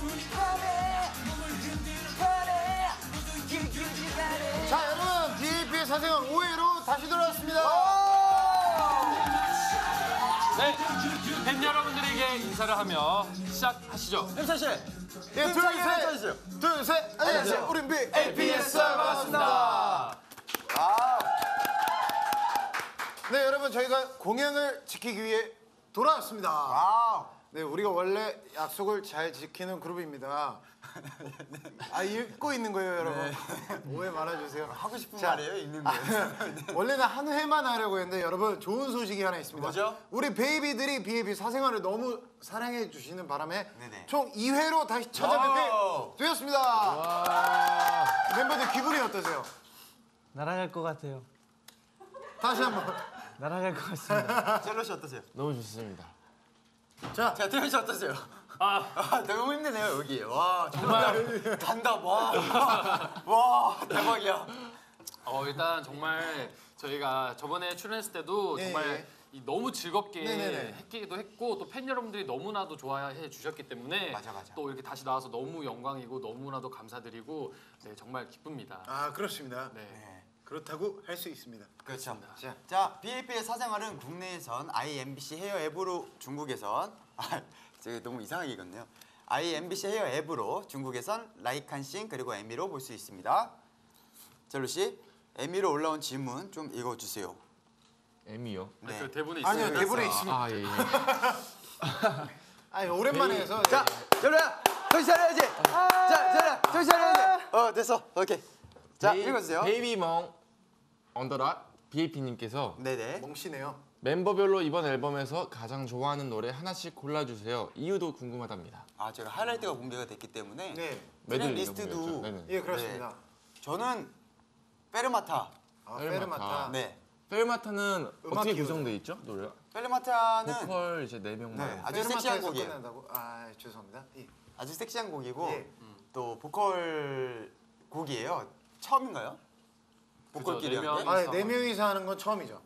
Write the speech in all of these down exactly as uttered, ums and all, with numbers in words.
자, 여러분, 비에이피의 사생활 오 회로 다시 돌아왔습니다. 네, 팬 여러분들에게 인사를 하며 시작하시죠. 엠사 씨, 예, 둘, 셋, 둘, 셋, 안녕하세요. 우린 비에이피에스 반갑습니다. 아. 네, 여러분, 저희가 공연을 지키기 위해 돌아왔습니다. 아. 네, 우리가 원래 약속을 잘 지키는 그룹입니다. 아, 읽고 있는 거예요, 여러분. 네. 오해 말아주세요. 하고 싶은 자, 말이에요, 읽는 거. 아, 원래는 한 회만 하려고 했는데 여러분 좋은 소식이 하나 있습니다. 뭐죠? 우리 베이비들이 비에이피 사생활을 너무 사랑해 주시는 바람에 네네. 총 이 회로 다시 찾아뵙게 되었습니다. 멤버들 기분이 어떠세요? 날아갈 것 같아요. 다시 한번. 날아갈 것 같습니다. 젤로 씨 어떠세요? 너무 좋습니다. 자, 자, 태현 씨 어떠세요? 아, 아, 너무 힘드네요, 여기. 와, 정말 단다. 와, 와, 대박이야. 어, 일단 정말 저희가 저번에 출연했을 때도 네, 정말 네. 이 너무 즐겁게 네네네. 했기도 했고 또 팬 여러분들이 너무나도 좋아해 주셨기 때문에 맞아, 맞아. 또 이렇게 다시 나와서 너무 영광이고 너무나도 감사드리고 네, 정말 기쁩니다. 아, 그렇습니다. 네. 네. 그렇다고 할 수 있습니다. 그렇죠. 자, 자, 비에이피의 사생활은 국내에선 아이엠비씨 헤어 앱으로 중국에선 아, 제가 너무 이상하게 읽었네요. 아이엠비씨 헤어 앱으로 중국에선 라이칸싱 그리고 에미로 볼 수 있습니다. 젤로 씨, 에미로 올라온 질문 좀 읽어주세요. M이요? 네. 그 대본에 있어요. 아니요, 대본에 있습니다. 아, 예, 예. 아니, 오랜만에 해서. 자, 젤로야, 정신 차려야지. 자, 젤로야, 정신 차려야지. 어, 됐어. 오케이. 자, 베이- 읽어주세요. 베이비멍 언더라 비에이피님께서 네네. 몽씨네요. 멤버별로 이번 앨범에서 가장 좋아하는 노래 하나씩 골라주세요. 이유도 궁금하답니다. 아, 제가 하이라이트가 공개가 됐기 때문에 네. 트랙 메들리가 리스트도 공개했죠. 네네. 예, 그렇습니다. 저는 페르마타. 아, 페르마타. 페르마타. 네. 페르마타는 어떻게 기호죠. 구성돼 있죠? 노래가? 페르마타는 보컬 이제 네 명만. 네, 아주 섹시한 페르마타에서 곡이에요. 끝난다고? 아, 죄송합니다. 예. 아주 섹시한 곡이고 예. 또 보컬 곡이에요. 처음인가요? 보컬끼리 네 한 게? 명. 아, 네 명이서 하는 건 처음이죠.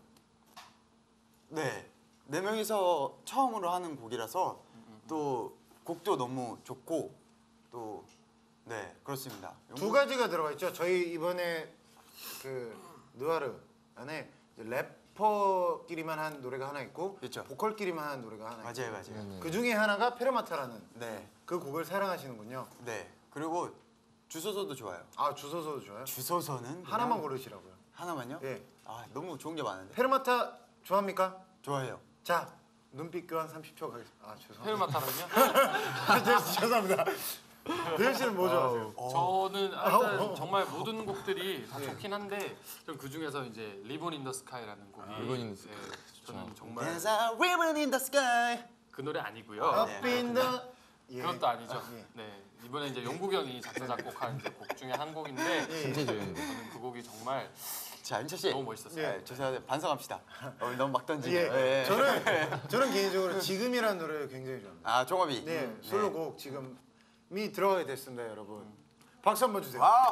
네. 네 명이서 처음으로 하는 곡이라서 또 곡도 너무 좋고 또 네, 그렇습니다. 두 가지가 들어가 있죠. 저희 이번에 그 느와르 안에 이제 래퍼끼리만 한 노래가 하나 있고 그렇죠. 보컬끼리만 한 노래가 하나 있고 맞아요, 맞아요. 네네. 그 중에 하나가 페르마타라는 네. 그 곡을 사랑하시는군요. 네. 그리고 주소서도 좋아요. 아, 주소서도 좋아요. 주소서는 하나만 그냥- 고르시라고요. 하나만요? 예. 아, 너무 좋은 게 많은데. 페르마타 좋아합니까? 좋아해요. 자, 눈빛 교환 삼십 초 가겠습니다. 아, 죄송합니다. 페르마타랑요? 아, 죄- 죄송합니다. 대현 씨는 뭐 좋아하세요? 저는 일단 아우. 정말 모든 곡들이 다 좋긴 한데 전 그 중에서 이제 리본 인 더 스카이라는 곡이 리본 인 더 스카이. 네, 저는 정말 There's a ribbon in the sky. 그 노래 아니고요. Up in the 예. 그것도 아니죠. 아, 예. 네 이번에 이제 용국 형이 작사 작곡한 이제 곡 중에 한 곡인데 진짜 좋은데. 저는 그 곡이 정말 자, 윤철 씨. 너무 멋있었어요. 네, 죄송한데 반성합시다. 오늘 너무 막 던지네요. 예. 예. 저는 저는 개인적으로 지금이라는 노래를 굉장히 좋아합니다. 아, 종업이. 네, 솔로곡 지금이 들어가게 됐습니다, 여러분. 박수 한번 주세요. 와.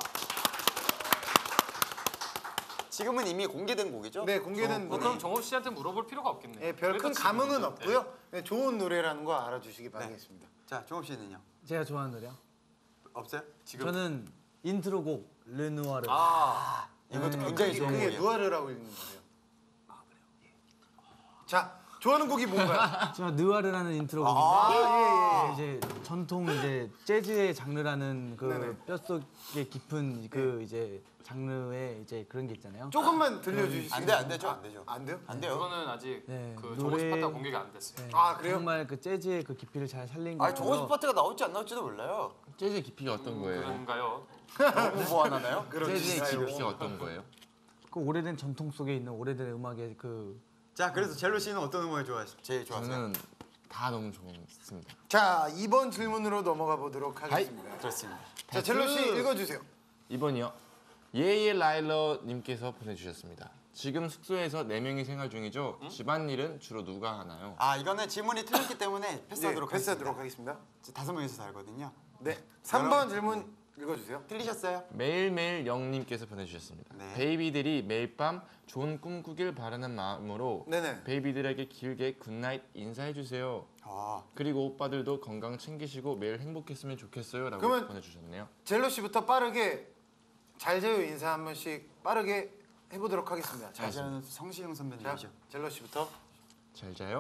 지금은 이미 공개된 곡이죠? 네, 공개된 뭐 노래. 그럼 정업 씨한테 물어볼 필요가 없겠네요. 네, 별 큰 그래도 감흥은 지금이죠. 없고요. 네, 좋은 노래라는 거 알아주시기 바라겠습니다. 자, 종업 씨는요? 제가 좋아하는 노래요? 없어요? 지금 저는 인트로곡 르누아르. 아 이것도 음, 굉장히 그게, 좋은 그게 곡이에요. 누아르라고 읽는 거예요. 아, 그래요? 자, 좋아하는 곡이 뭔가요? 제가 느와르라는 인트로곡인데 아, 예, 예. 이제 전통 이제 재즈의 장르라는 그 네네. 뼛속에 깊은 그 이제 장르의 이제 그런 게 있잖아요. 조금만 들려주실 수 안 돼, 있나요? 안 되죠, 안 되죠. 안 돼요? 안 돼요. 그거는 아직 네, 그 노래- 정업 씨 파트가 공개가 안 됐어요. 네, 아, 그래요? 정말 그 재즈의 그 깊이를 잘 살린 아니, 거고요. 종업 파트가 나올지 안 나올지도 몰라요. 재즈의 깊이가 어떤 거예요? 그런가요? 너무 뭐 안 하나요? 재즈의 그러시나요? 깊이가 어떤 거예요? 그 오래된 전통 속에 있는 오래된 음악의 그 자, 그래서 젤로 씨는 어떤 음악을 좋아하시, 제일 좋아하세요? 저는 다 너무 좋습니다. 자, 이번 질문으로 넘어가 보도록 하겠습니다. 그렇습니다. 자, 젤로 씨 읽어주세요. 이번이요. 예예 라일러님께서 보내주셨습니다. 지금 숙소에서 네 명이 생활 중이죠. 집안일은 주로 누가 하나요? 아, 이거는 질문이 틀렸기 때문에 패스하도록 네, 패스하도록 하겠습니다. 하겠습니다. 다섯 명이서 살거든요. 네, 삼 번 질문 읽어주세요. 틀리셨어요? 매일매일 영님께서 보내주셨습니다. 네. 베이비들이 매일 밤 좋은 꿈 꾸길 바라는 마음으로 네네. 베이비들에게 길게 굿나잇 인사해주세요. 아, 그리고 오빠들도 건강 챙기시고 매일 행복했으면 좋겠어요 라고 그러면- 보내주셨네요. 젤로 씨부터 빠르게 잘 자요 인사 한 번씩 빠르게 해보도록 하겠습니다. 자, 저는 성시경 자 선배님이죠. 젤로 씨부터. 잘 자요.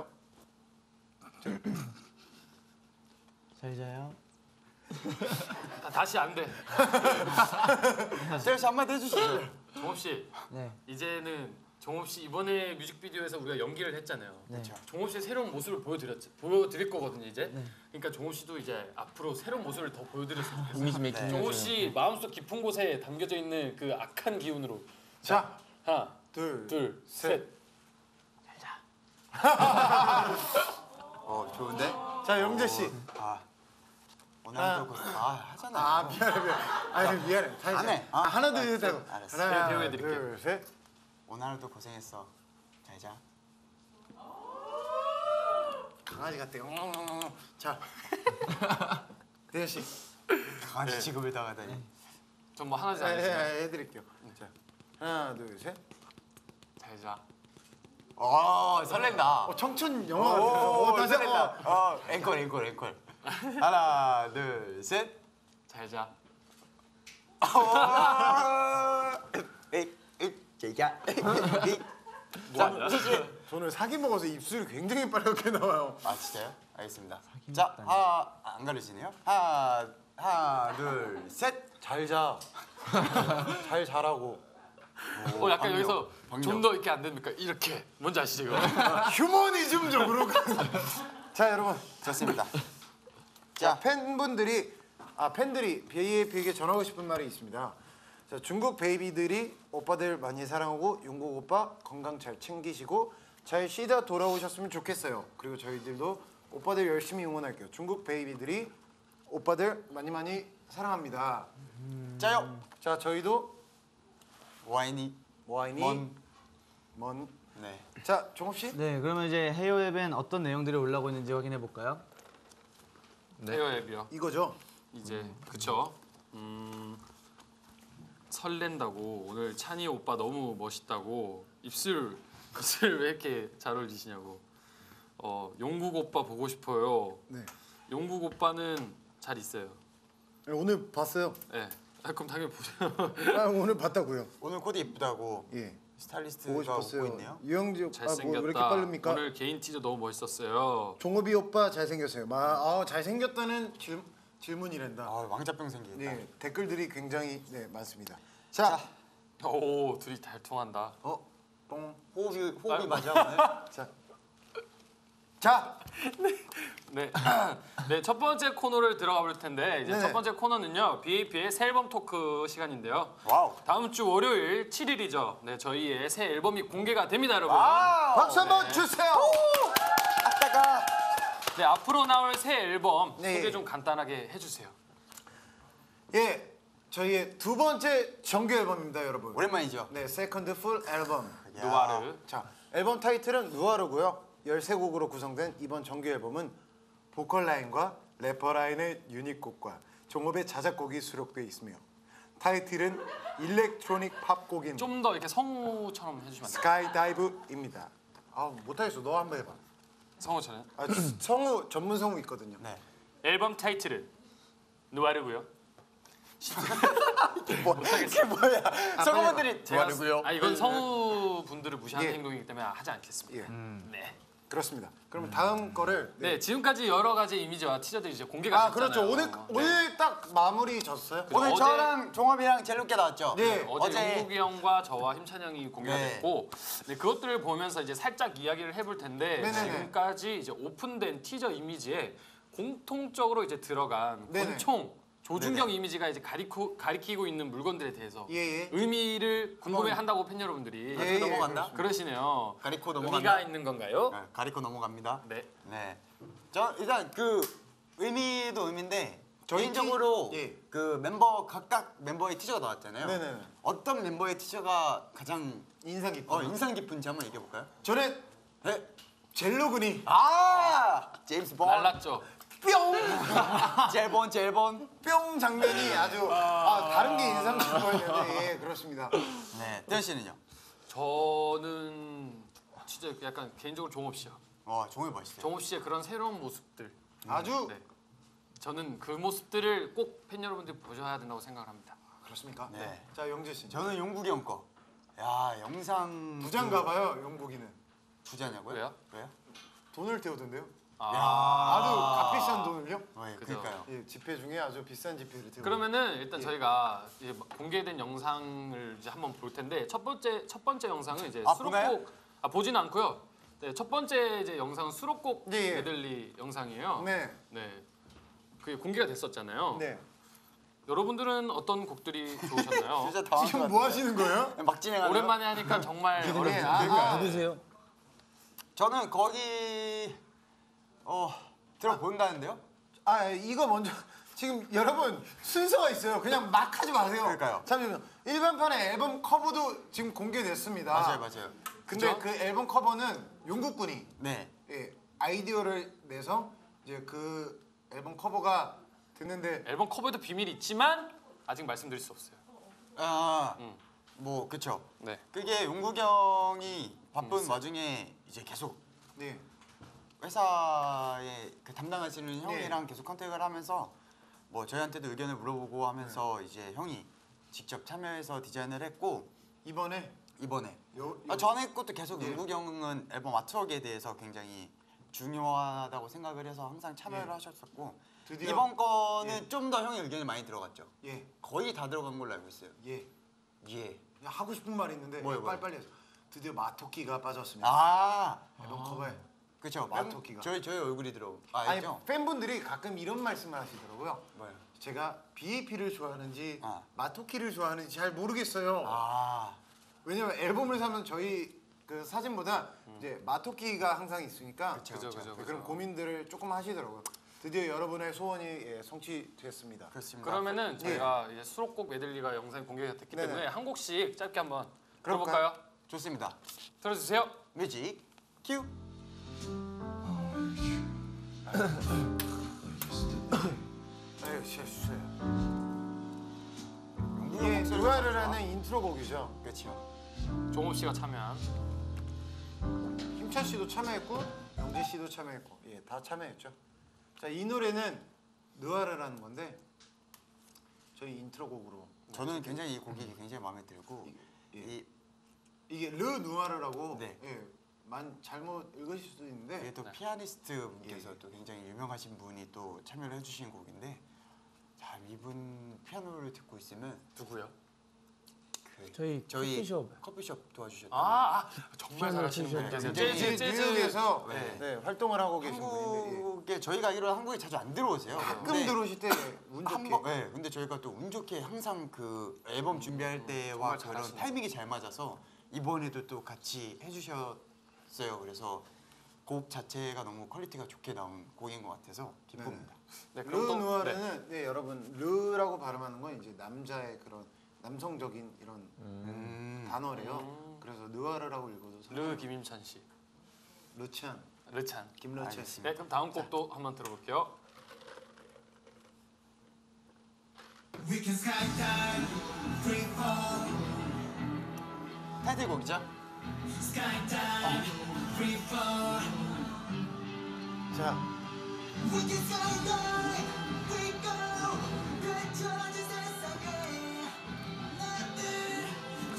잘 자요. 아, 다시 안 돼. 젤씨 한마디 해주시죠. 종업 씨, 네. 이제는 종업 씨 이번에 뮤직비디오에서 우리가 연기를 했잖아요. 네. 종업 씨의 새로운 모습을 보여드렸지, 보여드릴 거거든요 이제. 그러니까 종업 씨도 이제 앞으로 새로운 모습을 더 보여드렸으면 좋겠어요. 이미지 메이킹 종업 씨 마음속 깊은 곳에 담겨져 있는 그 악한 기운으로. 자, 하나, 둘, 둘, 셋. 셋. 어, 좋은데? 자, 영재 씨. 아, 오늘도 고생. 아, 하잖아. 아, 미안해, 미안해. 아니, 미안해. 다시. 안 해. 아, 하나, 둘, 알았어. 셋 하고. 알았어. 제가 하나, 배우해드릴게요. 둘, 셋. 오늘도 고생했어. 잘 자. 강아지 같대요. 자, 대현 씨. 강아지 취급을 당하다니. 전 뭐 하나씩 네, 안 했어요. 네, 해드릴게요. 자, 하나, 둘, 셋. 잘 자. 어, 설렌다. 어, 청춘 영화 같아요. 오, 어, 다시 설렌다. 한번. 어, 앵콜, 앵콜, 앵콜. 하나, 둘, 셋. 잘 자. 에이, 에이, 제가. 뭐 하냐? 저는 사기 먹어서 입술이 굉장히 빨갛게 나와요. 아, 진짜요? 알겠습니다. 자, 하나, 안 가르치네요. 하나, 하나, 둘, 셋. 잘 자. 잘 자라고. 어 약간 방력, 여기서 방력. 좀 더 이렇게 안 됩니까? 이렇게. 뭔지 아시죠 이거? 휴머니즘적으로 가는. 자, 여러분. 좋습니다. 자, 팬분들이 아 팬들이 베이에이피에게 전하고 싶은 말이 있습니다. 자, 중국 베이비들이 오빠들 많이 사랑하고 용국 오빠 건강 잘 챙기시고 잘 쉬다 돌아오셨으면 좋겠어요. 그리고 저희들도 오빠들 열심히 응원할게요. 중국 베이비들이 오빠들 많이 많이 사랑합니다. 짜요. 자, 저희도 와인이. 와인이 먼. 먼. 네. 자, 종업 씨. 네, 그러면 이제 헤어앱엔 어떤 내용들이 올라오고 있는지 확인해 볼까요? 헤어 앱이요. 이거죠. 이제 그쵸. 음, 설렌다고 오늘 찬이 오빠 너무 멋있다고 입술 입술 왜 이렇게 잘 어울리시냐고. 어 용국 오빠 보고 싶어요. 네. 용국 오빠는 잘 있어요. 오늘 봤어요. 예. 아, 그럼 당연히 보세요. 아, 오늘 봤다고요. 오늘 코디 이쁘다고 예. 스타일리스트가 보고 오고 싶었어요. 있네요. 유영지 오빠 뭐 잘생겼다. 왜 이렇게 빠릅니까? 오늘 개인 티저 너무 멋있었어요. 종업이 오빠 잘생겼어요. 마, 아, 잘생겼다는 질, 질문이란다. 아, 왕자병 생기겠다. 네, 댓글들이 굉장히 네, 많습니다. 자, 오 둘이 잘 통한다. 어, 똥. 호흡이 호흡이 아이고. 맞아 오늘. 자, 자, 네. 네, 첫 번째 코너를 들어가 볼 텐데 이제 네네. 첫 번째 코너는요. 비에이피의 새 앨범 토크 시간인데요. 와우. 다음 주 월요일 칠 일이죠. 네, 저희의 새 앨범이 공개가 됩니다, 여러분. 와우. 박수 한번 주세요. 아따가. 네, 앞으로 나올 새 앨범 네. 소개 좀 간단하게 해주세요. 예, 저희의 두 번째 정규 앨범입니다, 여러분. 오랜만이죠. 네, 세컨드 풀 앨범. 야. 누아르. 자, 앨범 타이틀은 누아르고요. 열세 곡으로 구성된 이번 정규 앨범은 보컬 라인과 래퍼 라인의 유닛곡과 종업의 자작곡이 수록되어 있으며 타이틀은 일렉트로닉 팝 곡인 좀 더 이렇게 성우처럼 해주시면 안 돼요? 스카이다이브입니다. 아, 못하겠어. 너 한번 해봐. 성우처럼. 아, 성우 전문 성우 있거든요. 네. 앨범 타이틀은 누아르고요. 이게 뭐야? 성우분들이 제가 누아르고요. 아 이건 성우 분들을 무시하는 예. 행동이기 때문에 하지 않겠습니다. 예, 네. 그렇습니다. 그러면 다음 거를 네, 지금까지 여러 가지 이미지와 티저들이 이제 공개가 아, 됐잖아요. 그렇죠. 오늘 네. 오늘 딱 마무리 졌어요. 오늘 어제- 저랑 종업이랑 젤로께 나왔죠. 네. 어제, 어제- 용국이 형과 저와 힘찬 형이 공개가 네. 됐고 네, 그것들을 보면서 이제 살짝 이야기를 해볼 텐데 네네네. 지금까지 이제 오픈된 티저 이미지에 공통적으로 이제 들어간 네네. 권총 조준경 이미지가 이제 가리코, 가리키고 있는 물건들에 대해서 예, 예. 의미를 궁금해한다고 팬 여러분들이 가리코 예, 예, 넘어간다. 그러시네요. 가리코 의미가 넘어간다. 있는 건가요? 네, 가리코 넘어갑니다. 네. 네. 저 일단 그 의미도 의미인데 저희 개인적으로 티- 예. 그 멤버 각각 멤버의 티저가 나왔잖아요. 네네네. 어떤 멤버의 티저가 가장 인상 깊어. 어, 인상 깊은지 한번 얘기해 볼까요? 저는 네. 젤로군이 아 제임스 본. 날랐죠. 뿅! 젤본 젤본. 뿅 장면이 아주 아, 다른 게 인상 깊었는데 예, 그렇습니다. 네, 태현 씨는요? 저는 진짜 약간 개인적으로 종업 씨요. 와, 종이 멋있어요. 종업 씨의 그런 새로운 모습들. 아주 네. 저는 그 모습들을 꼭 팬 여러분들이 보셔야 된다고 생각을 합니다. 그렇습니까? 네. 자 영재 씨. 저는 용국이 형 거. 야, 영상 부자인가 봐요 영국이는. 부자냐고요? 왜요? 왜요? 돈을 태우던데요? 아, 아주 값비싼 돈을요? 어, 예, 그죠. 그러니까요. 예, 지폐 중에 아주 비싼 지폐를 태우고. 그러면은 일단 예. 저희가 이제 공개된 영상을 이제 한번 볼 텐데 첫 번째 첫 번째 영상은 이제 아, 보나요? 수록곡 아 보지는 않고요. 네, 첫 번째 이제 영상은 수록곡 예, 예. 메들리 영상이에요. 네. 네. 그게 공개가 됐었잖아요. 네. 여러분들은 어떤 곡들이 좋으셨나요? 진짜 당황한 지금 것 뭐 같은데. 하시는 거예요? 막 진행하네요. 오랜만에 하니까 정말 네, 어렵습니다. 아, 누구세요? 저는 거기 어 들어본다는데요? 아 이거 먼저 지금 여러분 순서가 있어요. 그냥 막 하지 마세요. 그러니까요. 잠시만요. 일반판의 앨범 커버도 지금 공개됐습니다. 맞아요, 맞아요. 근데 그죠? 그 앨범 커버는 용국 군이 네. 예, 아이디어를 내서 이제 그 앨범 커버가 됐는데 앨범 커버에도 비밀이 있지만 아직 말씀드릴 수 없어요. 아, 음. 뭐 그쵸. 네. 그게 용국 형이 바쁜 와중에 이제 계속 네. 회사에 그 담당하시는 형이랑 계속 컨택을 하면서 뭐 저희한테도 의견을 물어보고 하면서 이제 형이 직접 참여해서 디자인을 했고 이번에 이번에 요, 요 아, 전에 것도 계속 예. 용국 형은 앨범 아트웍에 대해서 굉장히 중요하다고 생각을 해서 항상 참여를 예. 하셨었고 드디어 이번 거는 예. 좀 더 형의 의견이 많이 들어갔죠. 예, 거의 다 들어간 걸로 알고 있어요. 예. 예. 그냥 하고 싶은 말이 있는데 뭐요, 예, 뭐요? 빨리빨리 해서 드디어 마토끼가 빠졌습니다. 아, 앨범 커버에. 그렇죠. 마토끼가. 저희 저희 얼굴이 들어. 아, 아니 있죠? 팬분들이 가끔 이런 말씀을 하시더라고요. 뭐요? 제가 비에이피를 좋아하는지 아. 마토끼를 좋아하는지 잘 모르겠어요. 아, 왜냐면 앨범을 사면 저희 그 사진보다 이제 마토끼가 항상 있으니까 그쵸, 그죠, 그쵸. 그죠, 그런 그죠. 고민들을 조금 하시더라고요. 드디어 여러분의 소원이 예, 성취됐습니다. 그렇습니다. 그러면은 저희가 이제 수록곡 메들리가 영상이 공개가 됐기 네네. 때문에 한 곡씩 짧게 한번 그럴까요? 들어볼까요? 좋습니다. 들어주세요. 뮤직 큐. 아유, 실수해요. 용국 이게 형 목소리가 누아르라는 인트로곡이죠. 그렇죠. 종업 씨가 참여한 힘찬 씨도 참여했고 영재 씨도 참여했고 예, 다 참여했죠. 자, 이 노래는 누아르라는 건데 저희 인트로곡으로 저는 굉장히 이 곡이 굉장히 마음에 들고 예. 이 이게 르 누아르라고 네. 예, 만 잘못 읽으실 수도 있는데 이게 또 네. 피아니스트 분께서 예. 또 굉장히 유명하신 분이 또 참여를 해주신 곡인데 자 이분 피아노를 듣고 있으면 누구요? 그 저희 저희 커피숍. 커피숍 도와주셨던 아, 아 정말 피아노 잘하시는 분 치셔. 계세요. 굉장히 재즈 재즈 뉴욕에서 네. 네, 활동을 하고 계신 분인데 예. 한국에 저희가 알기로 한국에 자주 안 들어오세요. 가끔 근데 들어오실 때 운 한 좋게 번, 네, 근데 저희가 또 운 좋게 항상 그 앨범 준비할 때와 정말 그런 잘하시네요. 타이밍이 잘 맞아서 이번에도 또 같이 해주셨어요. 그래서 곡 자체가 너무 퀄리티가 좋게 나온 곡인 것 같아서 기쁩니다. 네, 르 그럼 또- 네. 누아르는 네, 여러분 르라고 발음하는 건 이제 남자의 그런 남성적인 이런 음. 단어래요. 음. 그래서 누아르라고 읽어도 르 김임찬 씨, 르찬, 르찬. 김르찬. 알겠습니다. 네, 그럼 다음 곡도 한번 들어볼게요. We can skydive, free fall, 타이틀곡이죠? skydive, free fall. 자, We can skydive, free go. 펼쳐진 세상에 나들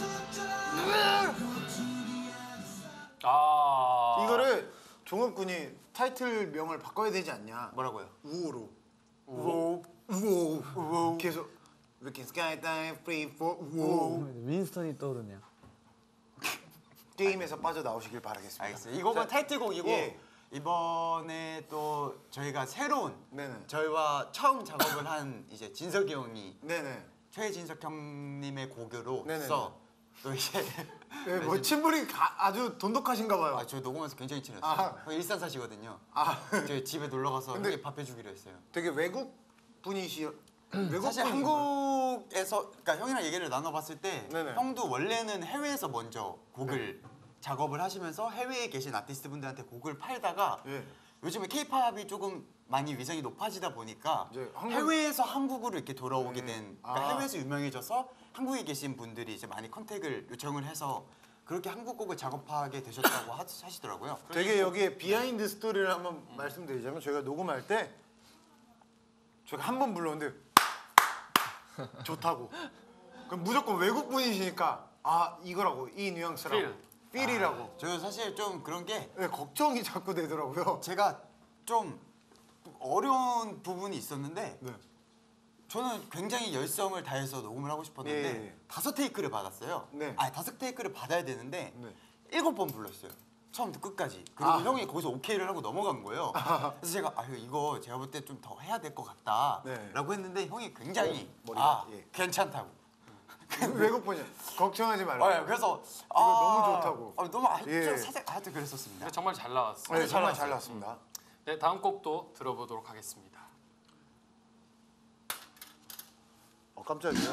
아 이거를 종업군이 타이틀명을 바꿔야 되지 않냐? 뭐라고요? 우호로. 우호. 우호. 우호. 계속 We can skydive, free fall, 우호. 윈스턴이 떠오르네요. 게임에서 빠져나오시길 바라겠습니다. 알겠어요. 이 곡은 자, 타이틀곡이고 예. 이번에 또 저희가 새로운 네네. 저희와 처음 작업을 한 이제 진석이 형이 네네. 최진석 형님의 곡으로서 네네네. 또 이제 네, 뭐 친분이 가- 아주 돈독하신가 봐요. 아, 저 녹음하면서 굉장히 친했어요. 아. 형 일산 사시거든요. 아, 저희 집에 놀러 가서 근데- 형이 밥 해주기로 했어요. 되게 외국 분이시. 외국 사실 분인가요? 한국에서 그러니까 형이랑 얘기를 나눠봤을 때 네네. 형도 원래는 해외에서 먼저 곡을 작업을 하시면서 해외에 계신 아티스트 분들한테 곡을 팔다가 예. 요즘에 케이팝이 조금 많이 위상이 높아지다 보니까 이제 한국- 해외에서 한국으로 이렇게 돌아오게 된 그러니까 아. 해외에서 유명해져서 한국에 계신 분들이 이제 많이 컨택을 요청을 해서 그렇게 한국 곡을 작업하게 되셨다고 하, 하시더라고요. 되게 여기에 비하인드 스토리를 한번 말씀드리자면 저희가 녹음할 때 저희가 한 번 불렀는데 좋다고. 그럼 무조건 외국 분이시니까 아 이거라고 이 뉘앙스라고 Feel. 필이라고. 저 사실 좀 그런 게 네, 걱정이 자꾸 되더라고요. 제가 좀 어려운 부분이 있었는데 네. 저는 굉장히 열성을 다해서 녹음을 하고 싶었는데 예, 예. 다섯 테이크를 받았어요. 네. 아니 다섯 테이크를 받아야 되는데 네. 일곱 번 불렀어요. 처음부터 끝까지. 그리고 아. 형이 거기서 오케이를 하고 넘어간 거예요. 그래서 제가 아 이거 제가 볼 때 좀 더 해야 될 것 같다라고 네. 했는데 형이 굉장히 머리가, 아 예. 괜찮다고. 외국 분이 걱정하지 말라. 어, 그래서 이거 너무 좋다고. 아, 너무 아, 예. 좀 살짝 하여튼 그랬었습니다. 근데 정말 잘 나왔어. 네, 정말 잘 잘 났습니다. 네, 다음 곡도 들어보도록 하겠습니다. 어 깜짝이야.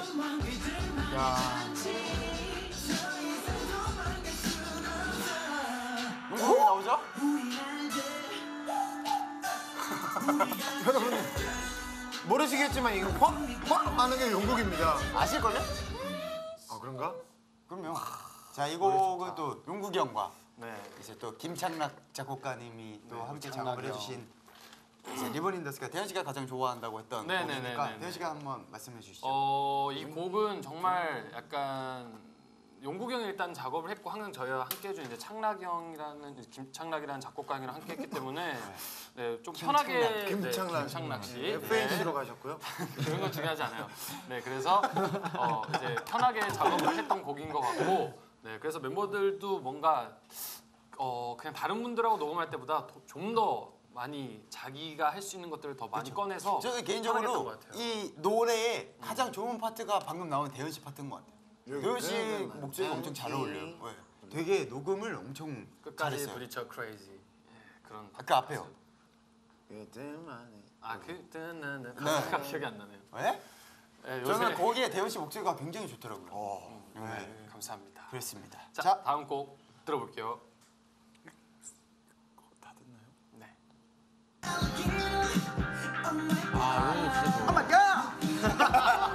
용곡이 나오죠? 여러분 모르시겠지만 이거 펑펑 하는 게 용국입니다. 아실걸요? 아 그런가? 그럼요. 자, 이 곡은 또 용국이 형과 네. 이제 또 김창락 작곡가님이 또 함께 작업을 창락이 형. 해주신 이제 리본인더스가 대현 씨가 가장 좋아한다고 했던 네, 네, 곡이니까 네, 네, 대현 씨가 한번 말씀해 주시죠. 어, 이 곡은 정말 약간 용국이 형이 일단 작업을 했고 항상 저희와 함께 해준 이제 창락이 형이라는 김창락이라는 작곡가랑 함께 했기 때문에 네, 좀 편하게 김창락, 네, 김창락 씨 에프엔씨로 가셨고요. 그런 건 중요하지 않아요. 네, 그래서 어, 이제 편하게 작업을 했던 곡인 것 같고, 네, 그래서 멤버들도 뭔가 어, 그냥 다른 분들하고 녹음할 때보다 좀 더 많이 자기가 할 수 있는 것들을 더 많이 꺼내서 저는 편하게 했던 개인적으로 것 같아요. 이 노래의 가장 좋은 파트가 방금 나온 대현 씨 파트인 것 같아요. 대현 씨 네, 네, 목소리가 엄청 잘 어울려요. 네. 되게 녹음을 엄청 끝까지 잘했어요. 부딪혀 크레이지 예, 그런. 아, 그 앞에요. 그때만에 아 그때는 네. 가사가 기억이 안 나네요. 왜? 네, 요새 저는 거기에 대현 씨 목소리가 굉장히 좋더라고요. 어. 네. 네, 감사합니다. 그렇습니다. 자, 자, 다음 곡 들어볼게요. 다 됐나요? 네. 아 이거 진짜 좋아. 엄마 야!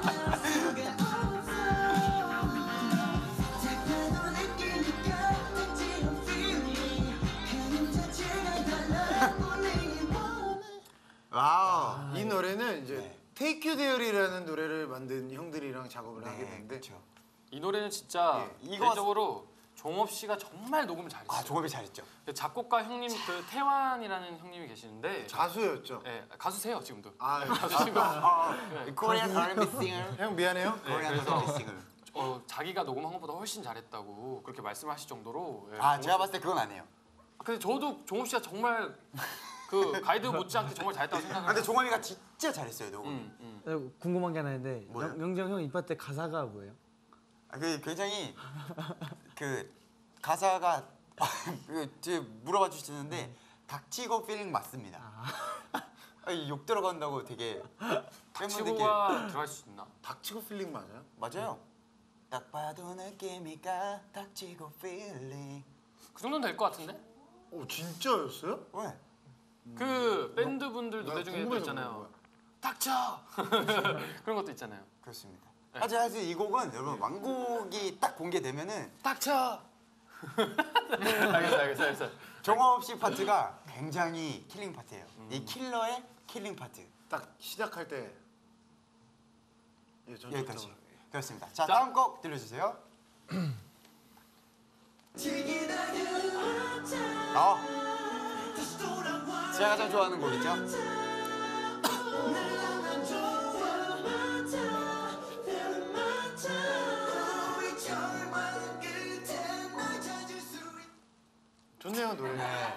와우. 이 노래는 이제 네. Take You There이라는 노래를 만든 형들이랑 작업을 하게 네, 됐는데 그렇죠. 이 노래는 진짜 예, 이거- 개인적으로 종업 씨가 정말 녹음을 잘했어요. 아, 종업이 잘했죠. 그 작곡가 형님 그 태환이라는 형님이 계시는데 가수였죠. 네, 가수세요 지금도. 아, 가수시고 네. Korean 알앤비 singer. 형 미안해요. Korean 그래서- 알앤비 singer. 어, 자기가 녹음한 것보다 훨씬 잘했다고 그렇게 말씀하실 정도로. 예, 아, 종업 제가 씨- 봤을 때 그건 아니에요. 근데 저도 종업 씨가 정말 그 가이드 못지않게 정말 잘했다고 아, 생각해요. 근데 종업이가 진짜 잘했어요, 녹음. 음, 음. 어, 궁금한 게 하나 있는데 뭐예요? 영- 영정 형 이파 때 가사가 뭐예요? 아, 그 굉장히 그 가사가 그 지금 물어봐 주시는데 닥치고 필링 맞습니다. 아, 이욕 들어간다고 되게 팬분들께 닥치고가 들어갈 수 있나? 닥치고 필링 맞아요? 맞아요. 딱 봐도 느낌이가 닥치고 필링. 그 정도는 될 것 같은데? 오 진짜였어요? 왜? 그 밴드 분들 나 노래 중에 또 궁금해서 있잖아요. 그런 거야. 닥쳐! 그런 것도 있잖아요. 그렇습니다. 네. 하지만 사실 이 곡은 여러분 완곡이 딱 공개되면은 닥쳐! 알겠어, 알겠어, 알겠어. 종업 씨 파트가 굉장히 킬링 파트예요. 이 킬러의 킬링 파트. 딱 시작할 때 예, 전 여기까지. 좋다고. 그렇습니다. 자, 자. 다음 곡 들려주세요. 어. 제가 가장 좋아하는 곡이죠. 좋네요 노래. 네.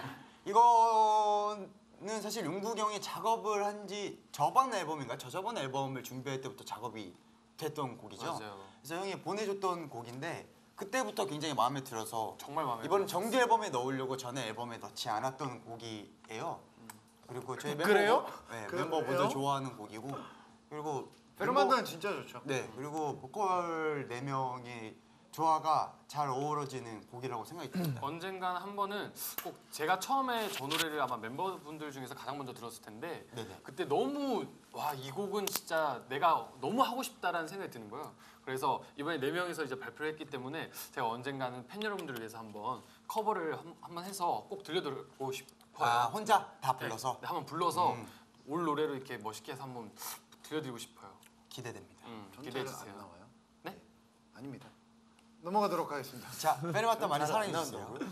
이거는 사실 용국이 형이 작업을 한 지 저번 앨범인가 저저번 앨범을 준비할 때부터 작업이 됐던 곡이죠. 맞아요. 그래서 형이 보내줬던 곡인데 그때부터 굉장히 마음에 들어서 정말 마음에 이번 들었어요. 정규 앨범에 넣으려고 전에 앨범에 넣지 않았던 곡이에요. 그리고 저희 멤버 그래요? 네, 그래요? 멤버분들 좋아하는 곡이고 그리고 베르만다는 진짜 좋죠. 네 그리고 보컬 네 명의 조화가 잘 어우러지는 곡이라고 생각이 듭니다. 언젠간 한 번은 꼭 제가 처음에 저 노래를 아마 멤버분들 중에서 가장 먼저 들었을 텐데 네네. 그때 너무 와 이 곡은 진짜 내가 너무 하고 싶다라는 생각이 드는 거예요. 그래서 이번에 네 명이서 이제 발표를 했기 때문에 제가 언젠가는 팬 여러분들을 위해서 한번 커버를 한, 한번 해서 꼭 들려드리고 싶어요. 아 혼자 다 네, 불러서 네, 한번 불러서 음. 올 노래로 이렇게 멋있게 해서 한번 들려드리고 싶어요. 기대됩니다. 음, 전 기대해 잘 안 주세요. 나와요. 네? 아닙니다. 넘어가도록 하겠습니다. 자, 페르마타 많이 잘안 사랑해 주세요. 나온다고요?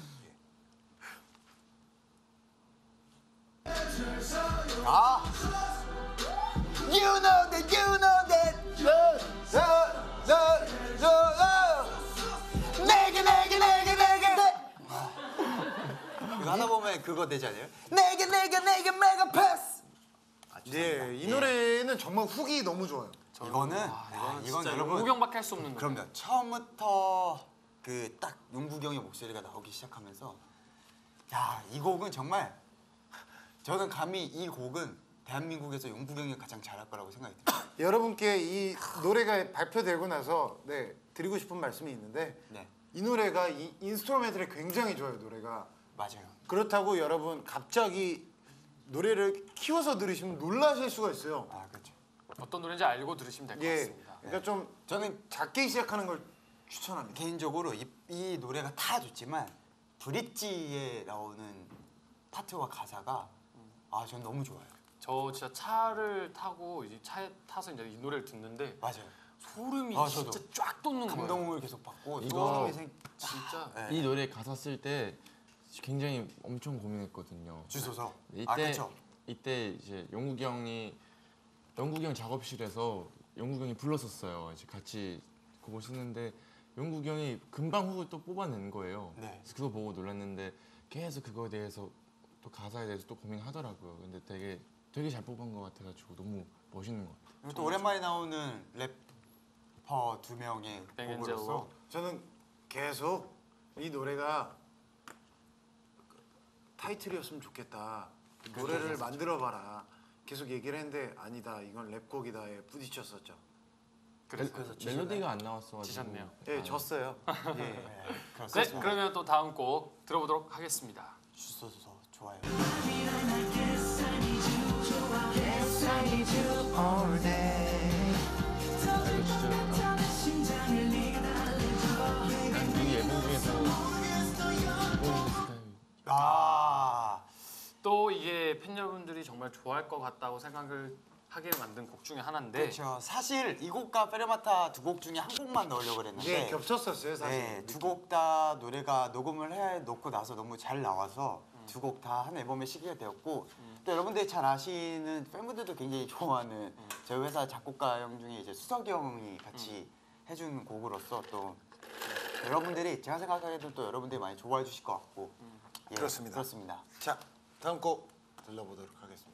아, you know that, you know that. 내게 내게 내게 내게 내. 이거 하다 보면 그거 되지 않아요? 내게 내게 내게 메가 패스. 예, 이 노래는 정말 훅이 너무 좋아요. 이거는 아, 아, 이건 이건 진짜 여러분 용구경밖에 할 수 없는 노래. 그럼요. 처음부터 그 딱 용구경의 목소리가 나오기 시작하면서 야, 이 곡은 정말 저는 감히 이 곡은 대한민국에서 용구경이 가장 잘할 거라고 생각이 듭니다. 여러분께 이 노래가 발표되고 나서 네, 드리고 싶은 말씀이 있는데 네, 이 노래가 이 인스트루멘털이 굉장히 좋아요, 노래가. 맞아요. 그렇다고 여러분 갑자기 노래를 키워서 들으시면 놀라실 수가 있어요. 아, 그렇죠. 어떤 노래인지 알고 들으시면 될 것 예. 같습니다. 그러니까 좀 저는 작게 시작하는 걸 추천합니다. 개인적으로 이, 이 노래가 다 좋지만 브릿지에 나오는 파트와 가사가 아, 전 너무 좋아요. 저 진짜 차를 타고 이제 차에 타서 이제 이 노래를 듣는데 맞아요. 소름이 아, 진짜 저도. 쫙 돋는 거예요. 감동을 계속 받고 이거- 소름이 생 진짜. 네. 이 노래 가사 쓸 때 굉장히 엄청 고민했거든요. 주소서. 이때 아, 그렇죠. 이때 이제 용국이 형이 용국이 형 작업실에서 용국이 형이 불렀었어요. 이제 같이 곡을 쓰는데 용국이 형이 금방 훅을 또 뽑아낸 거예요. 네. 그래서 그거 보고 놀랐는데 계속 그거에 대해서 또 가사에 대해서 또 고민하더라고요. 근데 되게 되게 잘 뽑은 것 같아가지고 너무 멋있는 것 같아요. 그리고 또 오랜만에 나오는 래퍼 두 명의 뱅앤제로. 곡으로서 저는 계속 이 노래가 타이틀이었으면 좋겠다. 노래를 만들어봐라. 계속 얘기를 했는데 아니다. 이건 랩곡이다에 부딪혔었죠. 그래서 그래서 멜로디가 안 나왔어가지고 지셨네요. 예, 아, 졌어요. 예. 네, 네, 그렇습니다. 그러면 또 다음 곡 들어보도록 하겠습니다. 주소서 좋아요. 우리 앨범 중에서 이번 스타일 아, 또 이게 팬 여러분들이 정말 좋아할 것 같다고 생각을 하게 만든 곡 중에 하나인데 그렇죠. 사실 이 곡과 페르마타 두 곡 중에 한 곡만 넣으려고 그랬는데 네, 겹쳤었어요, 사실. 네, 두 곡 다 노래가 녹음을 해 놓고 나서 너무 잘 나와서 두 곡 다 한 앨범에 시기가 되었고 또 여러분들이 잘 아시는 팬분들도 굉장히 좋아하는 저희 회사 작곡가 형 중에 이제 수석이 형이 같이 해준 곡으로서 또 여러분들이 제가 생각하기에도 또 여러분들이 많이 좋아해 주실 것 같고 예, 그렇습니다. 그렇습니다. 자, 다음 곡 들려보도록 하겠습니다.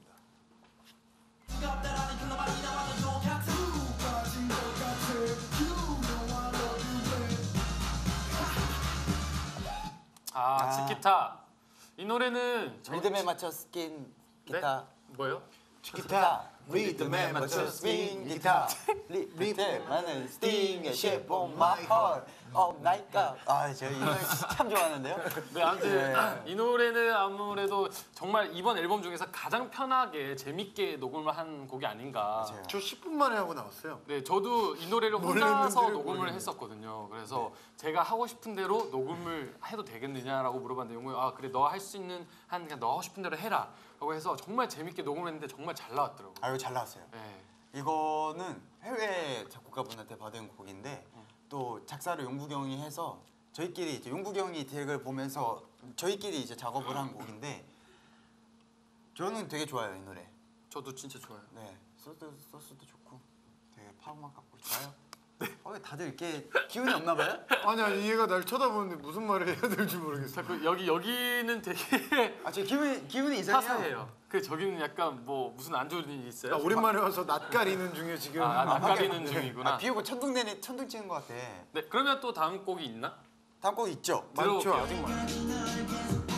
아, 아. 치키타. 이 노래는 저- 리듬에 맞춰 스킨 기타 뭐예요? 기타, 리듬에 맞춰 스윙 기타. 리듬에 맞는 스팅의 shape of my heart of night God. 아, 저 이 노래 참 좋아하는데요. 네, 아무튼 이 노래는 아무래도 정말 이번 앨범 중에서 가장 편하게 재밌게 녹음을 한 곡이 아닌가. 맞아요. 저 십 분 만에 하고 나왔어요. 네, 저도 이 노래를 뭘 혼자서 했는지를 녹음을 모르겠네. 했었거든요. 그래서 제가 하고 싶은 대로 녹음을 해도 되겠느냐라고 물어봤는데 용호이 아 그래 너 할 수 있는 한 그냥 너 하고 싶은 대로 해라. 라고 해서 정말 재밌게 녹음을 했는데 정말 잘 나왔더라고요. 아, 이거 잘 나왔어요. 네. 이거는 해외 작곡가분한테 받은 곡인데 또 작사를 용국영이 해서 저희끼리 이제 용국영이 덱을 보면서 저희끼리 이제 작업을 한 곡인데 저는 되게 좋아요, 이 노래. 저도 진짜 좋아요. 네, 소스도, 소스도 좋고 되게 파워만 갖고 좋아요. 어, 왜 다들 이렇게 기운이 없나 봐요? 아니, 아니, 얘가 날 쳐다보는데 무슨 말을 해야 될지 모르겠어. 자꾸 여기 여기는 되게 아, 저 기분이 기분이 이상해요. 화사해요. 그 저기는 약간 뭐 무슨 안 좋은 일이 있어요? 나 오랜만에 와서 낯가리는 중에 지금. 아, 낯가리는 네. 중이구나. 아, 비 오고 천둥 내니 천둥 치는 것 같아. 네, 그러면 또 다음 곡이 있나? 다음 곡 있죠? 많죠, 들어볼게요. 아직 많죠.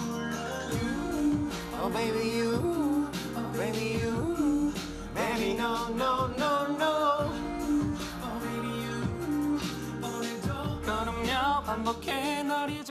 Oh baby you, oh baby you, baby no no no no. 그러면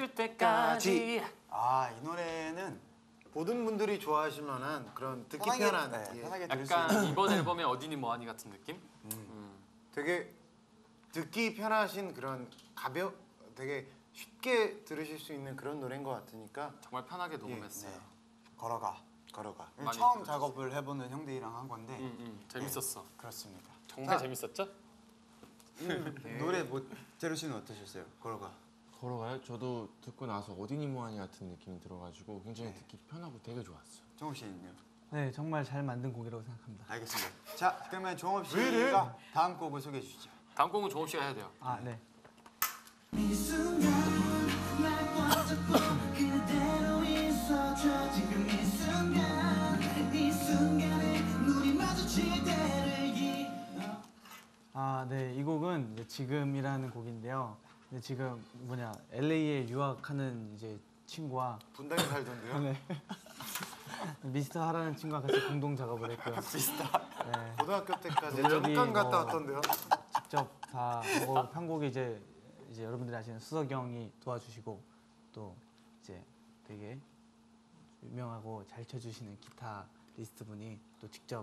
멈출 때까지. 아, 이 노래는 모든 분들이 좋아하실 만한 그런 듣기 편하게, 편한 네, 예, 편하게 들을 수 약간 있는. 이번 앨범의 어디니 뭐하니 같은 느낌? 되게 듣기 편하신 그런 가벼 되게 쉽게 들으실 수 있는 그런 노래인 것 같으니까 정말 편하게 녹음했어요. 네. 걸어가. 걸어가. 많이 처음 들어주세요. 작업을 해보는 형들이랑 한 건데 음, 음, 재밌었어. 그렇습니다. 정말 자, 재밌었죠? 노래 뭐 제로 씨는 어떠셨어요? 걸어가. 걸어가요? 저도 듣고 나서 어디니 뭐하니 같은 느낌이 들어가지고 굉장히 듣기 편하고 되게 좋았어요. 종욱 씨는요? 네, 정말 잘 만든 곡이라고 생각합니다. 알겠습니다. 자, 그러면 종업 왜 이래? 씨가 다음 곡을 소개해 주시죠. 다음 곡은 종업 씨가 해야 돼요. 아, 네. 이 순간 날 꽉 잡고 그대로 있어줘 지금 이 순간 이 순간에 눈이 마주칠 때를 이 아, 네. 이 곡은 이제 지금이라는 곡인데요. 근데 지금 뭐냐 엘에이에 유학하는 이제 친구와 분당에 살던데요. 네. 미스터 하라는 친구와 같이 공동 작업을 했고요. 미스터. 네. 고등학교 때까지 여기 잠깐 갔다 뭐- 왔던데요. 직접 다 하고 편곡이 이제 이제 여러분들이 아시는 수석이 형이 도와주시고 또 이제 되게 유명하고 잘 쳐주시는 기타리스트 분이 또 직접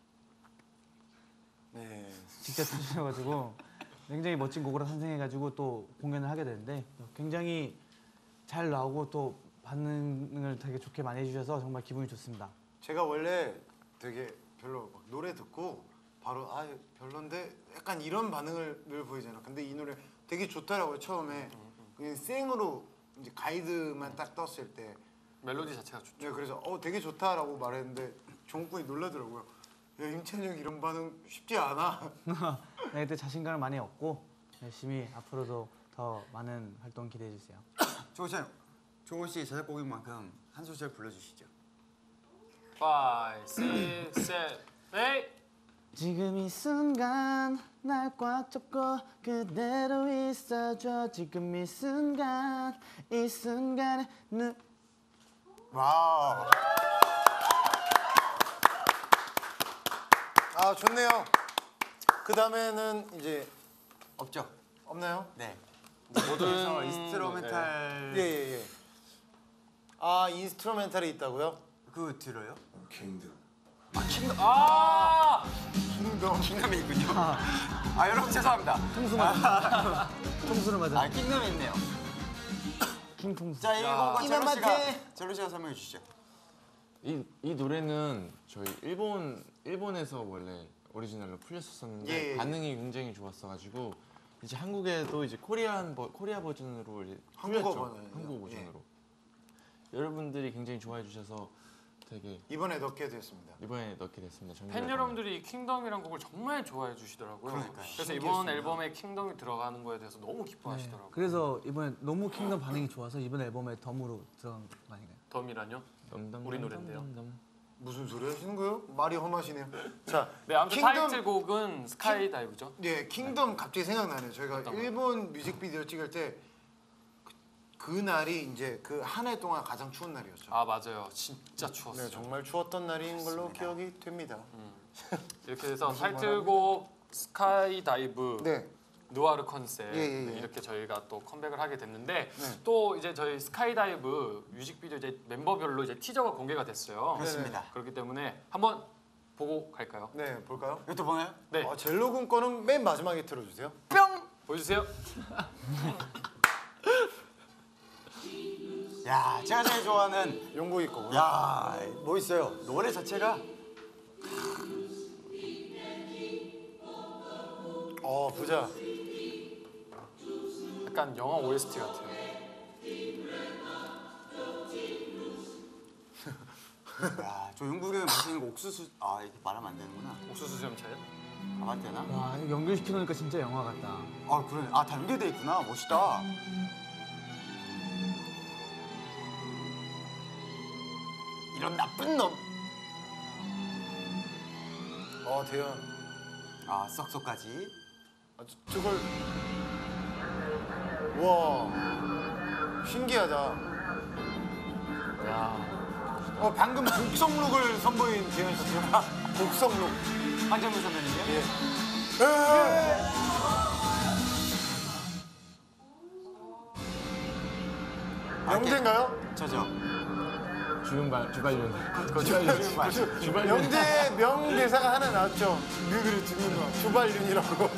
네. 직접 해주셔가지고 굉장히 멋진 곡으로 탄생해가지고 또 공연을 하게 되는데 굉장히 잘 나오고 또 반응을 되게 좋게 많이 해주셔서 정말 기분이 좋습니다. 제가 원래 되게 별로 막 노래 듣고 바로 아 별론데 약간 이런 반응을 늘 보이잖아. 근데 이 노래 되게 좋더라고요 처음에. 그냥 생으로 이제 가이드만 딱 떴을 때. 멜로디 자체가 좋죠. 네, 그래서 어 되게 좋다라고 말했는데 종국군이 놀라더라고요. 야 임찬이 형 이런 반응 쉽지 않아. 네, 그때 자신감을 많이 얻고 열심히 앞으로도 더 많은 활동 기대해 주세요. 종욱 씨, 종욱 씨 제작곡인 만큼 한 소절 불러주시죠. five, six, seven, eight. 지금 이 순간 날 꽉 잡고 그대로 있어줘 지금 이 순간 이 순간에 눈 와우. 아 좋네요. 그 다음에는 이제 없죠? 없나요? 네. 모든 그래서 인스트루멘탈 예예 예. 아 인스트루멘탈이 있다고요? 그거 들어요? 아! 킹덤. 킹덤이 있군요. 아 여러분 죄송합니다. 통수 맞아. 통수를 맞아. 아 킹덤이 있네요. 킹통수. 자, 이 야. 곡은 젤로 씨가 킹덤한테. 젤로 씨가 설명해 주시죠. 이, 이 노래는 저희 일본 일본에서 원래 오리지널로 풀렸었는데 예, 예. 반응이 굉장히 좋았어가지고 이제 한국에도 이제 코리안 버, 코리아 버전으로 이제 한국어 풀렸죠. 버전이요? 한국 버전으로. 여러분들이 굉장히 좋아해 주셔서 되게 이번에 넣게 됐습니다. 이번에 넣게 됐습니다. 정규 팬 앨범에. 여러분들이 이 킹덤이란 곡을 정말 좋아해 주시더라고요. 그러니까요. 그래서 이번 신기했습니다. 앨범에 킹덤이 들어가는 거에 대해서 너무 네. 기뻐하시더라고요. 그래서 이번에 너무 킹덤 반응이 좋아서 이번 앨범에 덤으로 들어간 거 아닌가요? 덤이란요? 덤덤 우리 덤 노래인데요. 덤 덤. 무슨 소리 하시는 거예요? 말이 험하시네요. 자, 네, 아무튼 킹덤- 타이틀곡은 스카이 다이브죠. 예, 킹덤 갑자기 생각나네요. 저희가 어떤 거? 일본 뮤직비디오 찍을 때 그 날이 이제 그 한 해 동안 가장 추운 날이었죠. 아 맞아요, 진짜 추웠어요. 네, 정말 추웠던 날인 걸로 기억이 됩니다. 이렇게 해서 타이틀곡 스카이 다이브 네, 누아르 컨셉 예, 예, 네, 예. 이렇게 저희가 또 컴백을 하게 됐는데 네. 또 이제 저희 스카이 다이브 뮤직비디오 이제 member별로 이제 티저가 공개가 됐어요. 그렇습니다. 그렇기 때문에 한번 보고 갈까요? 네, 볼까요? 이것도 보나요? 네, 어, 젤로군 거는 맨 마지막에 틀어주세요. 보여주세요. 야, 제가 제일 좋아하는 용국이 거고. 야, 뭐 있어요? 노래 자체가 어, 부자. 약간 영화 오에스티 같아요. 야, 저 영국에 마시는 거 옥수수 아, 이렇게 말하면 안 되는구나. 옥수수 좀 차요? 아, 맞 되나? 와, 이거 연결시켜 놓으니까 진짜 영화 같다. 아, 그러네. 아, 다 연결돼 있구나. 멋있다. 이런 나쁜 놈. 어, 대현. 아, 썩소까지. 아, 저, 저걸. 와, 신기하다. 야, 어, 방금 곡성룩을 선보인 대현 씨죠? 곡성룩. 한정민 선배님이요? 예. 영재인가요? 저죠. 주윤발 주발윤. 주발. 주발윤. 영재 명대사가 하나 나왔죠. 뮤비를 듣는 거. 주발윤이라고.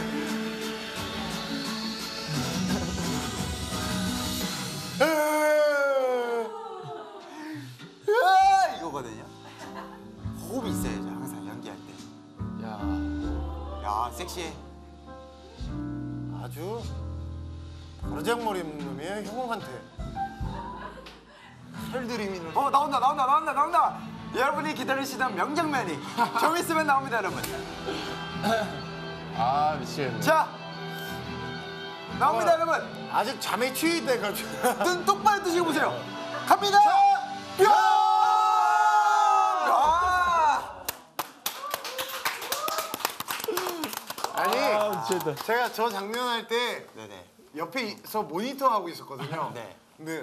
으아! 이거거든요. 호흡이 있어야죠. 항상 연기할 때. 야. 야, 섹시해. 아주 버르장머리 입는 놈이에요. 형한테. 털들이미는. 어, 나온다, 나온다, 나온다, 나온다. 여러분이 기다리시던 명장면이 좀 있으면 나옵니다, 여러분. 아 미치겠네. 자, 나옵니다, 어. 여러분. 아직 잠에 취해돼가지고. 눈 똑바로 뜨시고 보세요. 갑니다. 뿅! 아! 아니 아, 미치겠다. 제가 저 장면 할 때 네네. 옆에서 모니터 하고 있었거든요. 네. 근데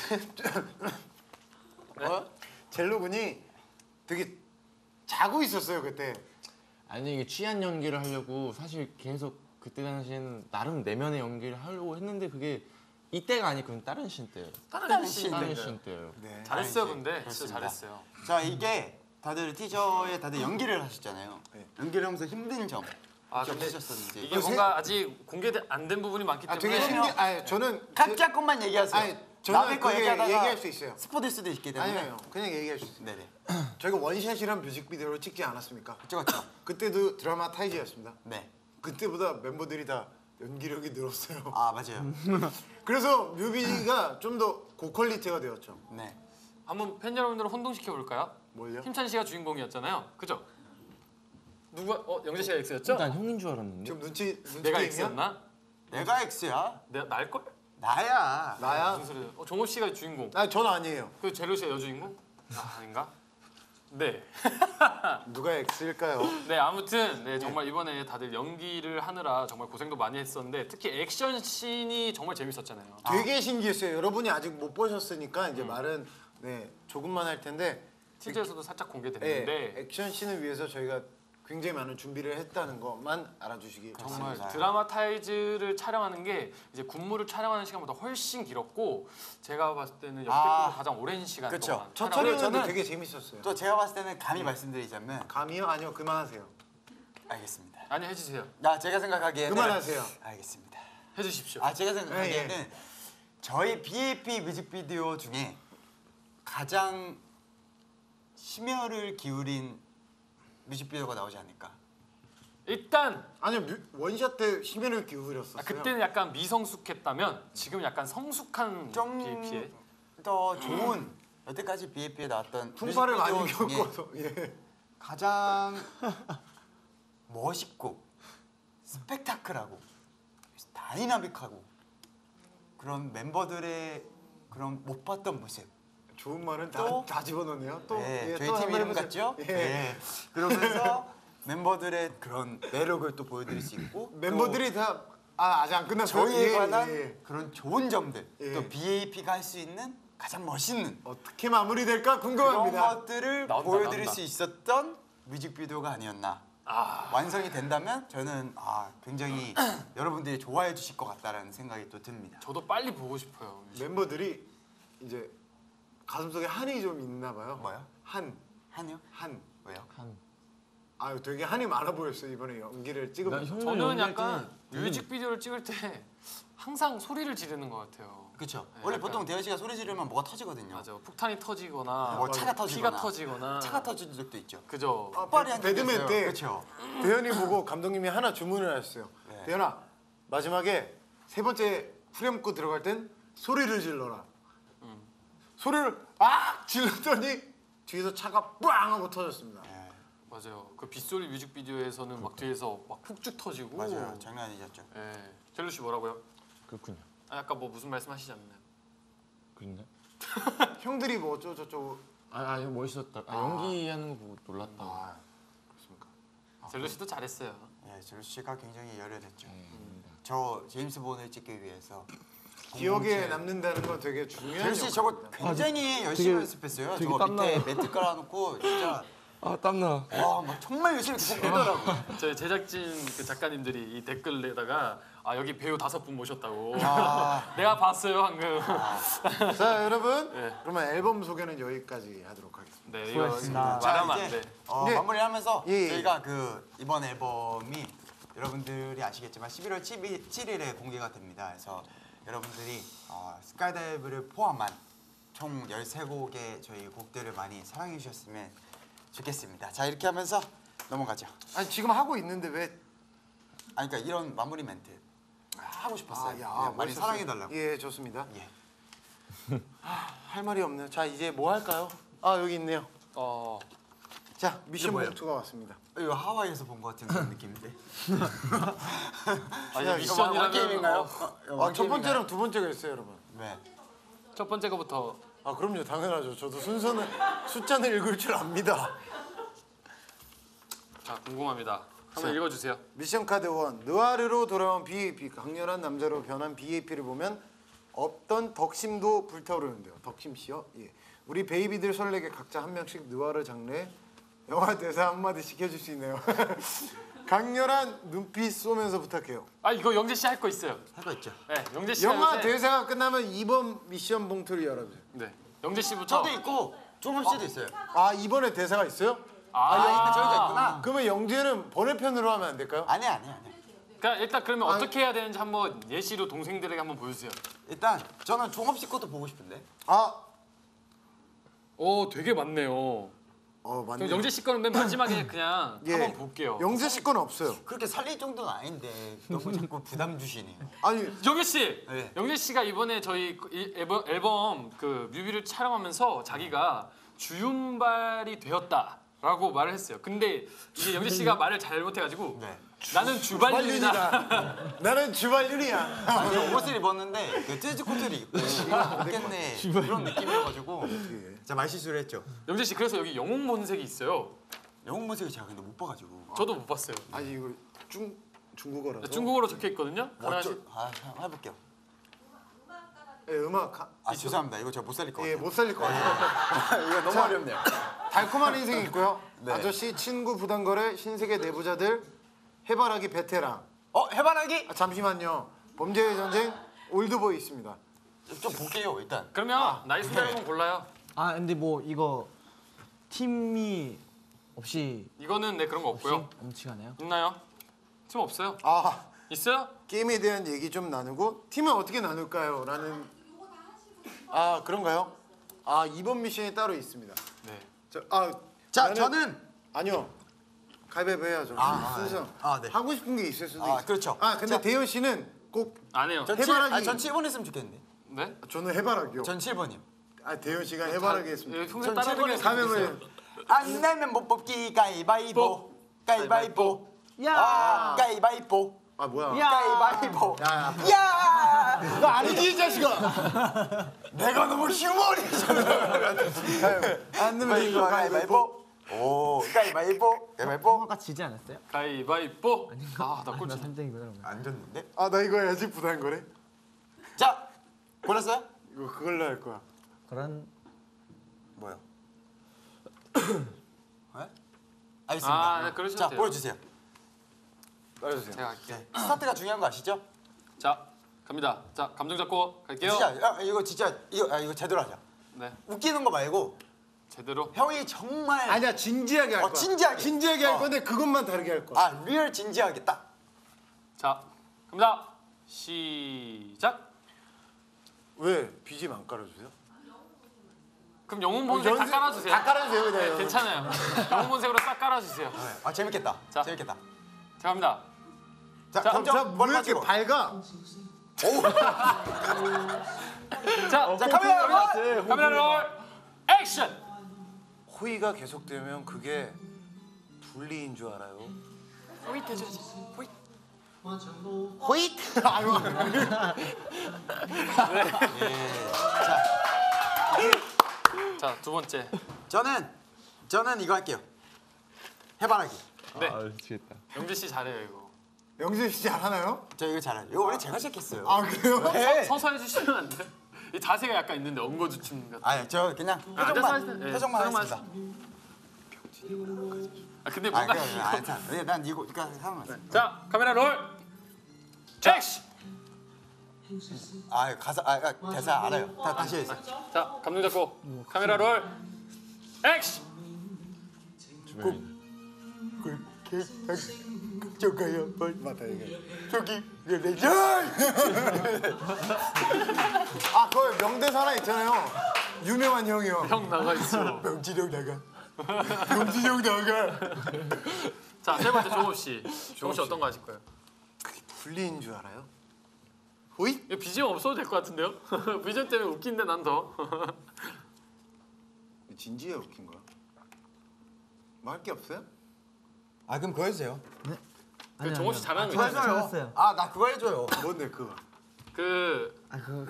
어? 젤로 군이 되게 자고 있었어요 그때. 아니 이게 취한 연기를 하려고 사실 계속 그때 당시에는 나름 내면의 연기를 하려고 했는데 그게 이때가 아니고 다른 씬 때예요. 다른 씬 다른 때인가요? 씬 때예요. 네. 잘했어요, 아, 이제 근데 진짜 그렇습니다. 잘했어요. 자, 이게 다들 티저에 다들 연기를 하셨잖아요. 네. 연기를 하면서 힘든 점 아, 혹시 근데 없으셨었는지. 이게 뭔가 아직 공개 안 된 부분이 많기 아 때문에 되게 신기. 아니 저는 각자 것만 얘기하세요. 아니 저는 남의 거 그게 얘기하다가 얘기할 수 있어요. 스포될 수도 있기 때문에. 아니에요. 그냥 얘기할 수 있어요. 네네. 저희가 원샷이란 뮤직비디오를 찍지 않았습니까? 그쵸, 그쵸. 그때도 드라마 타이즈였습니다. 네. 그때보다 멤버들이 다 연기력이 늘었어요. 아, 맞아요. 그래서 뮤비가 좀 더 고퀄리티가 되었죠. 네. 한번 팬 여러분들을 혼동시켜 볼까요? 뭘요? 힘찬 씨가 주인공이었잖아요. 그죠? 누가 어 영재 씨가 X였죠? 난 형인 줄 알았는데. 지금 눈치 눈치 내가 게임이야? X였나? 내가 X야? 내가 날 걸? 나야. 나야? 무슨 소리야? 어, 종업 씨가 주인공. 아, 전 아니에요. 그 젤로 씨가 여주인공? 아, 아닌가? 네. 누가 X일까요? 네, 아무튼 네, 정말 이번에 다들 연기를 하느라 정말 고생도 많이 했었는데 특히 액션 씬이 정말 재밌었잖아요. 되게 신기했어요. 여러분이 아직 못 보셨으니까 이제 말은 네 조금만 할 텐데 티저에서도 살짝 네, 공개됐는데 액션 씬을 위해서 저희가 굉장히 많은 준비를 했다는 것만 알아주시기 정말 바랍니다. 드라마타이즈를 촬영하는 게 이제 군무를 촬영하는 시간보다 훨씬 길었고 제가 봤을 때는 역대급으로 아, 가장 오랜 시간 그쵸. 동안 첫 촬영을 촬영은 저는- 되게 재밌었어요. 또 제가 봤을 때는 감히 말씀드리자면 감이요? 아니요, 그만하세요. 알겠습니다. 아니 해주세요. 나 제가 생각하기에는 그만하세요. 알겠습니다. 해주십시오. 아, 제가 생각하기에는 예, 저희 비에이피 뮤직비디오 중에 가장 심혈을 기울인 뮤직비디오가 나오지 않을까. 일단 아니요, 뮤- 원샷 때 힘을 기울였었어요. 아, 그때는 약간 미성숙했다면 지금 약간 성숙한 좀 비에이피에 더 좋은 여태까지 비에이피에 나왔던 풍파를 많이 뮤직비디오 중에 겪어서 예. 가장 멋있고 스펙타클하고 다이나믹하고 그런 멤버들의 그런 못 봤던 모습. 좋은 말은 또? 다, 다 집어넣네요. 또 네, 예, 저희 또 팀 한번 이름 해보세요. 같죠? 예. 네. 그러면서 멤버들의 그런 매력을 또 보여드릴 수 있고 멤버들이 다 아, 아직 안 또 끝났어요. 저희에 예, 관한 예. 그런 좋은 점들 예. 또 비에이피가 할 수 있는 가장 멋있는 어떻게 마무리될까 그런 궁금합니다. 것들을 나온다, 보여드릴 나온다. 수 있었던 뮤직비디오가 아니었나. 아, 완성이 된다면 저는 아, 굉장히 여러분들이 좋아해 주실 것 같다라는 생각이 또 듭니다. 저도 빨리 보고 싶어요. 멤버들이 이제 가슴속에 한이 좀 있나 봐요. 뭐요? 한, 한이요? 한. 왜요? 한. 아유, 되게 한이 많아 보였어요. 이번에 연기를 나 찍으면서. 형- 저는 연기할 약간 때 뮤직비디오를 찍을 때 항상 소리를 지르는 것 같아요. 그렇죠. 네, 원래 약간- 보통 대현 씨가 소리 지르면 뭐가 터지거든요. 맞아, 폭탄이 터지거나 뭐 차가 피가 터지거나 터지거나 차가 터진 적도 있죠. 그죠. 아, 폭발이 한 적도 배드맨 있어요. 때 그렇죠. 대현이 보고 감독님이 하나 주문을 하셨어요. 네. 대현아, 마지막에 세 번째 후렴구 들어갈 땐 소리를 질러라. 음. 소리를 악 질렀더니 뒤에서 차가 빵 하고 터졌습니다. 네, 맞아요. 그 빗소리 뮤직비디오에서는 막 뒤에서 막 훅쭉 터지고. 맞아요. 장난 아니셨죠. 예. 젤루 씨 뭐라고요? 그렇군요. 아, 아까 뭐 무슨 말씀하시지 않나요? 그랬나? 형들이 뭐 어쩌고 저쩌고. 아, 아 이거 멋있었다. 아, 연기하는 거 보고 놀랐다. 아, 그렇습니까? 젤루 씨도 잘했어요. 네, 젤루 씨가 굉장히 열혈했죠. 네, 아닙니다. 저 제임스 본을 찍기 위해서 기억에 남는다는 건 되게 중요한 젤루 씨 저거 역할입니다. 굉장히 열심히 되게- 연습했어요. 되게 저거 밑에 땀나요. 매트 깔아놓고 진짜 아 땀나. 와, 막 정말 열심히 계시더라고. 저희 제작진 그 작가님들이 이 댓글에다가 아 여기 배우 다섯 분 모셨다고. 내가 봤어요 방금. 자 여러분 네. 그러면 앨범 소개는 여기까지 하도록 하겠습니다. 네 이거 수고하셨습니다. 말하면 자, 안 이제 돼. 어, 예. 마무리하면서 예, 예. 저희가 그 이번 앨범이 여러분들이 아시겠지만 십일월 칠일에 공개가 됩니다. 그래서 여러분들이 어, 스카이다이브를 포함한 총 열세 곡의 저희 곡들을 많이 사랑해 주셨으면 좋겠습니다. 자, 이렇게 하면서 넘어가죠. 아니 지금 하고 있는데 왜? 아니 그러니까 이런 마무리 멘트 하고 싶었어요. 아, 야, 네, 많이 멋있었어요. 사랑해 달라고. 예, 좋습니다. 예. 할 말이 없네요. 자 이제 뭐 할까요? 아 여기 있네요. 어 자 미션 뭐예요? 봉투가 왔습니다. 이거 하와이에서 본 것 같은 그런 느낌인데. 아니 야, 미션이라면 왕 게임인가요? 어, 아, 첫 번째랑 두 번째가 있어요, 여러분. 네. 첫 번째 거부터 아 그럼요, 당연하죠. 저도 순서는 숫자는 읽을 줄 압니다. 자 궁금합니다. 한번 읽어주세요. 미션 카드 원. 느와르로 돌아온 비에이피, 강렬한 남자로 변한 비에이피를 보면 없던 덕심도 불타오르는데요. 덕심 씨요? 예. 우리 베이비들 설레게 각자 한 명씩 느와르 장르에 영화 대사 한 마디씩 해줄 수 있네요. 강렬한 눈빛 쏘면서 부탁해요. 아 이거 영재 씨 할 거 있어요. 할 거 있죠. 네 영재 씨가 영화 요새- 대사가 끝나면 이번 미션 봉투를 열어주세요. 네 영재 씨부터. 저도 있고 종훈 씨도 있어요. 아 이번에 대사가 있어요? 아, 아, 근데 저희가 있구나. 그러면 영재는 번외편으로 하면 안 될까요? 아니 아니 아니. 그러니까 일단 그러면 어떻게 해야 되는지 한번 예시로 동생들에게 한번 보여주세요. 일단 저는 종업 씨 것도 보고 싶은데. 아, 오 되게 많네요. 어 맞네. 그럼 영재 씨 거는 맨 마지막에 그냥 예. 한번 볼게요. 영재 씨 건 없어요. 그렇게 살릴 정도는 아닌데 너무 자꾸 부담 주시네요. 아니 영재 씨, 네. 영재 씨가 이번에 저희 이 앨범, 앨범 그 뮤비를 촬영하면서 자기가 주윤발이 되었다라고 말을 했어요. 근데 이게 영재 씨가 말을 잘못해가지고 네. 나는 주발윤이다. 주발윤이다. 나는 주발윤이야. 아니 옷을 입었는데 그 재즈 코트를 입고 입겠네 그런 느낌이어가지고 제가 말실수를 했죠. 영재 씨 그래서 여기 영웅 본색이 있어요. 영웅 모습이 제가 근데 못 봐가지고. 저도 못 봤어요. 아니 이거 중 중국어라서. 중국어로 적혀 있거든요. 어쩌... 가능하시- 아, 한번 해볼게요. 예, 음악 하- 아 죄송합니다. 이거 제가 못 살릴 것 예, 같아요. 못 살릴 것 같아요. 이거 너무 자. 어렵네요. 달콤한 인생이 있고요. 네. 아저씨, 친구, 부당거래, 신세계 내부자들, 해바라기, 베테랑. 어 해바라기 아, 잠시만요. 범죄의 전쟁, 올드보이 있습니다. 좀 볼게요 일단. 그러면 나이스 앨범 골라요. 아 근데 뭐 이거 팀이 없이 이거는 네 그런 거 없이 없고요. 엄치가네요. 있나요? 팀 없어요? 아, 있어요? 게임에 대한 얘기 좀 나누고 팀은 어떻게 나눌까요? 라는. 아, 그런가요? 아, 이번 미션이 따로 있습니다. 네. 저, 아, 자 나는- 저는 아니요. 가위바위보 해야죠. 아, 순서. 아, 네. 하고 싶은 게 있을 수도 아, 있어요. 그렇죠. 아, 근데 자. 대현 씨는 꼭 안 해요. 전 해바라기. 칠, 아, 전 칠 번 했으면 좋겠는데. 네? 저는 해바라기요. 전 칠 번이요. 아, 대현 씨가 해바라기 했습니다. 예, 평소에 전 따라하는 칠 번에 게 사명을 안 내면 못 뽑기 가위바위보 가위바위보 야! 아 가위바위보 아, 뭐야? 야! 가위바위보 야, 야! 너 아니지 이 자식아. 내가 너무 휴머리잖아. 안 내면 이거 가위바위보. 가위바위보 오 가위바위보 가위바위보 형아까 지지 않았어요? 가위바위보. 아나 나 꼴찌. 삼 등이구나 그러면. 안 졌는데? 아, 나 이거 해야지 부담 거래. 자 골랐어요? 이거 그걸로 할 거야. 그런 뭐요? 네? 알겠습니다. 아, 네, 그러셔도 자 돼요. 보여주세요. 따라주세요. 제가 할게요. 네. 스타트가 중요한 거 아시죠? 자 갑니다. 자 감정 잡고 갈게요. 진짜 아, 이거 진짜 이거 아, 이거 제대로 하자. 네 웃기는 거 말고 제대로. 형이 정말 아니야, 진지하게 할 어, 거야. 진지하게. 진지하게 할 어. 건데 그것만 다르게 할 거야. 아 리얼 진지하게 딱. 자 갑니다. 시작. 왜 비지엠 안 깔아주세요? 그럼 영웅 본색 다 연습- 깔아주세요. 다 깔아주세요, 그냥. 네, 괜찮아요. 영웅 본색으로 싹 깔아주세요. 아 재밌겠다. 자. 재밌겠다. 자 갑니다. 자, 자, 감정 자, 머리 왜 이렇게 맞추고. 밝아? 자, 자 카메라 롤! 카메라 롤 액션. 호의가 계속되면 그게 분리인 줄 알아요. 호잇 해줘야지. 호잇. 호잇! 아유. 자 두 번째. 저는 저는 이거 할게요. 해바라기. 네. 아 미치겠다. 영재 씨 잘해요 이거. 영재 씨 잘하나요? 저 이거 잘해요. 이거 원래 제가 시작했어요. 아, 그래요? 네. 서서 해주시면 안 돼요? 이 자세가 약간 있는데 엉거주춤 같은. 아니 저 그냥 아, 앉아서 표정만 하시면- 네, 표정만 표정만 하겠습니다. 아 근데 아 뭔가 그래 안 사. 네, 난 이거 그러니까 상관. 자 카메라 롤 액션. 아 가사 아, 아 대사 알아요. 다 다시 해주세요. 자 감독 잡고 카메라 롤 액션. 저가요. 맞다 이게. 저기 레전. 아 그거 명대사 하나 있잖아요. 유명한 형이요. 형 나가 있어. 명진형 나가. 명진형 나가. 자세 번째 종업 씨. 종업 씨 어떤 거 하실 거예요? 불리인 줄 알아요? 호이? 이거 비지엠 없어도 될 것 같은데요? 비지엠 때문에 웃긴데 난 더. 진지해 웃긴 거야. 말 게 없어요? 아 그럼 그거 해주세요. 그 종업 씨 잘하는 거 그거 있잖아요. 해줘요. 잘했어요. 아 나 그거 해줘요. 뭔데 그거? 그 아 그거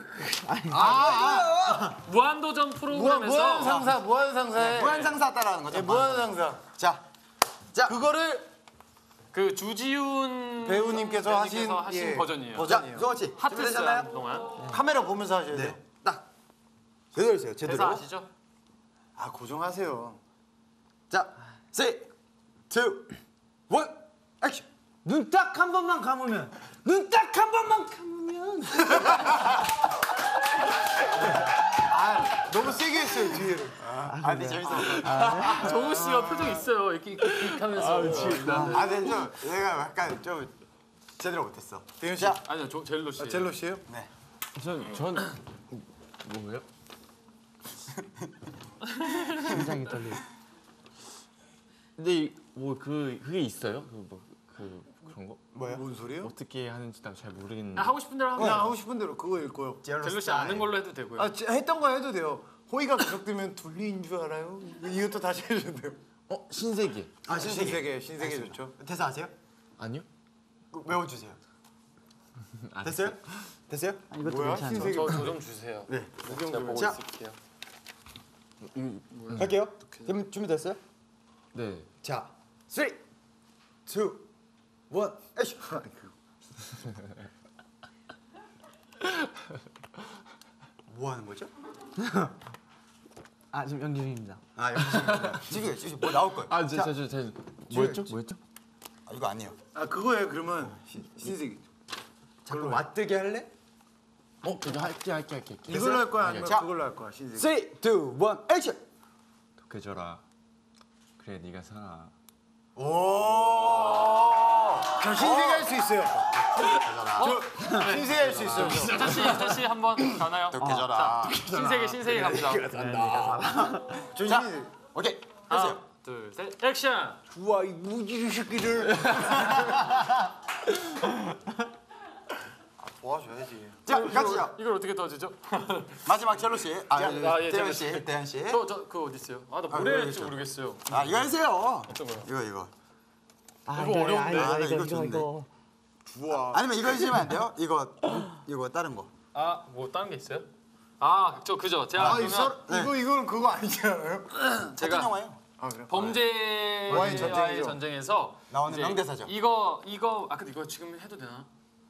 무한도전 무한 프로그램에서 무한 상사 무한 상사에 무한상사 따라하는 거죠. 예, 무한 상사. 자, 자, 그거를 그 주지훈 배우님께서 하신, 하신 예, 버전이에요. 버전. 자, 수호 씨 하트스 준비되셨나요? 하는 동안 카메라 보면서 하셔야 돼요. 네, 딱 제대로 해주세요. 대사 제대로. 아시죠? 아 고정하세요. 자, three, two, one, 액션. 눈 딱 한 번만 감으면 눈 딱 한 번만 감으면 아 너무 세게 했어요 뒤에를. 아, 근데 재밌었어. 정우 씨가 표정 있어요. 이렇게 이렇게 하면서. 아, 근데 좀 내가 약간 좀 제대로 못했어. 대현 씨. 자, 아니요, 조, 젤로 씨. 아, 젤로 씨요? 네. 전, 전 뭐예요? 굉장히 떨리고. 근데 뭐 그 그게 있어요? 그 뭐 그 그런 거? 뭐요? 뭔 소리요? 어떻게 하는지 난 잘 모르겠는데. 아, 하고 싶은 대로 하면 그냥 돼요. 하고 싶은 대로 그거 읽고요. 젤로 씨 아는 걸로 해도 되고요. 아 지- 했던 거 해도 돼요. 호의가 계속되면 둘리인 줄 알아요? 이것도 다시 해주면 돼요. 어 신세계. 아, 신세계. 신세계 신세계 좋죠. 대사 아세요? 아니요? 그 외워주세요. 안 됐어요? 됐어요? 아, 이것도 뭐야? 괜찮아. 신세계. 저 저 좀 주세요. 네. 제가 보고 자. 있을게요. 갈게요. 그럼 준비됐어요? 네. 자, three, two, one, 액션. 뭐 하는 거죠? 아 지금 연기 중입니다. 아, 영상. 지금 지금 뭐 나올 거예요? 아, 자, 저, 저, 저, 저 뭐였죠? 뭐였죠? 아, 이거 아니에요. 아 그거예요. 그러면 신- 신세계. 자꾸 맞뜨기 할래? 어, 그거 할게, 할게, 할게. 할게. 이걸로 할 거야 아니면 자. 그걸로 할 거야 신세계. three, two, one, 액션. 독해져라. 그래, 네가 살아. 오. 저 신세계 할 수 있어요. 저 신세계 할 수 있어요. 저. 저 씨, 저 씨 한번 가나요? 독해져라. 신세계 신세계 갑니다. 저 자, 신세계. 오케이. 하나, 됐어요. 둘, 셋, 액션. 우와 이 무지개 새끼들. 아, 도와줘야지. 자, 가시죠. 이걸 어떻게 도와주죠? 마지막 젤로 씨. 아, 자, 아, 예, 대현 젤로 씨, 씨. 대현 씨. 저 저 그거 어디 있어요? 아, 나 아, 뭐래 이거 할지 있죠. 모르겠어요. 아, 이거 하세요. 어떤 거요? 이거 이거. 아, 이거 어려운데. 아, 이거 좋은데. 우와. 아니면 이거 해주시면 안 돼요? 이거 이거 다른 거. 아, 뭐 다른 게 있어요? 아, 저 그죠. 제가 아 그러면 있어? 네. 이거 이거는 그거 아니지 않아요? 같은 제가 영화예요. 아 그래? 범죄와의 와인 전쟁이죠. 전쟁에서 나오는 이제 명대사죠. 이거 이거 아 근데 이거 지금 해도 되나?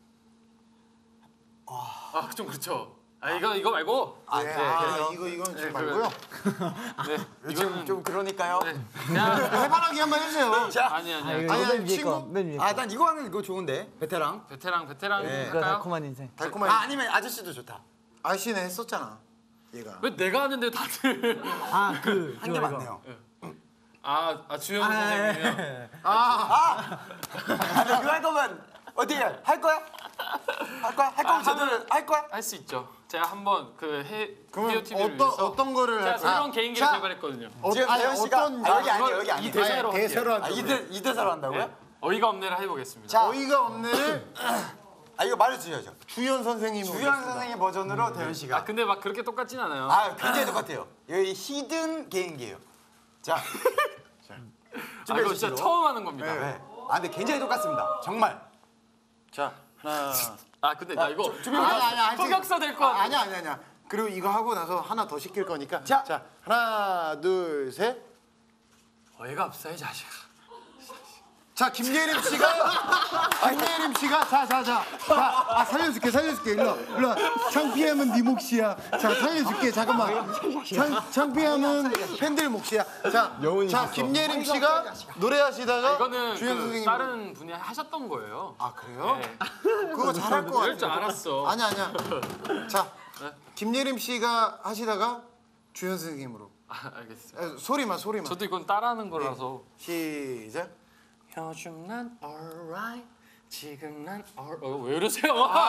아, 좀 그렇죠. 아, 이거 이거 말고. 아, 네, 네, 아 그래요? 이거 이건 지금 네, 말고요. 네. 좀, 이거는 좀 그러니까요. 네. 그냥 해바라기 한번 해주세요. 자, 아니 아니. 아 아니. 이거 아니, 맨 위에 친구? 거, 맨 위에 거. 아, 난 이거 하는 거 좋은데. 베테랑. 베테랑 베테랑 네. 이거 할까요? 달콤한 인생. 달콤한. 아, 아니면 아저씨도 좋다. 아씨는 했었잖아. 얘가. 왜 내가 하는데 다들 아 그 한 개 많네요. 아, 아 주영 선생님이요. 아, 근데 그거 할 거면 어떻게 해? 할 거야? 할 거야? 할 거면 아, 제대로 하면- 할 거야? 할 수 있죠. 제가 한번 그해 그러면 헤어 티비를 어떤 위해서 어떤 거를 제가 할 거야? 새로운 개인기를 자, 개발했거든요. 어, 지금 아니, 대현 씨가 어떤 아, 여기 아니에요. 이걸 여기 아니에요. 이 대사로 아니, 대사로 아, 하죠. 이대 이대사로 한다고요? 네. 어이가 없네를 해보겠습니다. 자, 어이가 없네를 아 이거 말해 주셔야죠. 주연 선생님이 주현 오셨습니다. 선생님 버전으로 대현 아 씨가. 근데 막 그렇게 똑같진 않아요. 아, 굉장히 똑같아요. 여기 히든 개인기예요. 자, 아, 이거 진짜 처음 하는 겁니다. 네. 아, 근데 굉장히 똑같습니다. 정말. 자 하나. 아 근데 나 이거 아니 아니 아니. 흑역사 될 거 아, 같아. 아니야 아니야 아니야. 그리고 이거 하고 나서 하나 더 시킬 거니까. 자. 자 하나 둘 셋. 어이가 없어 이 자식아. 자 김예림 씨가 김예림 씨가 자자자 자, 아 살려줄게 살려줄게 일로 와, 일로 와. 창피함은 네 몫이야. 자 살려줄게 잠깐만. 창, 창피함은 팬들 몫이야. 자, 자 김예림 씨가 노래하시다가 이거는 주현 그 선생님 다른 분이 하셨던 거예요. 아 그래요? 네. 그거 잘할 것 이럴 줄 같아. 알았어. 아니야 아니야. 자 네? 김예림 씨가 하시다가 주현 선생님으로 아, 알겠어요. 아, 소리만 소리만. 저도 이건 따라하는 거라서. 시작. 요즘 난 alright. 지금 난 all... 어, 왜 이러세요?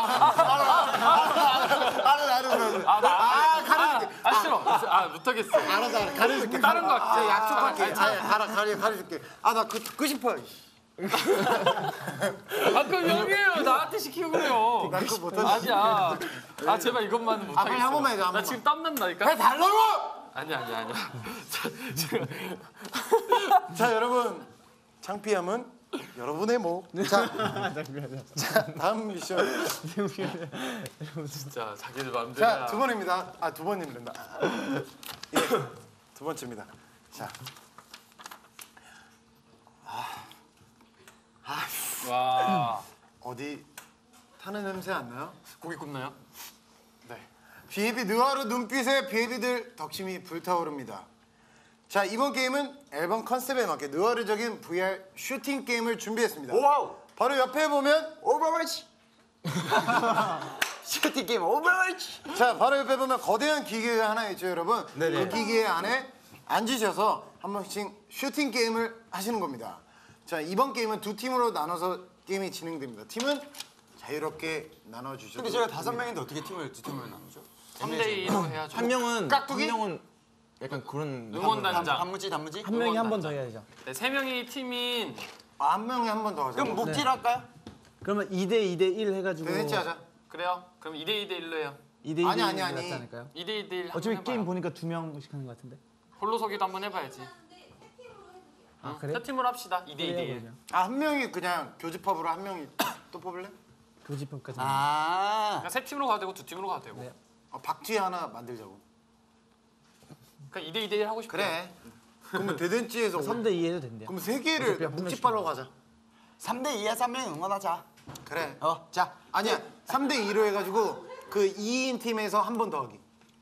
알아 알아 알아. 아, 나, 아, 가르쳐줄게. 아, 아, 싫어. 아, 못하겠어. 알아서 알아. 가르쳐줄게. 다른 거 할게. 아, 약속할게. 아, 아, 아, 알아 가르 가르쳐줄게. 아 나 그 듣고 싶어. 아, 그럼 형이에요. 나한테 시키고 그래요. 나 그거 못하지. 아니야. 아, 제발 이것만은 못하겠어. 빨리 한 번만 해줘, 한 나 번만. 지금 땀난다니까. 해 달라고. 아니야, 아니야, 아니야. 자, 지금 자 여러분 창피함은 여러분의 목. 자, 자 다음 미션. 진짜 자기들 마음대로. 자 두 번입니다. 아 두 번이면 된다. 예, 두 번째입니다. 자. 와. 어디 타는 냄새 안 나요? 고기 굽나요? 네. 비에비 느와르 눈빛에 비에비들 덕심이 불타오릅니다. 자 이번 게임은 앨범 컨셉에 맞게 느와르적인 브이알 슈팅 게임을 준비했습니다. 와우. 바로 옆에 보면 오버워치. 슈팅 게임 오버워치. 자 바로 옆에 보면 거대한 기계가 하나 있죠 여러분. 그 기계 안에 앉으셔서 한 번씩 슈팅 게임을 하시는 겁니다. 자 이번 게임은 두 팀으로 나눠서 게임이 진행됩니다. 팀은 자유롭게 나눠주셔도 근데 저희가 다섯 명인데 어떻게 팀을 두 팀으로 나누죠? 삼 대 이로 해야죠. 한 명은 깍두기? 한 명은 약간 그런 응원단장. 단무지 단무지? 한 명이 한 번 더 해야죠. 네, 세 명이 팀인 아, 한 명이 한 번 더 하자. 그럼 묵지로 할까요? 그러면 이 대 이 대 일 해가지고 대댄치 하자. 그래요? 그럼 이 대 이 대 일로 해요. 이 대 이 대 아니, 일 아니, 아니. 낫지 않을까요? 이 대 이 대 일 한번 어차피 해봐요. 게임 보니까 두 명씩 하는 것 같은데. 홀로 서기도 한번 해봐야지. 아 그래? 세 팀으로 합시다. 이 대 이 대 그래요, 일. 그러면. 아, 한 명이 그냥 교집합으로 한 명이 또 뽑을래? 교집합까지. 아. 그냥 세 팀으로 가도 되고 두 팀으로 가도 되고. 네. 어, 박쥐 하나 만들자고. 그냥 이 대 이 대 일 하고 싶어요. 그래. 그러면 대댄지에서 삼 대 이 해도 된대요. 그럼 세 어차피 개를 한 명씩 묵찌빨로 가자. 삼 대 이에 삼 명 응원하자. 그래. 어, 자. 아니야. 삼 대 이로 해가지고 그 이 인 팀에서 한 번 더 하기.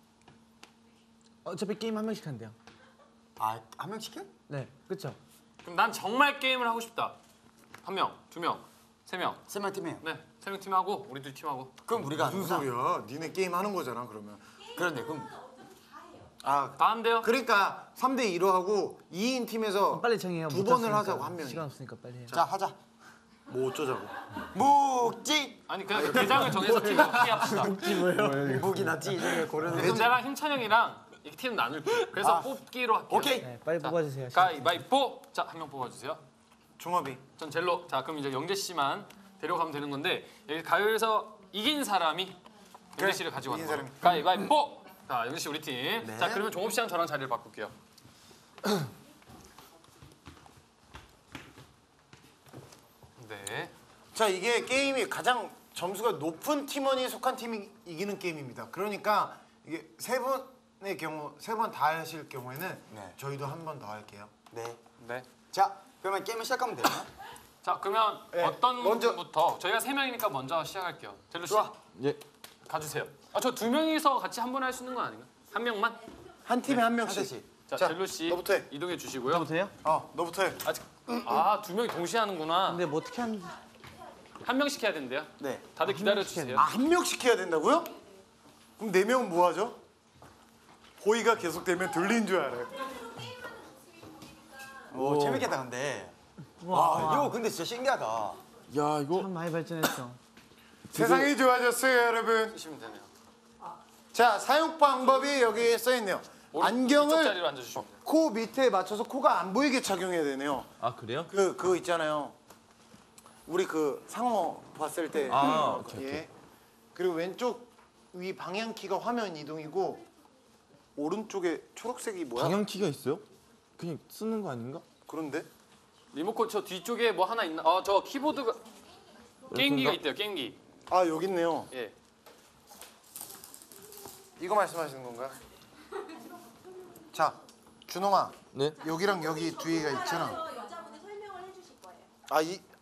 어차피 게임 한 명씩 한대요. 아, 한 명 시켜? 네, 그렇죠. 그럼 난 정말 게임을 하고 싶다. 한 명, 두 명, 세 명. 세 명 팀이에요. 네, 세 명 팀하고 우리 둘 팀하고. 그럼 우리가 무슨 하는 거잖아. 소리야? 니네 게임 하는 거잖아 그러면. 그런데 그럼 아 다 한대요. 그러니까 삼 대 이로 하고 이 인 팀에서 빨리 정해요. 두 못 번을 잤으니까. 하자고 한 명이. 시간 없으니까 빨리 해요. 자, 하자. 뭐 어쩌자고. 묵지. 아니 그냥 그 대장을 정해서 팀 어떻게 합시다. 묵이나 찌 중에 고르는 그럼 내가 힘찬형이랑 이렇게 팀 나눌게. 그래서 아. 뽑기로 할게요. 오케이. 네, 빨리 자, 뽑아주세요. 가위바위보. 자, 한 명 뽑아주세요. 종합이. 전 젤로. 자, 그럼 이제 영재 씨만 데려가면 되는 건데 여기 가요에서 이긴 사람이 영재 씨를 가지고 가는 이긴 거예요. 사람이. 가위바위보. 자, 영재 씨 우리 팀. 자, 그러면 종업 씨랑 저랑 자리를 바꿀게요. 네. 자 이게 게임이 가장 점수가 높은 팀원이 속한 팀이 이기는 게임입니다. 그러니까 이게 세 번의 경우 세 번 다 하실 경우에는 네. 저희도 한 번 더 할게요. 네. 네. 자, 그러면 게임을 시작하면 돼요. 자, 그러면 네, 어떤 먼저- 분부터 저희가 세 명이니까 먼저 시작할게요. 젤로 씨. 좋아. 예. 가주세요. 아, 저 두 명이서 같이 한 번에 할 수 있는 건 아닌가? 한 명만? 한 팀에 한 한 명씩. 대씩. 자, 자, 젤로 씨 너부터 해. 이동해 주시고요. 저부터요? 어 너부터 해. 아직 아, 두 명이 동시에 하는구나. 근데 뭐 어떻게 한? 한 명씩 해야 된대요. 네. 다들 기다려 주세요. 아 한 명씩 해야 된다고요? 그럼 네 명은 뭐 하죠? 호의가 계속되면 들린 줄 알아요. 오, 재밌겠다 근데. 와, 이거 근데 진짜 신기하다. 야 이거 참 많이 발전했어. 세상이 좋아졌어요 여러분. 하시면 되네요. 자 사용 방법이 여기에 써 있네요. 오른- 이쪽 안경을 자리로 앉아 주시면 돼요. 코 밑에 맞춰서 코가 안 보이게 착용해야 되네요. 아 그래요? 그 그거 있잖아요. 우리 그 상어 봤을 때. 아, 오케이, 예. 그리고 왼쪽 위 방향 키가 화면 이동이고 오른쪽에 초록색이 뭐야? 방향 키가 있어요? 그냥 쓰는 거 아닌가? 그런데 리모컨 저 뒤쪽에 뭐 하나 있나? 아, 저 키보드가 게임기가 이렇게인가? 있대요. 게임기. 아 여기 있네요. 예. 이거 말씀하시는 건가요? 자 준홍아 네. 여기랑 여기 뒤에가 있잖아. 여자분이 설명을 해주실 거예요. 아 이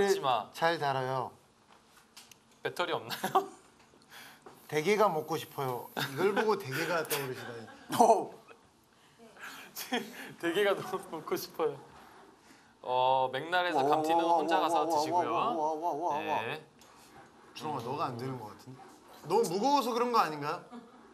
대게를 맞지 마. 잘 달아요. 배터리 없나요? 대게가 먹고 싶어요. 이걸 보고 대게가 떠오르시다니. 오. 대게가 너무 먹고 싶어요. 어 맥날에서 감튀는 혼자 가서 드시고요. 네. 준호가 너가 안 되는 것 같은데. 너무 무거워서 그런 거 아닌가?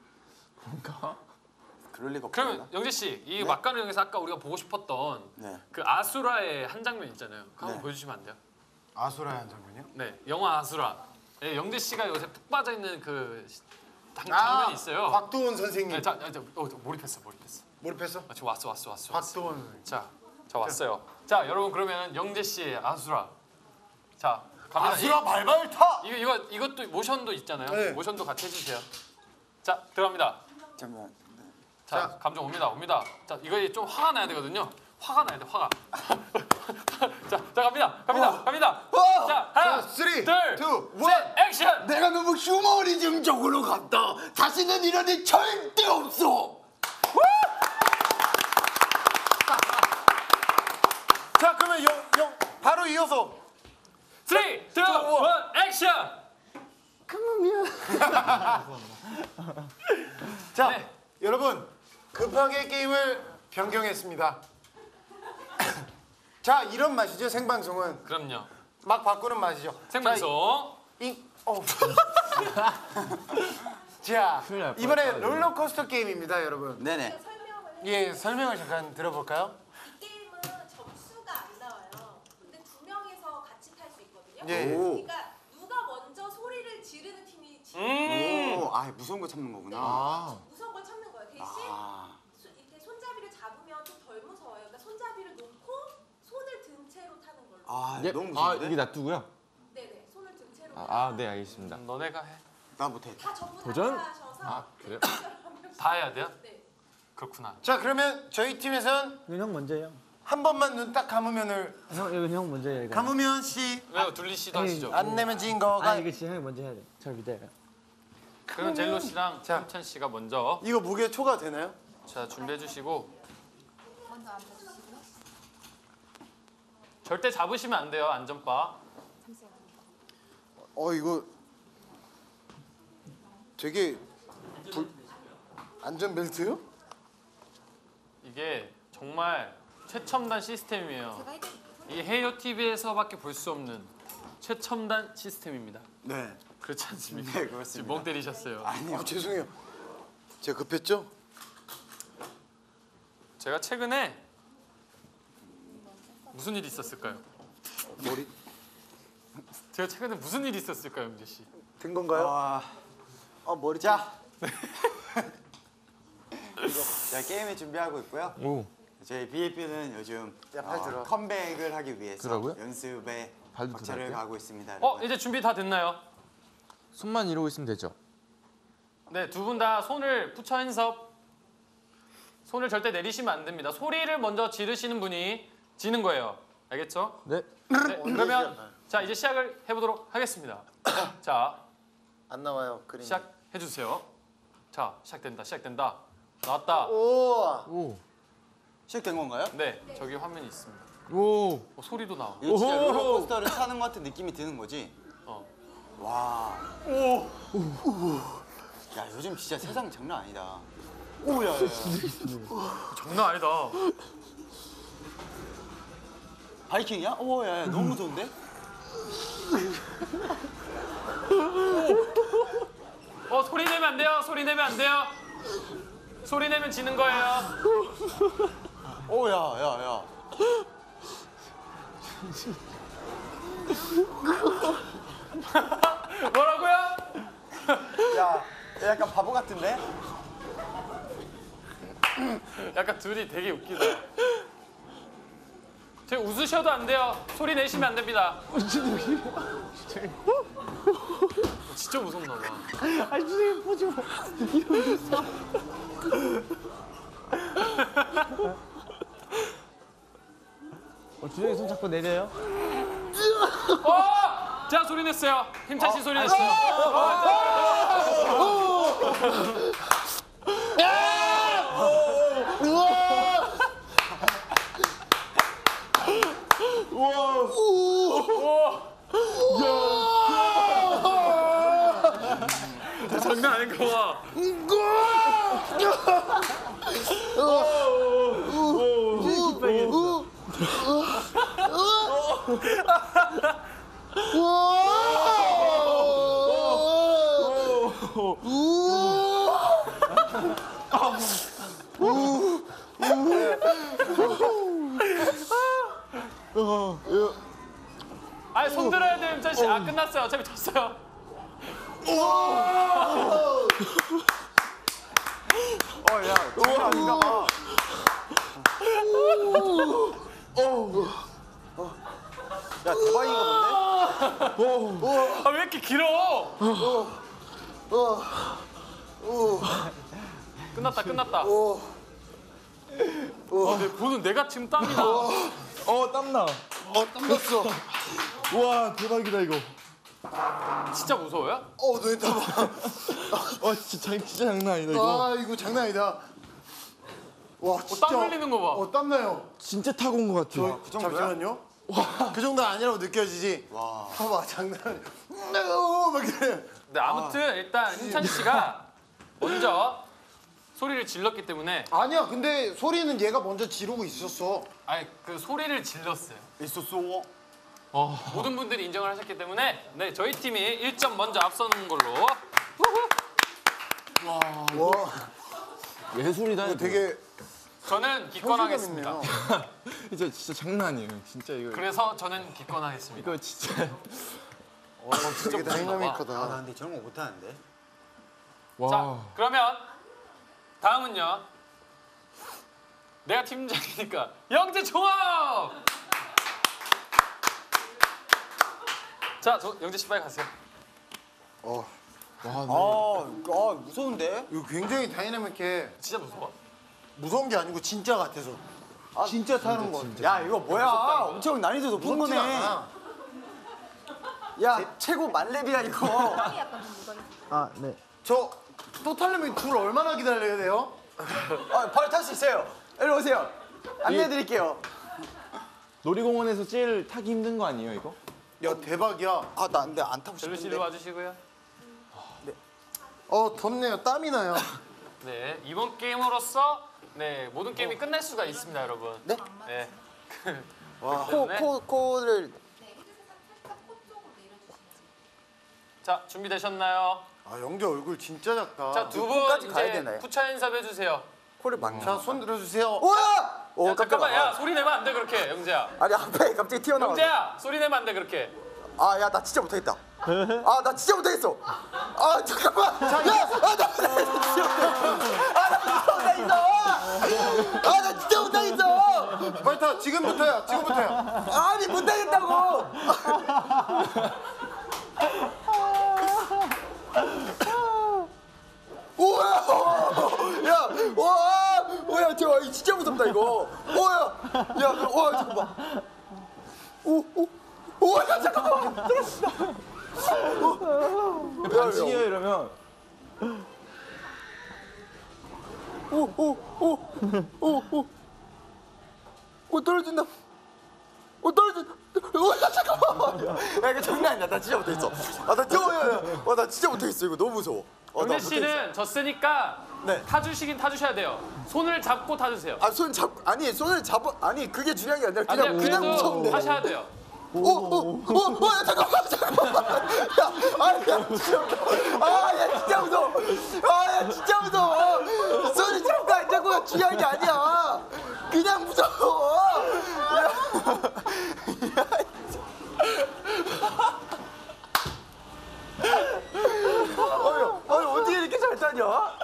그럴 리가 없잖아. 그러면 영재 씨, 이 막간을 아까 우리가 보고 싶었던 네. 그 아수라의 한 장면 있잖아요. 그거 한번 네. 보여주시면 안 돼요? 아수라의 한 장면이요? 네, 영화 아수라. 네, 영재 씨가 요새 푹 빠져 있는 그 장, 아, 장면이 있어요. 곽도원 선생님. 네, 자, 자, 어, 저 몰입했어, 몰입했어. 몰입했어? 아, 지금 왔어, 왔어, 왔어. 왔어. 곽도원 선생님. 자, 자 왔어요. 자, 여러분 그러면 영재 씨의 아수라. 자, 갑니다. 아수라 발발 타. 이, 이거 이거 이것도 모션도 있잖아요. 네. 모션도 같이 해주세요. 자, 들어갑니다. 잠깐만. 자, 자. 감정 옵니다, 옵니다. 자, 이거 좀 화가 나야 되거든요. 화가 나야 돼, 화가. 자, 자 갑니다, 갑니다, 갑니다. 자, 하나, 자, 쓰리, 둘, 투, 셋, 액션. 내가 너무 휴머니즘적으로 갔다. 다시는 이런 일 절대 없어. 자, 그러면 영, 영 바로 이어서 삼, 이, 일, 액션. 자, 네. 여러분 급하게 게임을 변경했습니다. 자 이런 맛이죠 생방송은. 그럼요. 막 바꾸는 맛이죠. 생방송. 자, 이, 어. 자 큰일 날 이번에 뻔했다, 롤러코스터 게임입니다 여러분. 네네. 설명을 예 설명을 잠깐 들어볼까요? 이 게임은 점수가 안 나와요. 근데 두 명이서 같이 탈 수 있거든요. 예. 오. 그러니까 누가 먼저 소리를 지르는 팀이 지 음. 오, 아 무서운 거 참는 거구나. 아. 무서운 걸 참는 거예요. 대신 아. 소- 이렇게 손잡이를 잡으면 좀 덜 무서워요. 그러니까 손잡이를 놓고 손을 든 채로 타는 걸로. 아 예? 너무 아 무서운데? 이게 놔두고요? 네네. 손을 든 채로. 아, 아, 네 알겠습니다. 음, 너네가 해. 나 못해. 다 전부 도전? 다 하셔서. 아, 그래요? 다 해야 돼요? 네. 그렇구나. 자 그러면 저희 팀에선 이건 형 먼저 해요. 한 번만 눈 딱 감으면을 형 이건 형 먼저 해요. 이거. 감으면 씨. 왜요? 둘리 씨도 아니, 하시죠. 안 내면 진 거가. 아 이거 진짜 형이 먼저 해야 돼. 저 믿어요. 그럼 젤로 씨랑 자. 함찬 씨가 먼저 이거 무게 초과 되나요? 자 준비해 주시고 먼저 앉아주시고요. 절대 잡으시면 안 돼요. 안전바. 잠시만요. 어 이거 되게 불... 안전벨트요? 이게 정말 최첨단 시스템이에요. 제가 해드릴게요. 이 헤이오 티비에서밖에 볼 수 없는 최첨단 시스템입니다. 네. 그렇지 않습니까? 네, 지금 그렇습니다. 멍 때리셨어요. 아니요. 아 죄송해요. 제가 급했죠? 제가 최근에 무슨 일이 있었을까요? 머리 제가 최근에 무슨 일이 있었을까요, 영재 씨? 된 건가요? 아, 아 머리 자. 이거 제가 게임을 준비하고 있고요. 오. 저희 비에이피는 요즘 야, 팔 어, 들어. 컴백을 하기 위해서 들어가고요? 연습에 발도 박차를 들어갈게요? 가고 있습니다. 어, 여러분. 이제 준비 다 됐나요? 손만 이러고 있으면 되죠? 네, 두 분 다 손을 붙여 핸섭. 손을 절대 내리시면 안 됩니다. 소리를 먼저 지르시는 분이 지는 거예요. 알겠죠? 네. 네, 그러면 자 이제 시작을 해보도록 하겠습니다. 자, 안 나와요 그림. 시작해 주세요. 자, 시작된다, 시작된다. 나왔다. 오. 오. 시작된 건가요? 네, 저기 화면이 있습니다. 오. 어, 소리도 나와. 이거 진짜 오호. 롤러코스터를 타는 것 같은 느낌이 드는 거지? 어. 와. 오, 야 요즘 진짜 세상 장난 아니다. 오야. 장난 아니다. 바이킹이야? 오, 야, 야 너무 무서운데? 어, 소리 내면 안 돼요. 소리 내면 안 돼요. 소리 내면 지는 거예요. 오, 야, 야, 야. 뭐라고요? 야, 약간 바보 같은데? 약간 둘이 되게 웃기다. 저 웃으셔도 안 돼요. 소리 내시면 안 됩니다. 진짜 무섭나 봐. 아 선생님 보지 마. 이러면서. 어 준영이 손 잡고 내려요. 어! 자, 소리 냈어요. 힘찬 씨 소리 냈어요. 장난 아닌가 봐. 아니, 손 들어야 돼요, 임찬 씨. 아, 끝났어요. 어차피 졌어요. 어, 야, 장난 아닌가 봐. 야, 대박인가 본데? 아, 왜 이렇게 길어? 끝났다, 끝났다. 아, 내 보는 내가 지금 땀이 나. 어 땀나. 어 땀났어. 와 대박이다 이거. 진짜 무서워요? 어 눈이 따봐. 와 진짜 장, 진짜 장난 아니다 이거. 아 이거 장난 아니다. 와 진짜. 땀 흘리는 거 봐. 어 땀나요. 진짜 타고 온 것 같아. 저, 그 정도야? 잠시만요. 그 정도는 아니라고 느껴지지. 와. 봐봐 장난 아니야. 막 이래. 네, 아무튼 일단 임찬 씨가 먼저 소리를 질렀기 때문에 아니야, 근데 소리는 얘가 먼저 지르고 있었어. 아니 그 소리를 질렀어요. 있었어. 어, 모든 분들이 인정을 하셨기 때문에 네 저희 팀이 일 점 먼저 앞서는 걸로. 와, 예술이다. 이거 되게 저는 기권하겠습니다. 현실감 진짜 진짜 장난 아니에요. 진짜 이거 그래서 저는 기권하겠습니다. 이거 진짜 어, 진짜 되게 무섭다. 아, 나 다이나믹하다. 근데 저런 거 못하는데. 와. 자, 그러면 다음은요. 내가 팀장이니까 영재 종합. 자, 저, 영재 씨 빨리 가세요. 어, 와, 아, 네. 아 무서운데? 이거 굉장히 다이나믹해. 진짜 무서워. 무서운 게 아니고 진짜 같아서. 진짜 타는 거 같아. 야 이거 뭐야? 엄청 난이도 높은 무섭지 거네. 않아. 야 최고 만렙이야 이거. 빵이 약간 좀 묻어있어. 아, 네. 저 또 타려면 줄 얼마나 기다려야 돼요? 아, 바로 탈 수 있어요. 이리 오세요. 안내해드릴게요. 놀이공원에서 제일 타기 힘든 거 아니에요, 이거? 야, 대박이야. 아, 나 근데 안 타고 젤루 싶은데. 씨로 와주시고요. 어, 덥네요. 땀이 나요. 네, 이번 게임으로써 네 모든 게임이 끝날 수가 있습니다, 여러분. 네? 네. 와. 코, 때문에- 코, 코를. 네, 헤드셋 살짝 코 쪽으로 내려주시면 자, 준비되셨나요? 아, 영재 얼굴 진짜 작다. 자, 두 분 코까지 가야 이제 되나요? 푸차 인사 해주세요. 코를 막. 자, 손 들어주세요. 우와! 오, 야, 잠깐만, 야 깜짝아. 소리 내면 안 돼 그렇게, 영재야. 아니 앞에 갑자기 튀어나와. 영재야, 소리 내면 안 돼 그렇게. 아, 야, 나 진짜 못하겠다. 아, 나 진짜 못하겠어. 아, 잠깐만. 야, 아, 나, 나 진짜 못하겠어. 아, 나 진짜 못하겠어. 아, 나 진짜 못하겠어. 빨리 타. 지금부터야. 지금부터야. 아니, 못하겠다고. 우와! 야, 와, 와, 저 진짜 무섭다 이거. 오야, 야, 와, 잠깐만. 오, 오, 오, 야, 잠깐만. 떨어진다. 반칙이에요, 이러면. 오, 오, 오, 오, 오, 오, 떨어진다. 오, 떨어진다. 오, 야, 잠깐만. 야, 이거 장난 아니야. 나 진짜 못하겠어. 아, 나 진짜, 야, 야, 와, 나 진짜 못하겠어. 이거 너무 무서워. 어, 나 영재 씨는 졌으니까 네. 타주시긴 타주셔야 돼요. 손을 잡고 타주세요. 아, 손 잡, 아니, 손을 잡아, 아니, 그게 중요한 게 아니라 안 그냥, 돼요. 그냥 그래도 무서운데. 하셔야 돼요. 오, 오, 오, 오, 야, 잠깐만, 잠깐만. 야, 아, 야, 진짜 무서워. 아, 야, 진짜 무서워. 아, 야, 진짜 무서워. 손을 잡고 안 잡고가 중요한 게 아니야. 그냥 무서워. 야, 야, 어휴, 어휴, 어떻게 이렇게 잘 타냐?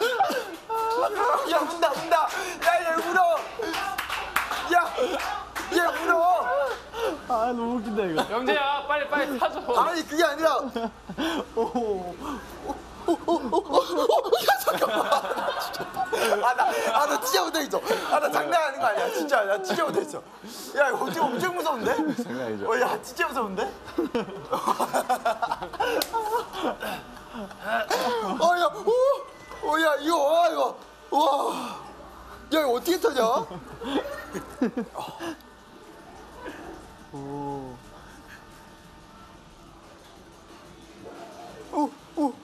야, 운다, 운다. 야, 얘 울어. 야, 얘 울어. 아, 너무 웃긴다, 이거. 영재야, 빨리 빨리 타줘. 아니, 그게 아니라. 오, 오, 오, 오, 야, 잠깐만. 아, 나, 아, 나 진짜 못하겠어. 아, 나 장난하는 거 아니야. 진짜, 나 진짜 못하겠어. 야, 이거 엄청, 엄청 무서운데? 장난 아니죠? 어, 야, 진짜 무서운데? 어, 야, 오, 어, 야, 이거, 와, 이거, 와, 야, 이거 어떻게 타냐? 오. 오, 오,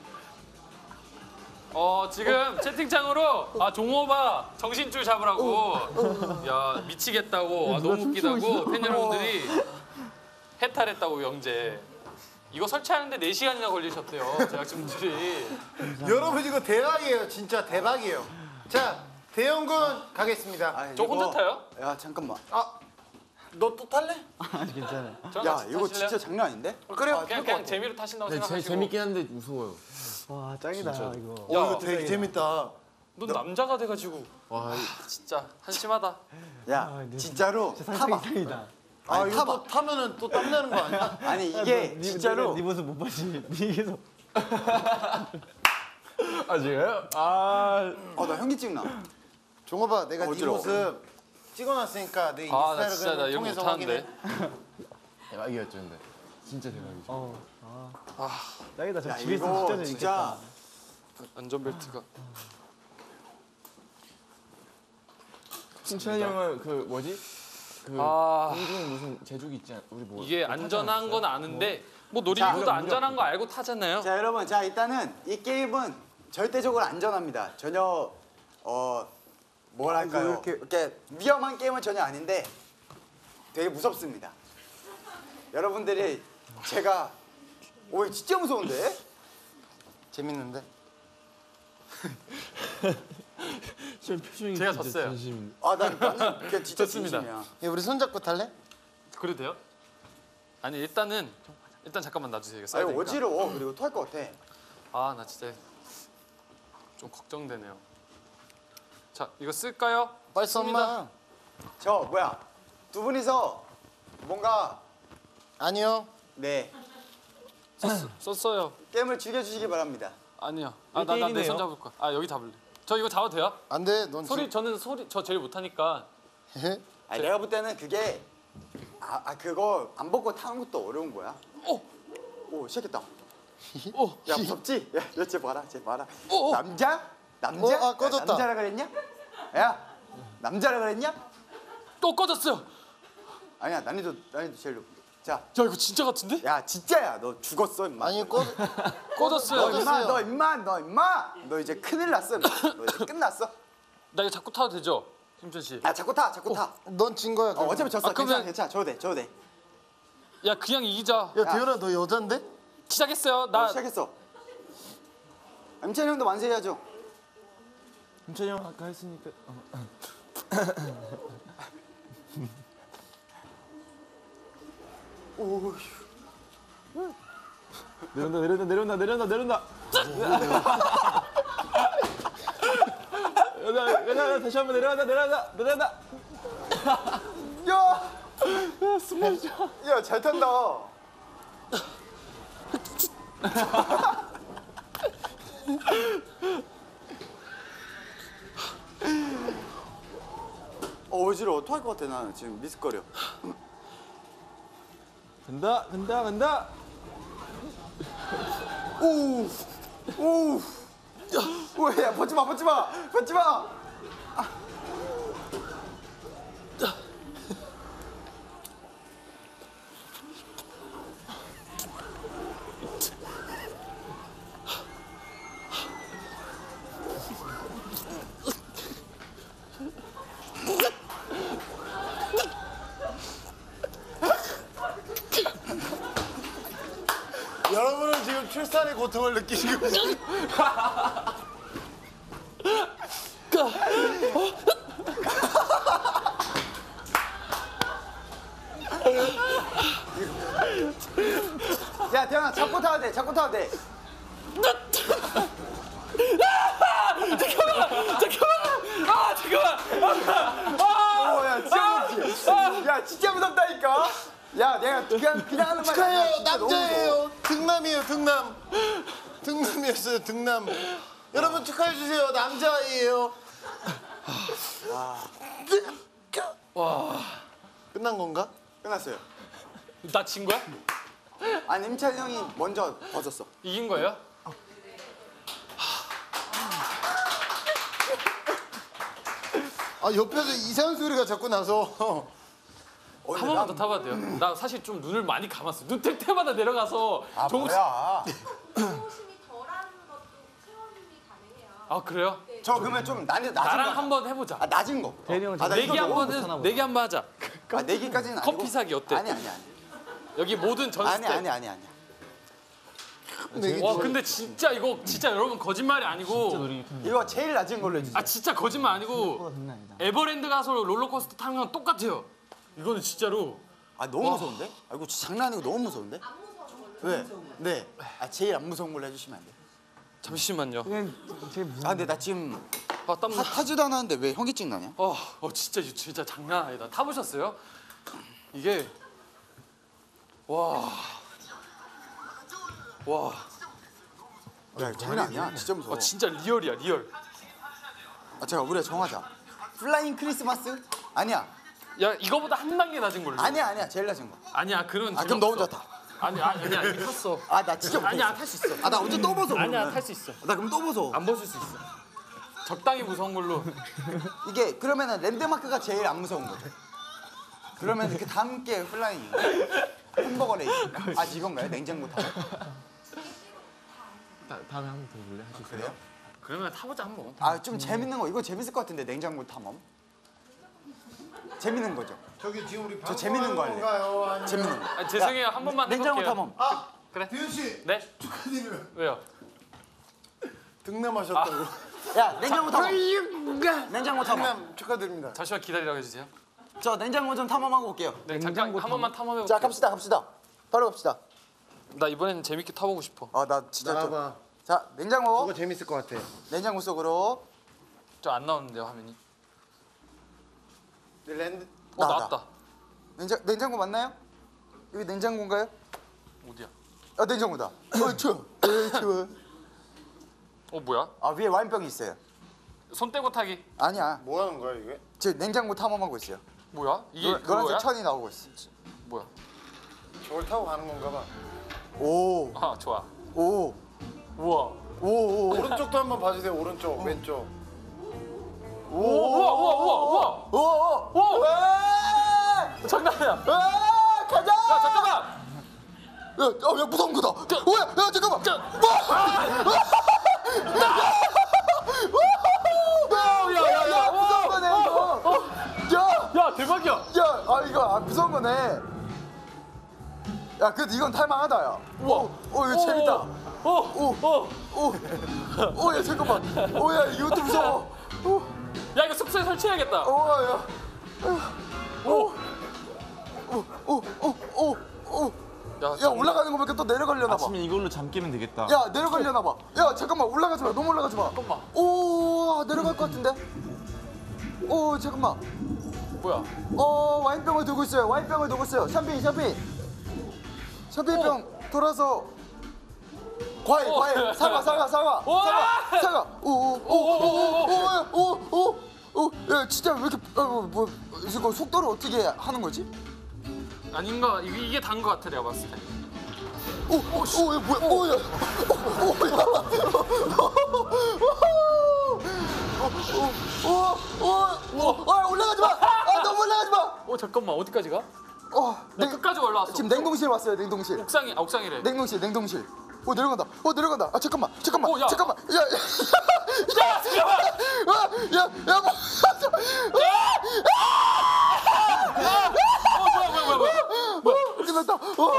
어 지금 채팅창으로 아 종호바 정신줄 잡으라고 야 미치겠다고 아, 너무 웃기다고 팬 여러분들이 해탈했다고 영재 이거 설치하는데 네 시간이나 걸리셨대요 제작진분들이. 여러분 이거 대박이에요. 진짜 대박이에요. 자, 대형군 가겠습니다. 아, 저 혼자 이거- 타요? 야, 잠깐만. 아, 너 또 탈래? 아니, 괜찮아요. 저랑 야, 같이 이거 타실래요? 진짜 장난 아닌데? 그래요. 그냥 그냥 재미로 타신다고 네, 재, 생각하시고. 재밌긴 한데 무서워요. 와, 짱이다, 이거. 어, 이거 되게 재밌다. 넌 남자가 돼가지고 와, 진짜 한심하다. 야, 아, 네. 진짜로 진짜 상상 타봐. 이상이다. 아, 아니, 이거 타봐. 또 타면은 또 땀나는 거 아니야? 아니, 야, 이게 너, 니- 진짜로. 내가 네 모습 못 봤지. 니 계속. 아 지금? 아, 어, 나 현기 찍나? 종호봐, 내가 네 어지러워. 모습 찍어놨으니까 내 아 나 진짜 나 인스타그램을 이런 거 통해서 못하는데. 확인해. 대박이었죠, 근데 진짜 대박이죠. 어, 아. 짱이다. 저 야, 집에 있으면 이거 진짜 진짜. 재밌겠다. 안전벨트가. 승찬이 형은 그 뭐지? 그 아. 공중 무슨 제주기 있지 않? 우리 뭐 이게 뭐 타지 안전한 않았어요? 건 아는데 뭐 자, 놀이기구도 무적, 안전한 무적. 거 알고 타잖아요. 자, 여러분, 자, 일단은 이 게임은 절대적으로 안전합니다. 전혀 어 뭐랄까요? 이렇게- 이렇게 위험한 게임은 전혀 아닌데 되게 무섭습니다. 여러분들이 제가 오 진짜 무서운데? 재밌는데? 지금 표정이 제가 진짜 졌어요. 진심. 아, 난 나는 그냥 진짜 좋습니다. 진심이야. 야, 우리 손잡고 탈래? 그래도 돼요? 아니 일단은 일단 잠깐만 놔주세요. 이거 써야 아니 되니까. 어지러워. 그리고 토할 것 같아. 아 나 진짜 좀 걱정되네요. 자 이거 쓸까요? 빨리 써, 엄마. 저 뭐야? 두 분이서 뭔가 아니요. 네 썼어요. 게임을 즐겨주시기 바랍니다. 아니요. 아나 나 내 손 잡을 거야. 아 여기 잡을래. 저 이거 잡아도 돼요? 안 돼. 넌 소리 저는 소리 저 제일 못하니까. 지... 아니, 내가 볼 때는 그게 아, 아 그거 안 벗고 타는 것도 어려운 거야. 오! 오 시작했다. 오! 야 무섭지? 야, 야, 쟤 봐라, 쟤 봐라. 오, 오. 남자? 남자? 어, 아, 꺼졌다. 야, 남자라 그랬냐? 야, 남자라 그랬냐? 또 꺼졌어요. 아니야, 난이도 난이도 제일 높. 자, 야 이거 진짜 같은데? 야 진짜야, 너 죽었어 임마. 아니 꺼. 꺼졌어요. 너 임마, 꺼졌어요. 너 임마, 너 임마, 너 이제 큰일 났어. 너 이제 끝났어. 나 이거 자꾸 타도 되죠? 심준 씨. 야, 자꾸 타, 자꾸 타. 넌 진 거야. 어, 그러면. 어차피 졌어. 아, 그러면- 괜찮아, 괜찮아. 줘도 돼, 줘도 돼. 야 그냥 이기자. 야, 대현아 너 여잔데? 시작했어요. 나 나 시작했어. 임찬이 형도 만세해야죠. 임찬이 형 아까 했으니까. 어. 오, 내려온다 내려온다 내려온다 내려온다 내려온다. 내려온다 내려온다 다시 한번 내려간다 내려간다 내려간다. 야, 야, 잘 탄다. 어, 어지러워. 토할 것 같아, 나는 지금 미스거려. 간다 간다 간다. 오, 오, 야, 오, 야, 벗지 마, 벗지 마, 벗지 마. 여러분은 지금 출산의 고통을 느끼시고 계세요. 야, 태연아, 잡고 타야 돼, 잡고 타야 돼. 아 잠깐만. 오, 야, 진짜 무섭지? 야, 진짜 무섭다니까. 야, 내가 그냥 그냥 하는 말이 아니야. 축하해요. 진짜 너무 무서워. 남자예요. 등남이에요. 등남. 등남이었어요. 등남. 여러분 축하해 주세요. 남자예요. 와. 끝난 건가? 끝났어요. 나 진 거야? 아니, 임찬이 형이 먼저 벗었어. 이긴 거예요? 아 옆에서 이상한 소리가 자꾸 나서 어, 한 번만 더 타봐도 돼요? 나 사실 좀 눈을 많이 감았어. 눈 뜰 때마다 내려가서 아, 조금씩- 뭐야. 호심이 덜한 것도 체험이 가능해요. 아 그래요? 저 그러면 좀 낮은 낮은 나랑 거. 한번 해보자. 아, 낮은 거. 대현이 형은 아, 나 지금 이거 내기 너무 한번 못하나 해. 보다. 내기 한번 하자. 아, 내기까지는 아니고. 커피 사기 어때? 아니, 아니, 아니. 여기 모든 전 아니, 스텝. 아니, 아니, 아니. 내기 와 좀- 근데 진짜 이거 진짜 여러분 거짓말이 아니고 놀이 편. 이거 제일 낮은 걸로 해주세요. 아 진짜 거짓말 아니고 보다 장난 아니다. 에버랜드 가서 롤러코스터 타는 거랑 똑같아요. 이거는 진짜로 아, 너무 무서운데? 아, 이거 진짜 장난 아니고 너무 무서운데? 안 무서운 걸로. 왜? 네. 아, 제일 안 무서운 걸로 해주시면 안 돼요? 잠시만요. 그냥 제일 무슨 아, 근데 나 지금 아 땀나. 타, 타지도 않았는데 왜 현기증 나냐? 어, 어 진짜 이거 진짜 장난 아니다. 타보셨어요? 이게 와. 와. 야, 장난 아니야. 진짜 무서워. 어, 진짜 리얼이야 리얼. 아, 제가 우리가 정하자. 플라잉 크리스마스? 아니야. 야 이거보다 한 단계 낮은 걸로. 아니야, 아니야. 제일 낮은 거. 아니야 그런. 아, 그럼 너 혼자 타. 아니 아니 아니야 이미 탔어. 아, 나 진짜 못해. 아니야 탈 수 있어. 아, 나 언제 또 벗어. 아니야 그러면. 탈 수 있어. 나 그럼 또 벗어. 안 벗을 수 있어. 적당히 무서운 걸로. 이게 그러면은 랜드마크가 제일 안 무서운 거죠. 그러면 그 다음 게 플라잉. 햄버거 레이스. 아, 이건가요? 냉장고 타. 다, 다음에 한 번 더 볼래? 하실 그래요? 그러면 타보자 한번. 아 좀 재밌는 거 이거 재밌을 것 같은데 냉장고 탐험. 재밌는 거죠. 저기 지금 우리 저 재밌는 거 할래. 건가요? 아니면... 재밌는 거. 아, 죄송해요 한 번만 냉장고 해볼게요. 탐험. 아, 그래. 대현 씨 네? 축하드려요. 왜요? 등남하셨다고. 야 냉장고 탐험. 냉장고 탐험. 등남 축하드립니다. 잠시만 기다리라고 해주세요. 저 냉장고 좀 탐험하고 올게요. 네 잠깐 한 번만 탐험해볼게요. 자 갑시다 갑시다. 바로 갑시다. 나 이번에는 재밌게 타보고 싶어. 아 나 진짜 좀. 나와봐. 자 냉장고. 그거 재밌을 것 같아. 냉장고 속으로. 저 안 나오는데요 화면이. 랜드 어 나왔다. 나왔다. 냉장 냉장고 맞나요? 여기 냉장고인가요? 어디야? 아 냉장고다. 어 추워. 에 추워. 어 뭐야? 아 위에 와인병이 있어요. 손 떼고 타기. 아니야. 뭐 하는 거야 이게? 저 냉장고 탐험하고 있어요. 뭐야? 이게 노- 노란색 그거야? 천이 나오고 있어. 뭐야? 저걸 타고 가는 건가 봐. 오. 아 좋아. 오. 우와. 오. 오. 오른쪽도 한번 봐주세요. 오른쪽, 왼쪽. 우와 우와 우와 우와 오. 오. 우와. 와! 장난 아니야. 와! 가자! 야 잠깐만. 야, 야, 야 무서운 거다. 오야, 야 잠깐만. 야야야. 야, 무서운 거네 이거. 야, 야 대박이야. 야, 아 이거 아, 무서운 거네. 야, 그래도 이건 탈만하다 야. 우와. 오, 이거 재밌다. 어. 어. 어. 오, 오, 야 잠깐만. 오, 야 이것도 무서워. 오, 야 이거 숙소에 설치해야겠다. 오, 야. 오. 오, 오, 오, 오, 오. 야, 야 올라가는 거 보니까 또 내려가려나 봐. 아침에 이걸로 잠 깨면 되겠다. 야 내려가려나 봐. 야 잠깐만 올라가지 마. 너무 올라가지 마. 잠깐만. 오 내려갈 것 같은데. 오 잠깐만. 뭐야? 어 와인병을 들고 있어요. 와인병을 들고 있어요. 샴페인 샴페인. 샴페인병 돌아서. 과일 오. 과일 사과 사과 사과 와. 사과 사과. 오오오오오오오오야 진짜 왜 이렇게 어, 뭐 이거 속도를 어떻게 하는 거지? 아닌가? 이게, 이게 단 거 같아 내가 봤을 때. 오오오 야 뭐야? 오야 오오오오오오아 올라가지 마. 아 너무 올라가지 마. 어 잠깐만 어디까지 가? 어 나 냉- 끝까지 올라왔어. 지금 냉동실 왔어요. 냉동실. 옥상이 아 옥상이래. 냉동실 냉동실. 오 내려간다. 오 내려간다. 아 잠깐만 잠깐만 오, 야. 잠깐만. 야 야 잠깐만. 야야야 뭐. 어 뭐야 뭐야 뭐야 뭐야. 끝났다.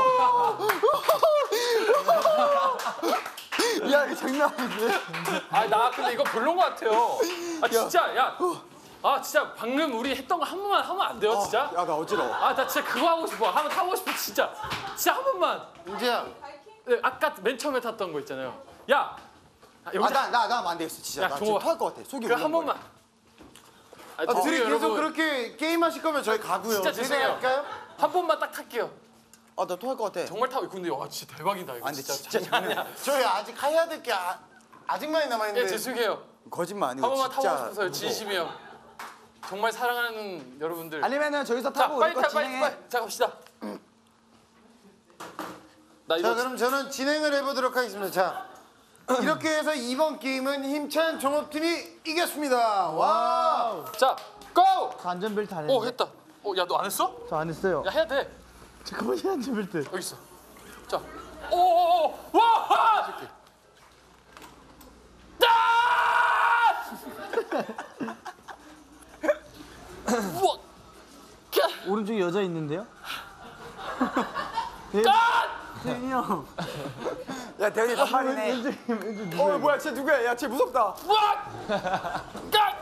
야 이거 장난 아닌데. 아나 근데 이거 별론 거 같아요. 아 진짜 야. 아 진짜 방금 우리 했던 거 한 번만 하면 안 돼요 진짜? 야 나 어지러워. 아 나 진짜 그거 하고 싶어. 한번 타고 싶어 진짜. 진짜 한 번만. 은지야, 네, 아까 맨 처음에 탔던 거 있잖아요. 야. 아, 여기서 아나나나안 되겠어 진짜. 야, 나 저거- 지금 토할 것 같아. 속이 그 한 울렁거려. 번만. 아, 아, 둘이 죄송해요, 계속 여러분. 그렇게 게임하실 거면 저희 가고요. 진짜 죄송해요. 할까요? 한 번만 딱 탈게요. 아나 토할 것 같아. 정말 타고 근데 와 진짜 대박이다 이거 아 근데 진짜. 진짜 장난 아니야. 저희 아직 해야 될 게 아, 아직 많이 남아 예 있는데. 죄송해요. 거짓말 아니고 한 번만 진짜. 타고 싶어서요 무서워. 진심이요. 정말 사랑하는 여러분들. 아니면은 저기서 자 타고 빨리 우리 타 거 빨리 진행해. 빨리. 자 갑시다. 나 이거 자 그럼 저는 진행을 해보도록 하겠습니다. 자 이렇게 해서 이번 게임은 힘찬 종업팀이 이겼습니다. 와. 자 고! 저 안전벨트 안 했는데. 오 했다. 어야 너 안 했어? 저 안 했어요. 야 해야 돼. 잠깐만요 안전벨트. 여기 있어. 자. 오오오 와! 우와! 오른쪽에 여자 있는데요? 네. 태민이 형. 야 대현이 반말이네. 왼쪽에 왼쪽 어 누구야? 뭐야 쟤 누구야? 야쟤 무섭다. 우와! 까!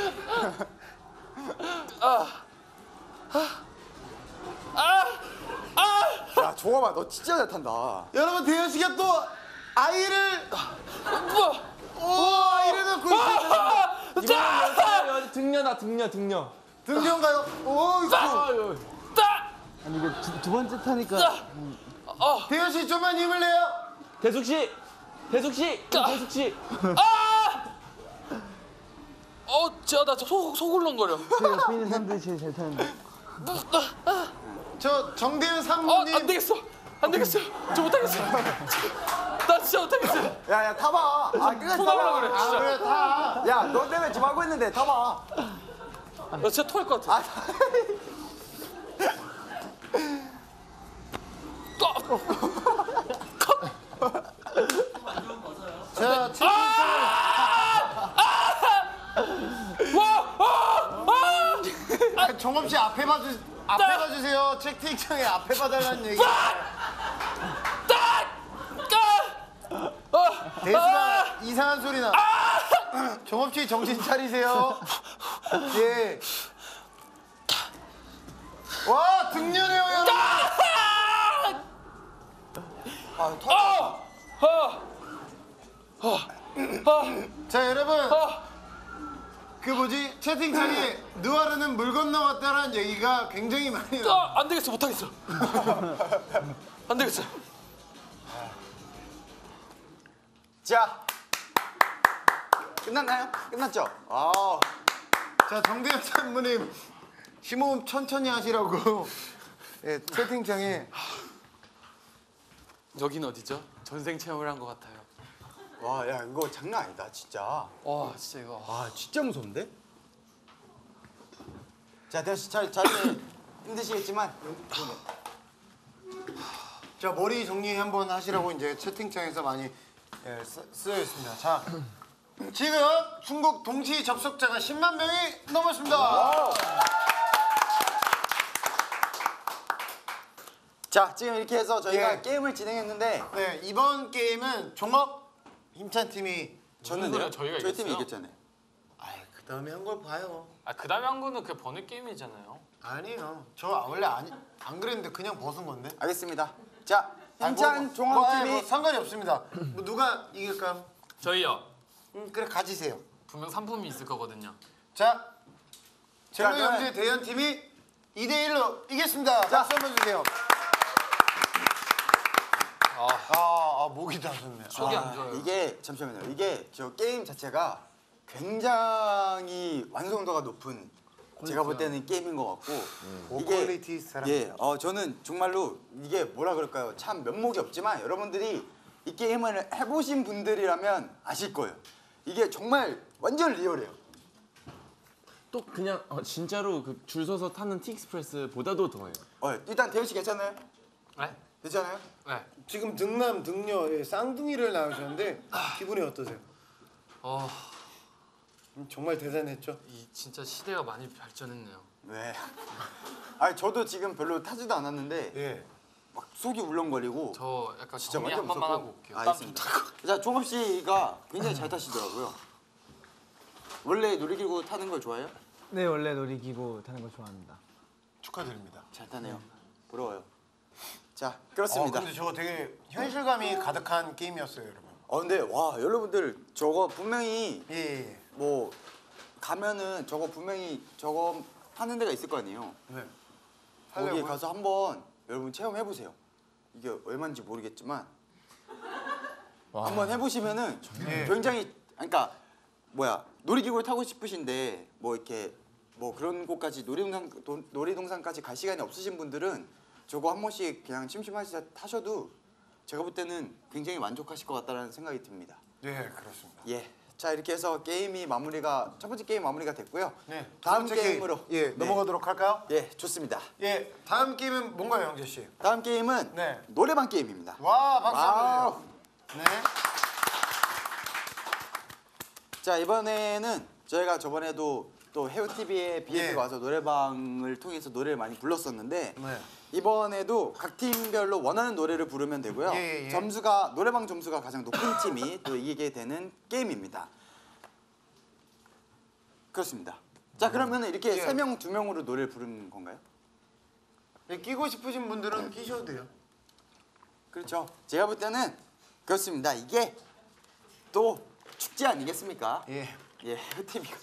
야 종업아 너 진짜 잘 탄다. 여러분 대현 씨가 또 아이를 우와! 오 아이를 낳고 있어요. 짜! 등려다 등려 등려. 등전가요? 오 이거. 짜! 아니 이거 두, 두 번째 타니까 대현 씨 좀만 힘을 내요. 대숙 씨, 대숙 씨, 대숙 씨. 어, 진짜 나속 속 울렁거려. 제 옆에 있는 사람들이 제일 잘 타는데. 저 정대현 어, 상무님. 안 되겠어. 안 되겠어. 저 못하겠어. 나 진짜 못하겠어. 야야 타봐. 아 끝까지 토 나오려 타봐. 그래, 아 진짜. 그래 다. 야너 때문에 지금 하고 있는데 타봐. 나 진짜 토할 것 같아. 아 자 최민철. 아, 정업 씨 앞에 봐주 앞에 봐주세요. 채팅창에 앞에 봐달라는 얘기. 대수가 이상한 소리 나. 정업 씨 정신 차리세요. 예. 와 등려네요 여러분. 아, 터. 자 여러분 그 뭐지 채팅창에 느와르는 물 건너갔다라는 얘기가 굉장히 많이 나. 아, 안 되겠어, 못 하겠어. 안 되겠어. 자, 끝났나요? 끝났죠? 아, 자 정대현 선배님 심호흡 천천히 하시라고 예, 채팅창에 여긴 어디죠? 전생 체험을 한 것 같아요. 와, 야 이거 장난 아니다, 진짜. 와, 진짜 이거. 와, 진짜 무서운데? 자, 대현 씨, 잘, 잘 힘드시겠지만. 자 머리 정리 한번 하시라고 이제 채팅창에서 많이 예, 쓰, 쓰여 있습니다. 자 지금 중국 동시 접속자가 십만 명이 넘었습니다. 자, 지금 이렇게 해서 저희가 예. 게임을 진행했는데 네 이번 게임은 종업 힘찬 팀이 저는 소리야? 저희가 저희 팀이 이겼어요? 이겼잖아요. 아이 그 다음에 한 걸 봐요. 아, 그 다음에 한 거는 그 번외 게임이잖아요. 아니에요. 저 원래 아니, 안 그랬는데 그냥 벗은 건데. 알겠습니다. 자, 아니, 힘찬 뭐, 종합 뭐, 아니, 팀이 뭐 상관이 없습니다. 뭐 누가 이길까요? 저희요. 음, 그래 가지세요. 분명 상품이 있을 거거든요. 자, 제로 자, 그러면- 형제 대현 팀이 이 대 일로 이겼습니다. 박수 한번 주세요. 아, 아, 아 목이 다 좋네. 속이 아, 안 좋아요. 이게 잠시만요. 이게 저 게임 자체가 굉장히 완성도가 높은 제가 볼 때는 게임인 것 같고 고퀄리티 사람. 예, 어 저는 정말로 이게 뭐라 그럴까요? 참 면목이 없지만 여러분들이 이 게임을 해보신 분들이라면 아실 거예요. 이게 정말 완전 리얼해요. 또 그냥 어, 진짜로 그 줄 서서 타는 티익스프레스보다도 더해요. 어, 일단 대현 씨 괜찮아요? 네? 괜찮아요? 네. 지금 등남 등녀 예, 쌍둥이를 낳으셨는데 기분이 어떠세요? 어, 음, 정말 대단했죠. 이 진짜 시대가 많이 발전했네요. 네. 아니 저도 지금 별로 타지도 않았는데 예. 막 속이 울렁거리고 저 약간 진짜 정리 완전 한 번만 무섭고. 하고 올게요. 아, 땀 좀 알겠습니다. 타고. 자, 종업 씨가 굉장히 잘 타시더라고요. 원래 놀이기구 타는 걸 좋아해요? 네, 원래 놀이기구 타는 거 좋아합니다. 축하드립니다. 잘 타네요. 부러워요. 자, 그렇습니다. 어, 근데 저거 되게 현실감이 가득한 게임이었어요, 여러분. 어, 근데 와, 여러분들 저거 분명히 예, 예. 뭐 가면은 저거 분명히 저거 하는 데가 있을 거 아니에요. 네. 거기에 하려고요? 가서 한번 여러분 체험해 보세요. 이게 얼마인지 모르겠지만 한번 해보시면은 예. 굉장히 그러니까 뭐야 놀이기구를 타고 싶으신데 뭐 이렇게 뭐 그런 곳까지 놀이동산 도- 놀이동산까지 갈 시간이 없으신 분들은 저거 한 번씩 그냥 심심하시 타셔도 제가 볼 때는 굉장히 만족하실 것 같다는 생각이 듭니다. 네, 그렇습니다. 예. 자 이렇게 해서 게임이 마무리가 첫 번째 게임 마무리가 됐고요. 네. 다음 두 번째 게임으로 게임, 예, 네. 넘어가도록 할까요? 예, 좋습니다. 예, 다음 게임은 뭔가요, 형제 씨? 다음 게임은 네. 노래방 게임입니다. 와, 박수 와우. 한번 주세요. 네. 자 이번에는 저희가 저번에도 또 헤어티비에 비에스가 예. 와서 노래방을 통해서 노래를 많이 불렀었는데 네. 이번에도 각 팀별로 원하는 노래를 부르면 되고요. 예, 예, 예. 점수가 노래방 점수가 가장 높은 팀이 또 이기게 되는 게임입니다. 그렇습니다. 자 그러면 이렇게 예. 세 명 두 명으로 노래를 부르는 건가요? 예, 끼고 싶으신 분들은 끼셔도 돼요. 그렇죠. 제가 볼 때는 그렇습니다. 이게 또 축제 아니겠습니까? 예. 예, 헤어티비가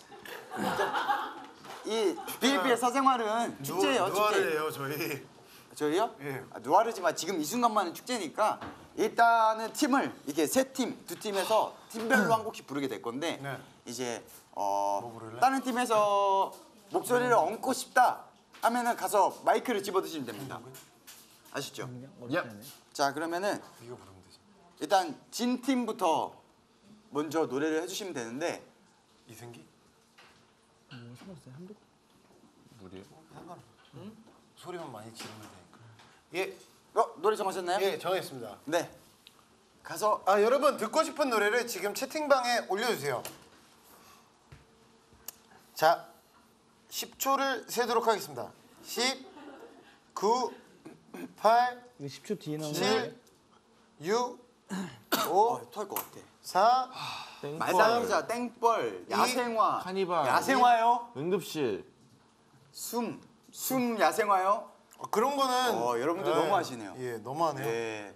이 비엘피의 사생활은 축제예요. 축제. 누아르예요, 저희. 저희요? 예. 아, 누아르지만 지금 이 순간만은 축제니까 일단은 팀을 이렇게 세 팀, 두 팀에서 팀별로 한 곡씩 부르게 될 건데 네. 이제 어 뭐 부를래? 다른 팀에서 목소리를 얹고 싶다 하면은 가서 마이크를 집어드시면 됩니다. 아시죠? 어렵네. 자 그러면은 이거 부르면 되지. 일단 진 팀부터 먼저 노래를 해주시면 되는데 이승기? 뭐 상관없어요. 한 번. 우리 상관없어. 응? 소리만 많이 지르면 되니까. 예, 어 노래 정하셨나요? 예, 정했습니다. 네. 가서 아, 여러분 듣고 싶은 노래를 지금 채팅방에 올려주세요. 자, 십 초를 세도록 하겠습니다. 십, 구, 팔, 이거 십 초 뒤에 나오는 칠, 육, 오, 어, 토할 것 같아. 사, 말상자, 땡벌, 야생화. 카니발. 야생화요? 응급실. 숨. 숨 야생화요? 어, 그런 거는 어, 여러분들 너무 하시네요. 예, 너무하네요. 네.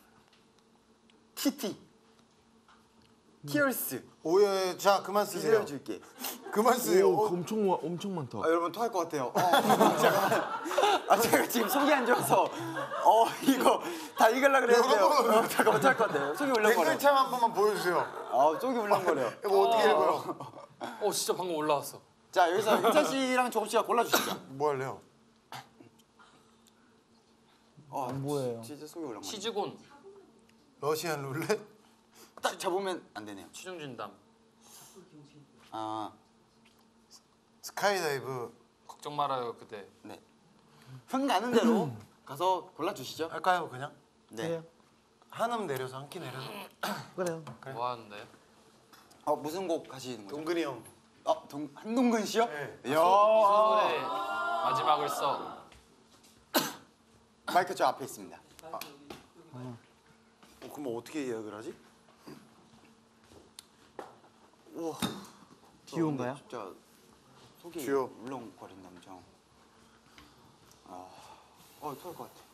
티티. 티얼스. 오예, 자 그만 쓰세요. 빌려줄게. 그만 쓰세요. 오, 어, 엄청 많- 엄청 많다. 아, 여러분 토할 것 같아요. 어, 잠깐만. 아 제가 지금 속이 안 좋아서 어 이거 다 읽으려 그랬는데요. 여러분. 어, 잠깐만 토할 것 같아요. 속이 울렁거려. 댓글창 한 번만 보여주세요. 아 속이 울렁거려. 이거 어떻게 읽어요? 어 진짜 방금 올라왔어. 자 여기서 인찬 씨랑 조금 씨가 골라주시죠. 뭐 할래요? 어, 안 보여요. 진짜 속이 울렁거려. 치즈곤, 러시안 룰렛? 딱 잡으면 안 되네요. 취중진담, 아 스카이다이브 걱정 말아요 그대. 네. 흥 나는 대로 가서 골라주시죠. 할까요 그냥? 네. 그래요. 한음 내려서 한 키 내려서. 그래요. 뭐 하는데? 어 무슨 곡 하시는 거죠? 동근이 형. 어 동, 한동근 씨요? 네. 이야. 소설의 마지막을 써. 마이크 저 앞에 있습니다. 어, 그럼 어떻게 예약을 하지? 우와. 듀오인가요? 진짜 속이 듀오. 울렁거린다 엄청. 아, 어 토할 것 같아.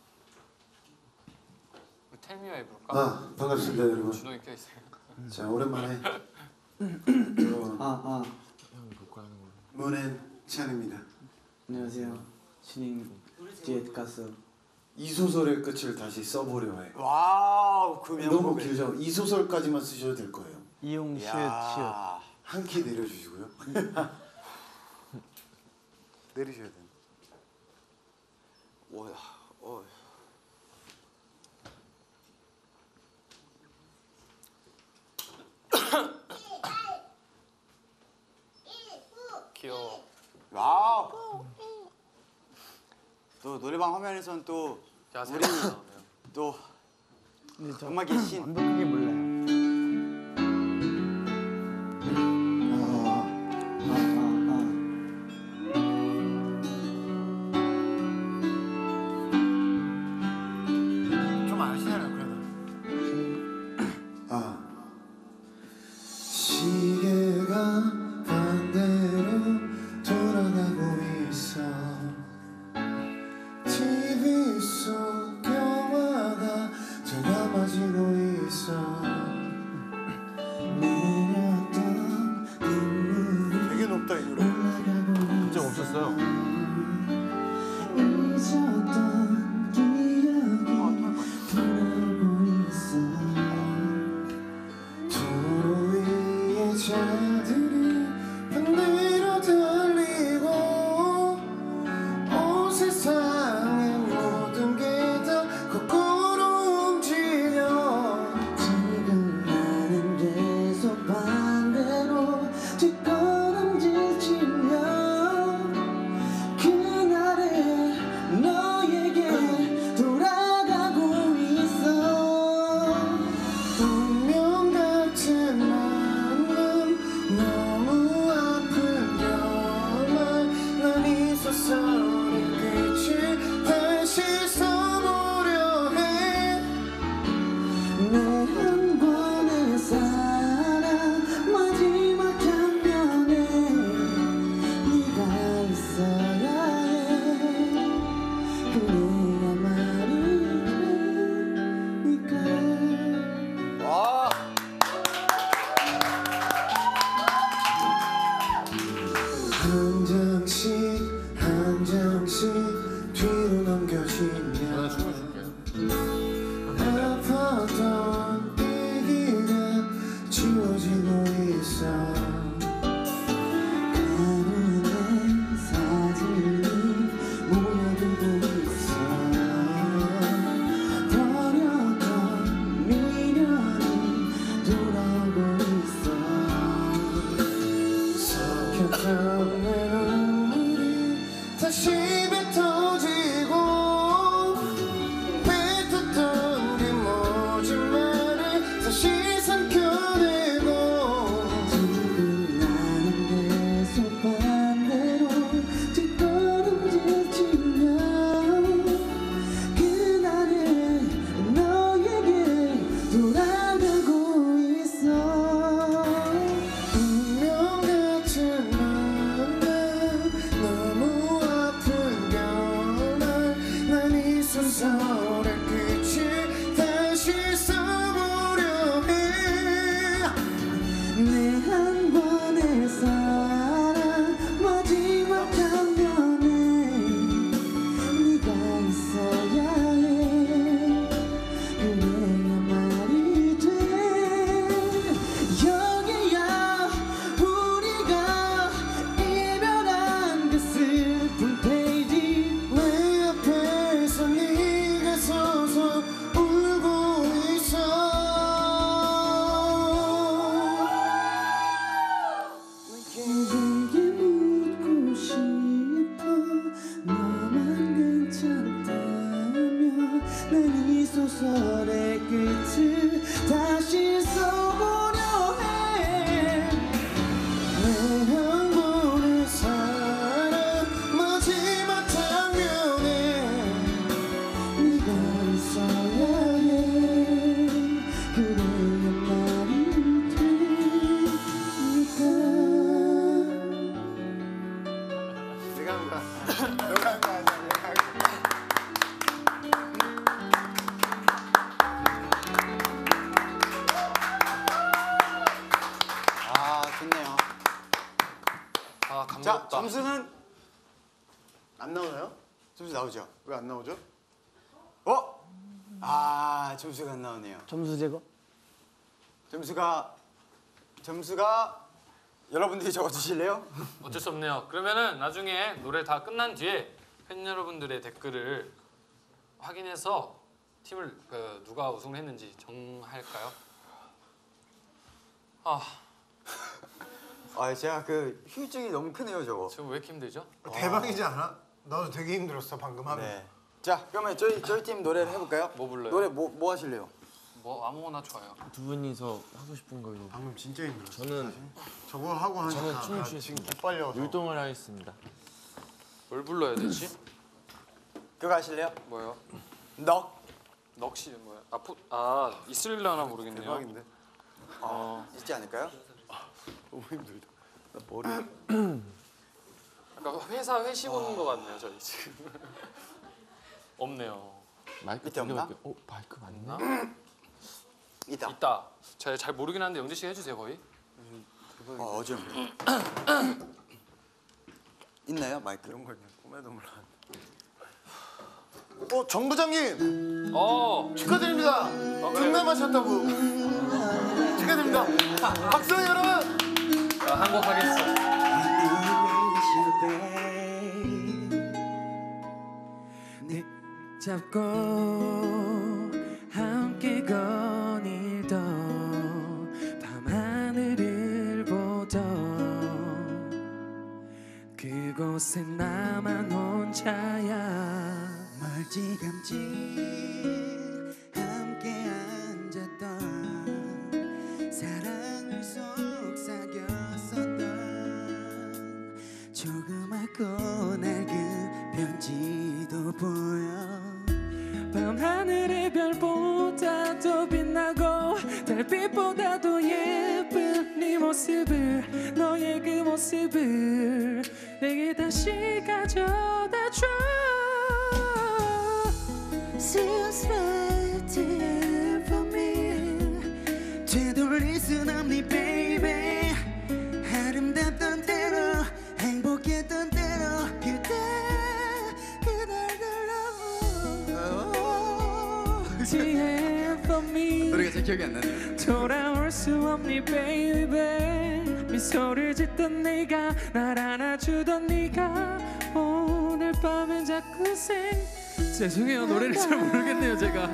텔미와 해볼까? 아 반갑습니다 여러분. 준호이 껴 있어요. 자 오랜만에 여러분 아, 아. 형 볼까 하는 걸로. 문앤 찬입니다. 안녕하세요. 신인 듀엣 가수. 이 소설의 끝을 다시 써보려 해. 와우 그 너무 명곡을. 길죠? 이 소설까지만 쓰셔도 될 거예요. 이용 시읒 시읒. 야. 한 키 내려주시고요. 내리셔야 돼요. 와, 어. 귀여워. 와우. 또 노래방 화면에서는 또 야생 우리 나오네요. 또 근데 저 음악의 신. 완벽하게 몰라요. 아, 아, 아. 좀 아시잖아요 그래도. 아 시계가 반대로 돌아가고 있어. 티비 속 영화가 되감아지고 있어. 내렸던 눈물이 되게 높다 이 노래. 진짜 없었어요. 잊었던 기억이 돌아오고 있어. 도로 위에 차들이 반대로 달리고 온 세상의 모든 게 다 거꾸로 움직여. 지금 나는 계속 반대로 뒷걸음질치며 그날의 너에게 돌아가고 있어. 운명 같은 마음 너무 아픈 결말 난 이 소설의 끝을 다시 써보려 해. 내 한 번의 사랑 마지막 한 편에 네가 있어야 해. 그래야 말이 되니까. 와. 한 장씩 한 장씩 뒤로 넘겨지면 아팠던 얘기가 지워지고 있어. 가는데 사진이 모여들고 있어. 버렸던 미련이 돌아오고 있어. 섞였던 내 눈물이 다시 뱉어 소설의 끝을 다시 써보려 해. 내 한 번의 사랑 마지막 장면에 네가 있어야 해. 그래야 말이 돼. 여기야 우리가 이별한 그 슬픈 페이지. 내 앞에서 네가 서서 울고 있어. 너에게 묻고 싶어. 너만 괜찮다면 난 이 소설의 끝을 다시 써보려 해. 내 한 번의 사랑 마지막 장면에 네가 있어야 해. 그래야 말이 되니까. 내가 한 거야. 너가 한 거 아니야. 내가 한 거야. 아 좋네요. 아 자 감동다. 점수는 안 나오나요? 점수 나오죠? 왜 안 나오죠? 어? 아 점수가 안 나오네요. 점수 제거. 점수가 점수가 여러분들이 적어주실래요? 어쩔 수 없네요. 그러면은 나중에 노래 다 끝난 뒤에 팬 여러분들의 댓글을 확인해서 팀을 그 누가 우승을 했는지 정할까요? 아 아 제가 그 휴증이 너무 크네요 저거. 지금 왜 이렇게 힘들죠? 대박이지 않아? 나도 되게 힘들었어 방금 하면. 네. 자 그러면 저희 저희 팀 노래를 해볼까요? 뭐 불러요? 노래 뭐 뭐 하실래요? 뭐 아무거나 좋아요. 두 분이서 하고 싶은 걸로. 방금 진짜 힘들었어. 저는 저거 하고 하니까 저는 나 춤을 지금 추겠습니다. 기빨려서. 율동을 하겠습니다. 뭘 불러야 되지? 그거 하실래요? 뭐요? 넉. 넋이 뭐야? 아프 아 있을려나 모르겠네요. 대박인데. 어 있지 않을까요? 너무 힘들다. 나 머리. 약간 회사 회식 오는 거 같네요 저희 지금. 없네요. 마이크 밑에 없나? 돌려볼게요. 어 마이크 맞나? 있나? 있다. 있다. 제가 잘 모르긴 하는데 영재 씨가 해주세요 거의. 어 어좀. 있나요 마이크? 이런 걸 그냥 꿈에도 몰라. 어, 정 부장님 어 축하드립니다. 중남하셨다고. 축하드립니다. 박수 여러분. 아, 한곡하겠어. 네 잡고 함께 거닐던 밤하늘을 보던 그곳에 나만 혼자야. 멀찌감치 함께 앉았던 사랑을 속삭였었던 조그맣고 낡은 편지도 보여. 밤하늘의 별보다 더 빛나고 달빛보다도 예쁜 네 모습을, 너의 그 모습을 내게 다시 가져다줘. Seems right for me. 되돌릴 순 없니 baby. 아름답던 대로 행복했던 대로 그대 그날 달라고. T for me. 노래가 잘 기억이 안 나네요. 돌아올 수 없니 baby. 미소를 짓던 네가 날 안아주던 네가 오늘 밤엔 자꾸 생. 죄송해요 노래를 잘 모르겠네요 제가.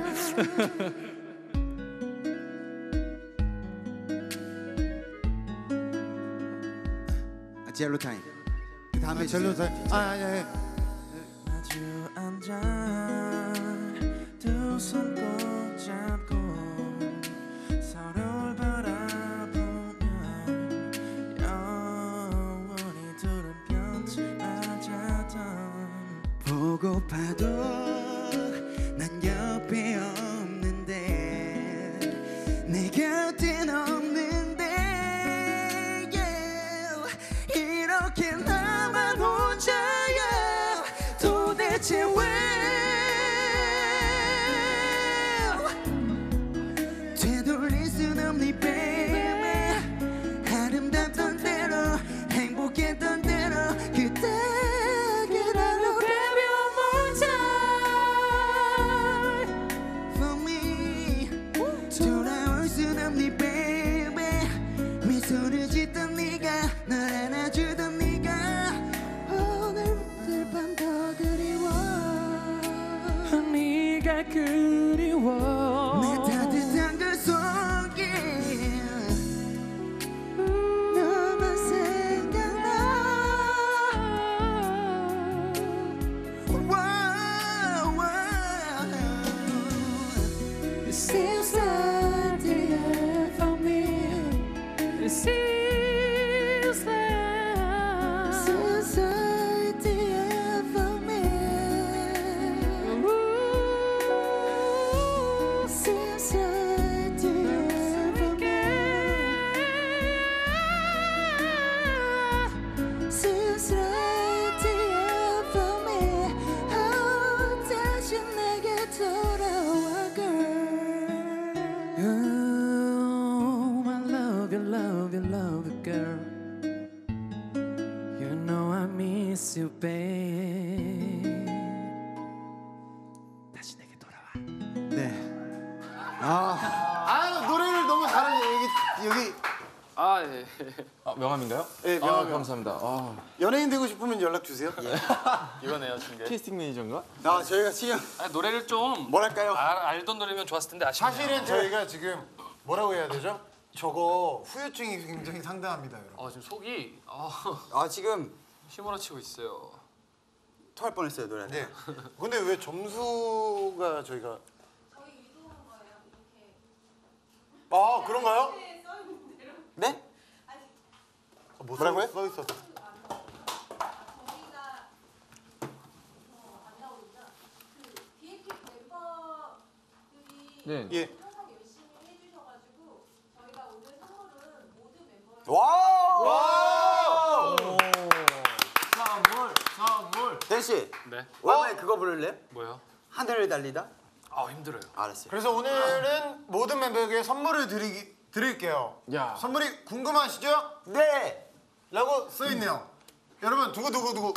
젤로 타임. 그 다음에 젤로 타임. 아, 예, 예. 마주 앉아 두 손 꼭 잡고 서로를 바라보며 영원히 둘은 편지 맞았던. 보고파도 난 옆에 없는데 내 곁엔 없는데 yeah. 이렇게 나만 혼자야. 도대체 왜 네가 그리워 내 따뜻한 그 속에 너만 생각나 It seems like the end for me It seems like Seems like the end for me Ooh, Seems like the end for me Seems like the end for me Oh, 다시 내게 돌아와 girl Oh, I love you, love you, love you, girl. You know I miss you, babe. 다시 내게 돌아와. 아 노래를 너무 잘하네 여기 여기 아 예. 아, 명함인가요? 예, 아, 명함이요. 감사합니다. 아, 연예인 되고 싶으면 연락 주세요. 이거네요 중계. 캐스팅 매니저인가? 아 저희가 지금 아, 노래를 좀 뭐랄까요? 알, 알던 노래면 좋았을 텐데 아쉽네요. 사실은 저희가 지금 뭐라고 해야 되죠? 저거 후유증이 굉장히 상당합니다, 여러분. 어, 지금 속이 어, 아 지금 휘몰아치고 있어요. 토할 뻔했어요 노래. 네. 근데 왜 점수가 저희가 저희 의도한 거예요. 이렇게 아 그런가요? 써 있는 대로. 네? 뭐 뭐라고요? 써 있었어. 저희가 어안 나오니까 그 비엔케이 멤버들이 네. 예. 항상 열심히 해주셔가지고 저희가 오늘 선물은 모든 멤버들 와! 선물, 선물. 댄 씨, 네. 오랜만에 그거 부를래? 뭐요? 하늘을 달리다? 아 힘들어요. 알았어요. 그래서 오늘은 모든 멤버에게 선물을 드리기 드릴게요. 야. 선물이 궁금하시죠? 네. 라고 써 있네요. 여러분 두구 두구 두구.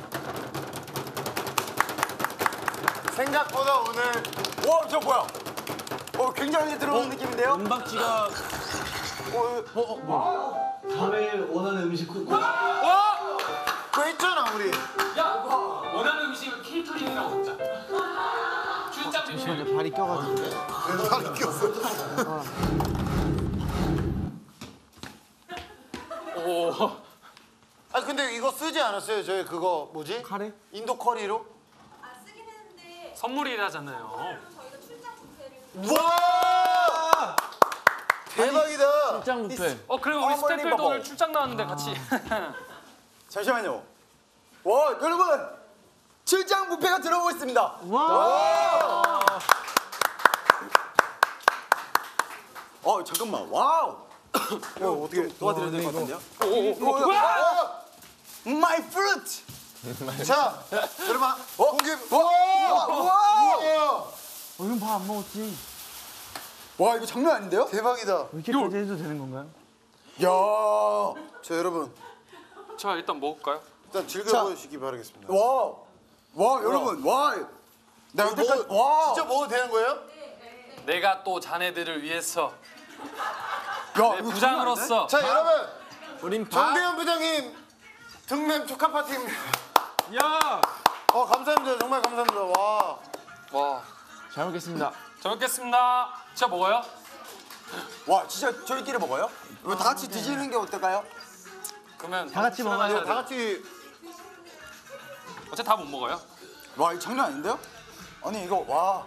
생각보다 오늘 와, 저 뭐야? 어, 굉장히 들어오는 느낌인데요? 은박지가 다음에 원하는 음식 쿠 그거 했잖아 우리. 야 원하는 음식은 케이터링이라고 먹자. 출장 잠시만요, 발이 껴가지고. 살이 꼈어. 오. 아 근데 이거 쓰지 않았어요? 저희 그거 뭐지? 카레? 인도 커리로? 아 쓰긴 했는데 선물이라잖아요. 저희가 출장 뷔페를 와! 대박이다. 출장 뷔페. 어 그래 우리 어머니 스태프들도 버버. 오늘 출장 나왔는데 같이. 잠시만요. 와, 여러분! 출장 뷔페가 들어오고 있습니다. 와! 어, 잠깐만. 와우! 어, 어떻게 도와드려야 될 것 같은데요? 오. 와! 마이 프루트! 자, 여러분 공개. 와! 와! 와! 얼른 밥 안 먹었지. 와, 이거 장난 아닌데요? 대박이다. 이렇게까지 해도 되는 건가요? 야! 자, 여러분 자 일단 먹을까요? 일단 즐겨보시기 바라겠습니다. 와! 와, 여러분. 와! 나 이거 여태까지 먹어- 와! 진짜 먹어도 되는 거예요? 내가 또 자네들을 위해서 야, 내 이거 부장으로서 자, 여러분 우린 밥. 정대현 부장님 등램 축하 파티입니다. 야! 어, 감사합니다. 정말 감사합니다. 와. 와. 잘 먹겠습니다. 잘 먹겠습니다. 진짜 먹어요? 와, 진짜 저희끼리 먹어요? 이거 다 같이 드시는 게 어떨까요? 그러면 다 같이 먹어요. 네, 다 같이 어차피 다 못 먹어요. 와, 이거 장난 아닌데요? 아니, 이거 와.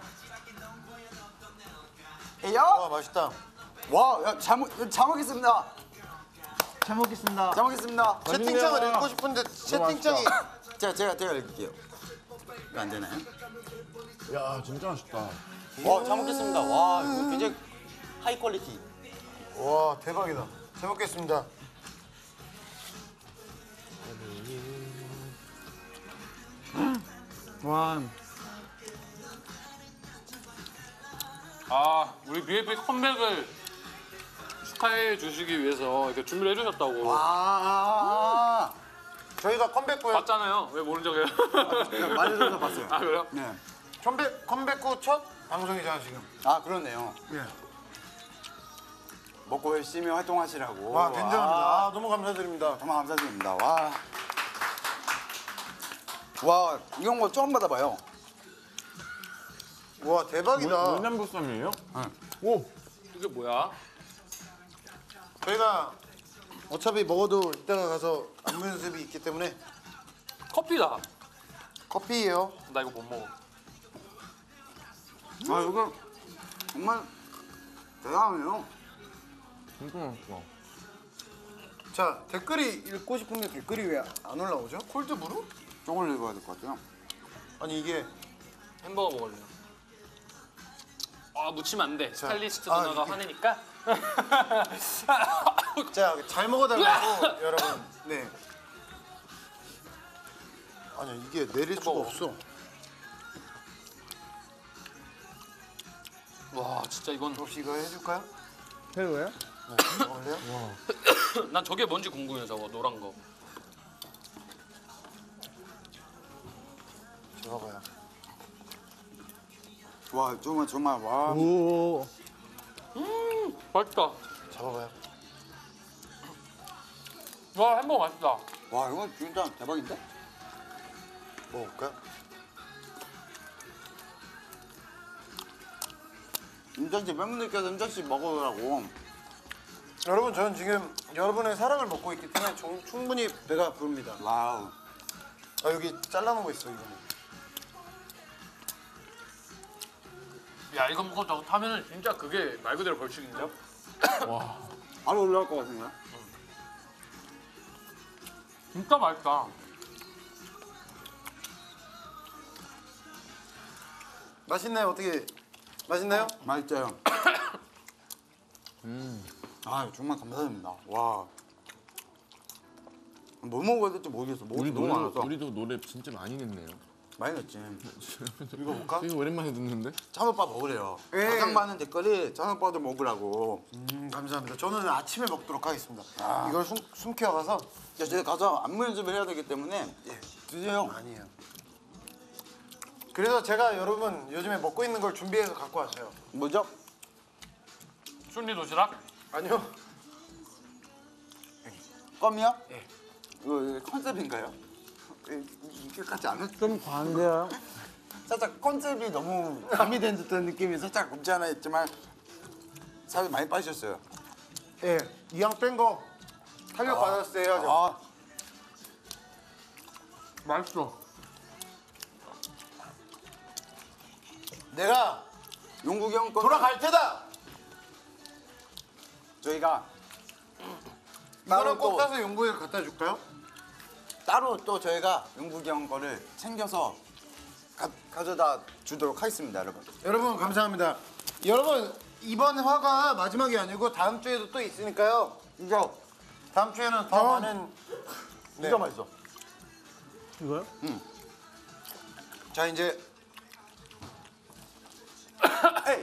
에요? 와, 맛있다. 와, 야, 잘, 먹, 잘 먹겠습니다. 잘 먹겠습니다. 잘 먹겠습니다. 채팅창을 읽고 싶은데 채팅창이 제가 제가 제가 읽을게요. 이거 안 되나요? 야, 진짜 맛있다. 와, 잘 먹겠습니다. 와, 이거 굉장히 하이 퀄리티. 와, 대박이다. 잘 먹겠습니다. 와, 아 우리 비에이피 컴백을 축하해 주시기 위해서 이렇게 준비를 해주셨다고. 아, 저희가 컴백 후에 봤잖아요. 왜 모른 척해요? 많이 들어서 봤어요. 아 그래요? 네. 컴백 컴백 후 첫 방송이잖아 지금. 아, 그렇네요. 예. 먹고 열심히 활동하시라고. 와, 굉장합니다. 와, 아, 너무 감사드립니다. 정말 감사드립니다. 와. 와, 이런 거 처음 받아봐요. 와 대박이다. 원남보쌈이에요? 이게 뭐야? 저희가 어차피 먹어도 이따가 가서 안무 연습이 있기 때문에 커피다. 커피예요. 나 이거 못 먹어. 아 이거 정말 대단하네요. 진짜 맛있어. 자 댓글이 읽고 싶은데 댓글이 왜 안 올라오죠? 콜드브루? 저걸 읽어야 될 것 같아요. 아니 이게 햄버거 먹을래. 아 묻히면 안 돼. 스타일리스트 아, 누나가 이게- 화내니까. 자 잘 먹어달라고 여러분. 네. 아니 이게 내릴 수가 햄버거. 없어. 와 진짜 이건 혹시 이거 해줄까요? 새로요? 네, 먹을래요? 난 저게 뭔지 궁금해 저거 노란 거. 잡아봐요. 와 정말 정말 와. 오. 맛있다. 잡아봐요. 와 햄버거 맛있다. 와 이거 진짜 대박인데? 먹을까요? 임장 씨 팬분들께서 임장 씨 먹으라고. 여러분 저는 지금 여러분의 사랑을 먹고 있기 때문에 좀- 충분히 배가 부릅니다. 와우. 아 여기 잘라놓은 거 있어 이거. 야 이거 먹고 저거 타면은 진짜 그게 말 그대로 벌칙인데? 바로 올라올 것 같은데요? 진짜 맛있다. 맛있나요? 어떻게 맛있나요? 맛있어요. 음. 아 정말 감사드립니다. 와. 뭐 먹어야 될지 모르겠어. 목이 우리 너무 노래, 많아서. 우리도 노래 진짜 많이 냈네요. 많이 넣었지. 이거 볼까? 되게 오랜만에 듣는데? 찬오빠 먹으래요. 예. 가장 많은 댓글이 찬오빠도 먹으라고. 음 감사합니다. 저는 아침에 먹도록 하겠습니다. 이걸 숨, 숨겨가서 야, 저희 가서 안무 연습을 해야 되기 때문에 예. 드세요. 아니에요. 그래서 제가 여러분 요즘에 먹고 있는 걸 준비해서 갖고 왔어요. 뭐죠? 순리 도시락? 아니요. 껌이요? 예. 이거, 이거 컨셉인가요? 이게까지 안 했. 좀 과한데요? 살짝 컨셉이 너무 가미된 듯한 느낌이 살짝 없지 않아 있지만 살 많이 빠지셨어요. 예. 이왕 뺀 거 탄력 받았을 때 해야죠. 아, 맛있어. 내가 용국이 형 거. 돌아갈 테다. 저희가 이거는 따로 꼭 또- 사서 용구에 갖다 줄까요? 따로 또 저희가 용국이 형 거를 챙겨서 가, 가져다 주도록 하겠습니다, 여러분. 여러분 감사합니다. 여러분 이번 화가 마지막이 아니고 다음 주에도 또 있으니까요. 이거 다음 주에는 더 어. 많은 진짜 맛있어. 이거요? 자 이제 에이,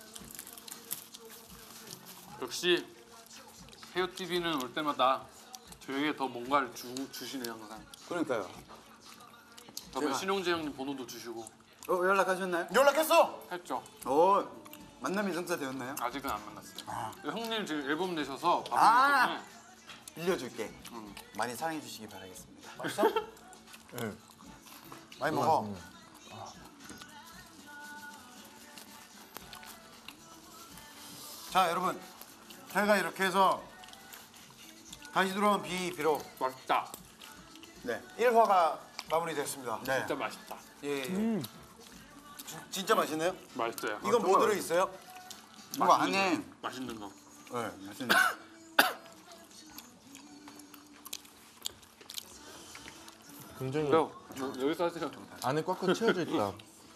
역시 헤어 티비는 올 때마다 저에게 더 뭔가를 주, 주시네요 항상. 그러니까요. 저번에 제가- 신용재 형님 번호도 주시고 어, 연락하셨나요? 연락했어. 했죠. 오, 만남이 성사 되었나요? 아직은 안 만났어요. 형님 지금 앨범 내셔서 바쁘기 아. 때문에 빌려줄게. 음. 많이 사랑해 주시기 바라겠습니다. 네. 많이 먹어. 자 여러분 저희가 이렇게 해서 다시 들어온 비비로 맛있다. 네. 일 화가 마무리됐습니다. 네. 진짜 맛있다. 예. 예. 진- 진짜 맛있네요. 맛있어요. 이건 뭐 들어 있어요? 이거 안에 맛있는 거. 네, 맛있네. 굉장히 그래요. 뭐, 여기서 하세요. 안에 꽉꽉 채워져 있다.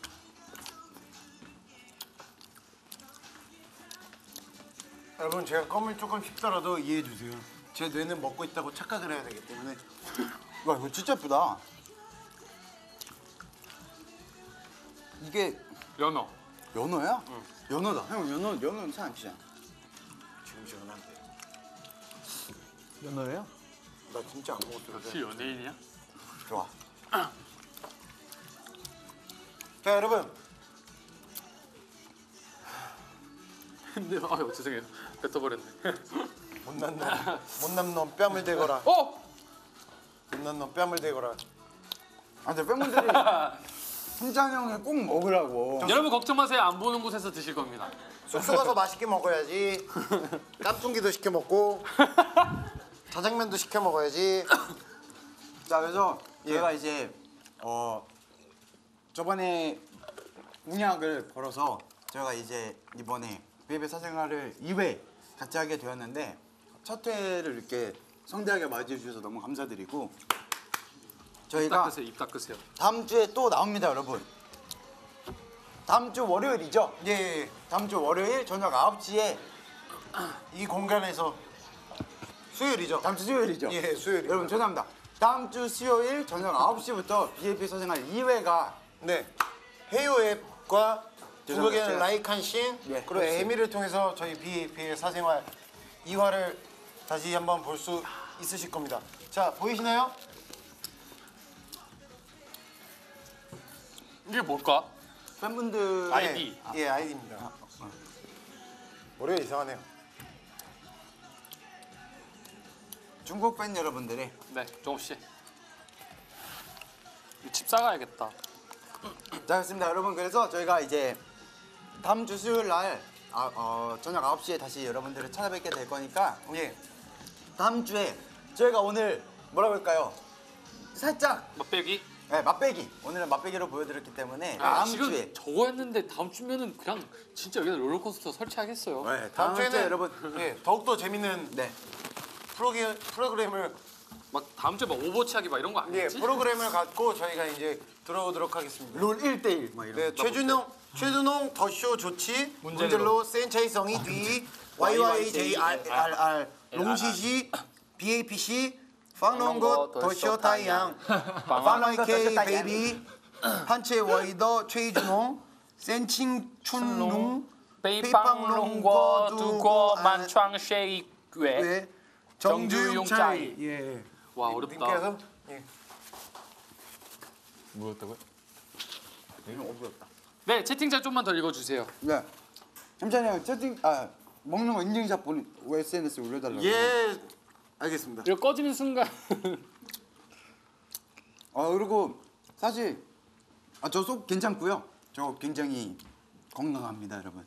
여러분 제가 껌을 조금 씹더라도 이해해 주세요. 제 뇌는 먹고 있다고 착각을 해야 되기 때문에. 와, 이거 진짜 예쁘다. 이게 연어. 연어야? 연어다. 형, 연어, 연어는 잘 안 치잖아. 지금 시원한데. 연어예요? 나 진짜 안 먹었어. 역시 연예인이야? 좋아. 자 여러분 근데 아 죄송해요. 뱉어버렸네. 못난 놈, 못난 놈 뺨을 대거라. 어? 못난 놈 뺨을 대거라. 아, 근데 팬분들이 승찬 형이 꼭 먹으라고. 여러분 걱정 마세요. 안 보는 곳에서 드실 겁니다. 숙소 가서 맛있게 먹어야지. 깐풍기도 시켜 먹고 자장면도 시켜 먹어야지. 자 그래서 예. 제가 이제 어 저번에 공약을 걸어서 제가 이제 이번에 베이베 사생활을 이 회 같이 하게 되었는데 첫 회를 이렇게 성대하게 맞이해 주셔서 너무 감사드리고 입 저희가 닦으세요. 입 닦으세요. 다음 주에 또 나옵니다, 여러분. 다음 주 월요일이죠? 예, 예. 다음 주 월요일 저녁 아홉 시에 이 공간에서 수요일이죠. 다음 주 수요일이죠? 예, 수요일. 여러분 죄송합니다. 다음 주 수요일 저녁 아홉 시부터 비에이피 사생활 이 회가 네. 헤이오 앱과 중국에는 제가- 라이칸싱 예, 그리고 그렇지. 에미를 통해서 저희 비에이피의 사생활 이 화를 다시 한번 볼 수 있으실 겁니다. 자, 보이시나요? 이게 뭘까? 팬분들 아이디. 예, 예, 아이디입니다. 월요일 이상하네요. 중국 팬 여러분들의 네, 정욱 씨. 집 사가야겠다. 자 그렇습니다 여러분. 그래서 저희가 이제 다음 주 수요일 날 아, 어, 저녁 아홉 시에 다시 여러분들을 찾아뵙게 될 거니까 예. 다음 주에 저희가 오늘 뭐라고 할까요? 살짝 맛배기? 네, 맛배기 오늘은 맛배기로 보여드렸기 때문에 아, 다음 지금 주에 저거 했는데 다음 주면은 그냥 진짜 여기다 롤러코스터 설치하겠어요. 네, 다음 다음 주에 주에는 여러분 예, 더욱더 재밌는 네 프로기, 프로그램을 막 다음 주에 막 오버워치 하기 막 이런 거 예, 아니겠지? 프로그램을 갖고 저희가 이제 들어오도록 하겠습니다. 롤 일 대 일 뭐 이런 네, 거. 최준용, 최준홍 더쇼 좋지, 문제로. 문젤로 센차이성이 뒤, 와이와이제이알알, 롱시시, 비에이피씨, 방롱고 더쇼 타이양, 방랑케이 베이비, 한채 워이더 최준홍, 센칭 춘룽, 北方龙国度过漫长岁月 네, 정주용 정주용차이. 예. 와 어렵다. 님께서 예. 뭐였다고요? 이건 어려웠다. 네 채팅창 좀만 더 읽어주세요. 네 잠시만요. 채팅 아 먹는 거 인증샷 보내 에스엔에스에 올려달라고. 예, 알겠습니다. 이거 꺼지는 순간 아 그리고 사실 아, 저 속 괜찮고요. 저 굉장히 건강합니다, 여러분.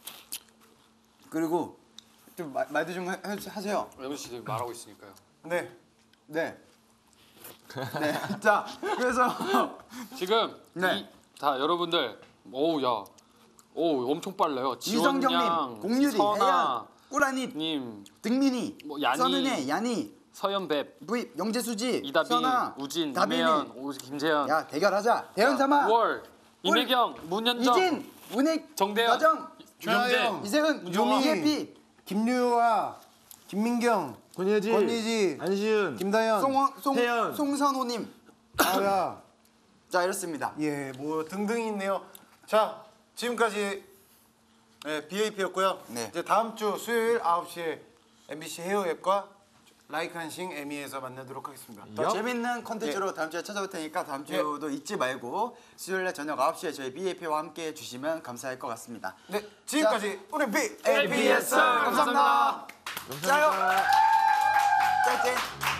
그리고 좀 말, 말도 좀 하, 하세요. 영훈 씨 말하고 있으니까요. 네. 네. 네. 자, 그래서 지금 네. 이, 다 여러분들 오우 야, 오 엄청 빨라요. 이성경님, 지원양, 공유리, 혜연, 선아, 꾸라니, 님, 등민이, 뭐 야니, 써는애, 야니, 서연배, V, 영재수지, 이다빈, 선아, 우진, 다빈이. 이매연, 오 김재현, 야 대결하자. 대현삼아, 월, 이매경, 문현정, 이진, 문익, 정대현, 나정, 윤영재, 이세은, 유미, 이해피, 김유아, 김민경, 권예지, 권예지, 안시은, 김다현, 송, 송, 혜연. 송선호님. 아야, 자 이렇습니다. 예, 뭐 등등이 있네요. 자, 지금까지 네, 비에이피였고요. 네. 이제 다음 주 수요일 아홉 시에 엠비씨 헤어 앱과 라이칸싱 에미에서 만나도록 하겠습니다. 더 재밌는 컨텐츠로 다음 주에 찾아올 테니까 다음 주도 잊지 말고 수요일날 저녁 아홉 시에 저희 비에이피와 함께 해주시면 감사할 것 같습니다. 네, 지금까지 우리 비 에이피에스 감사합니다. 감사합니다. 짜요. 짜잔.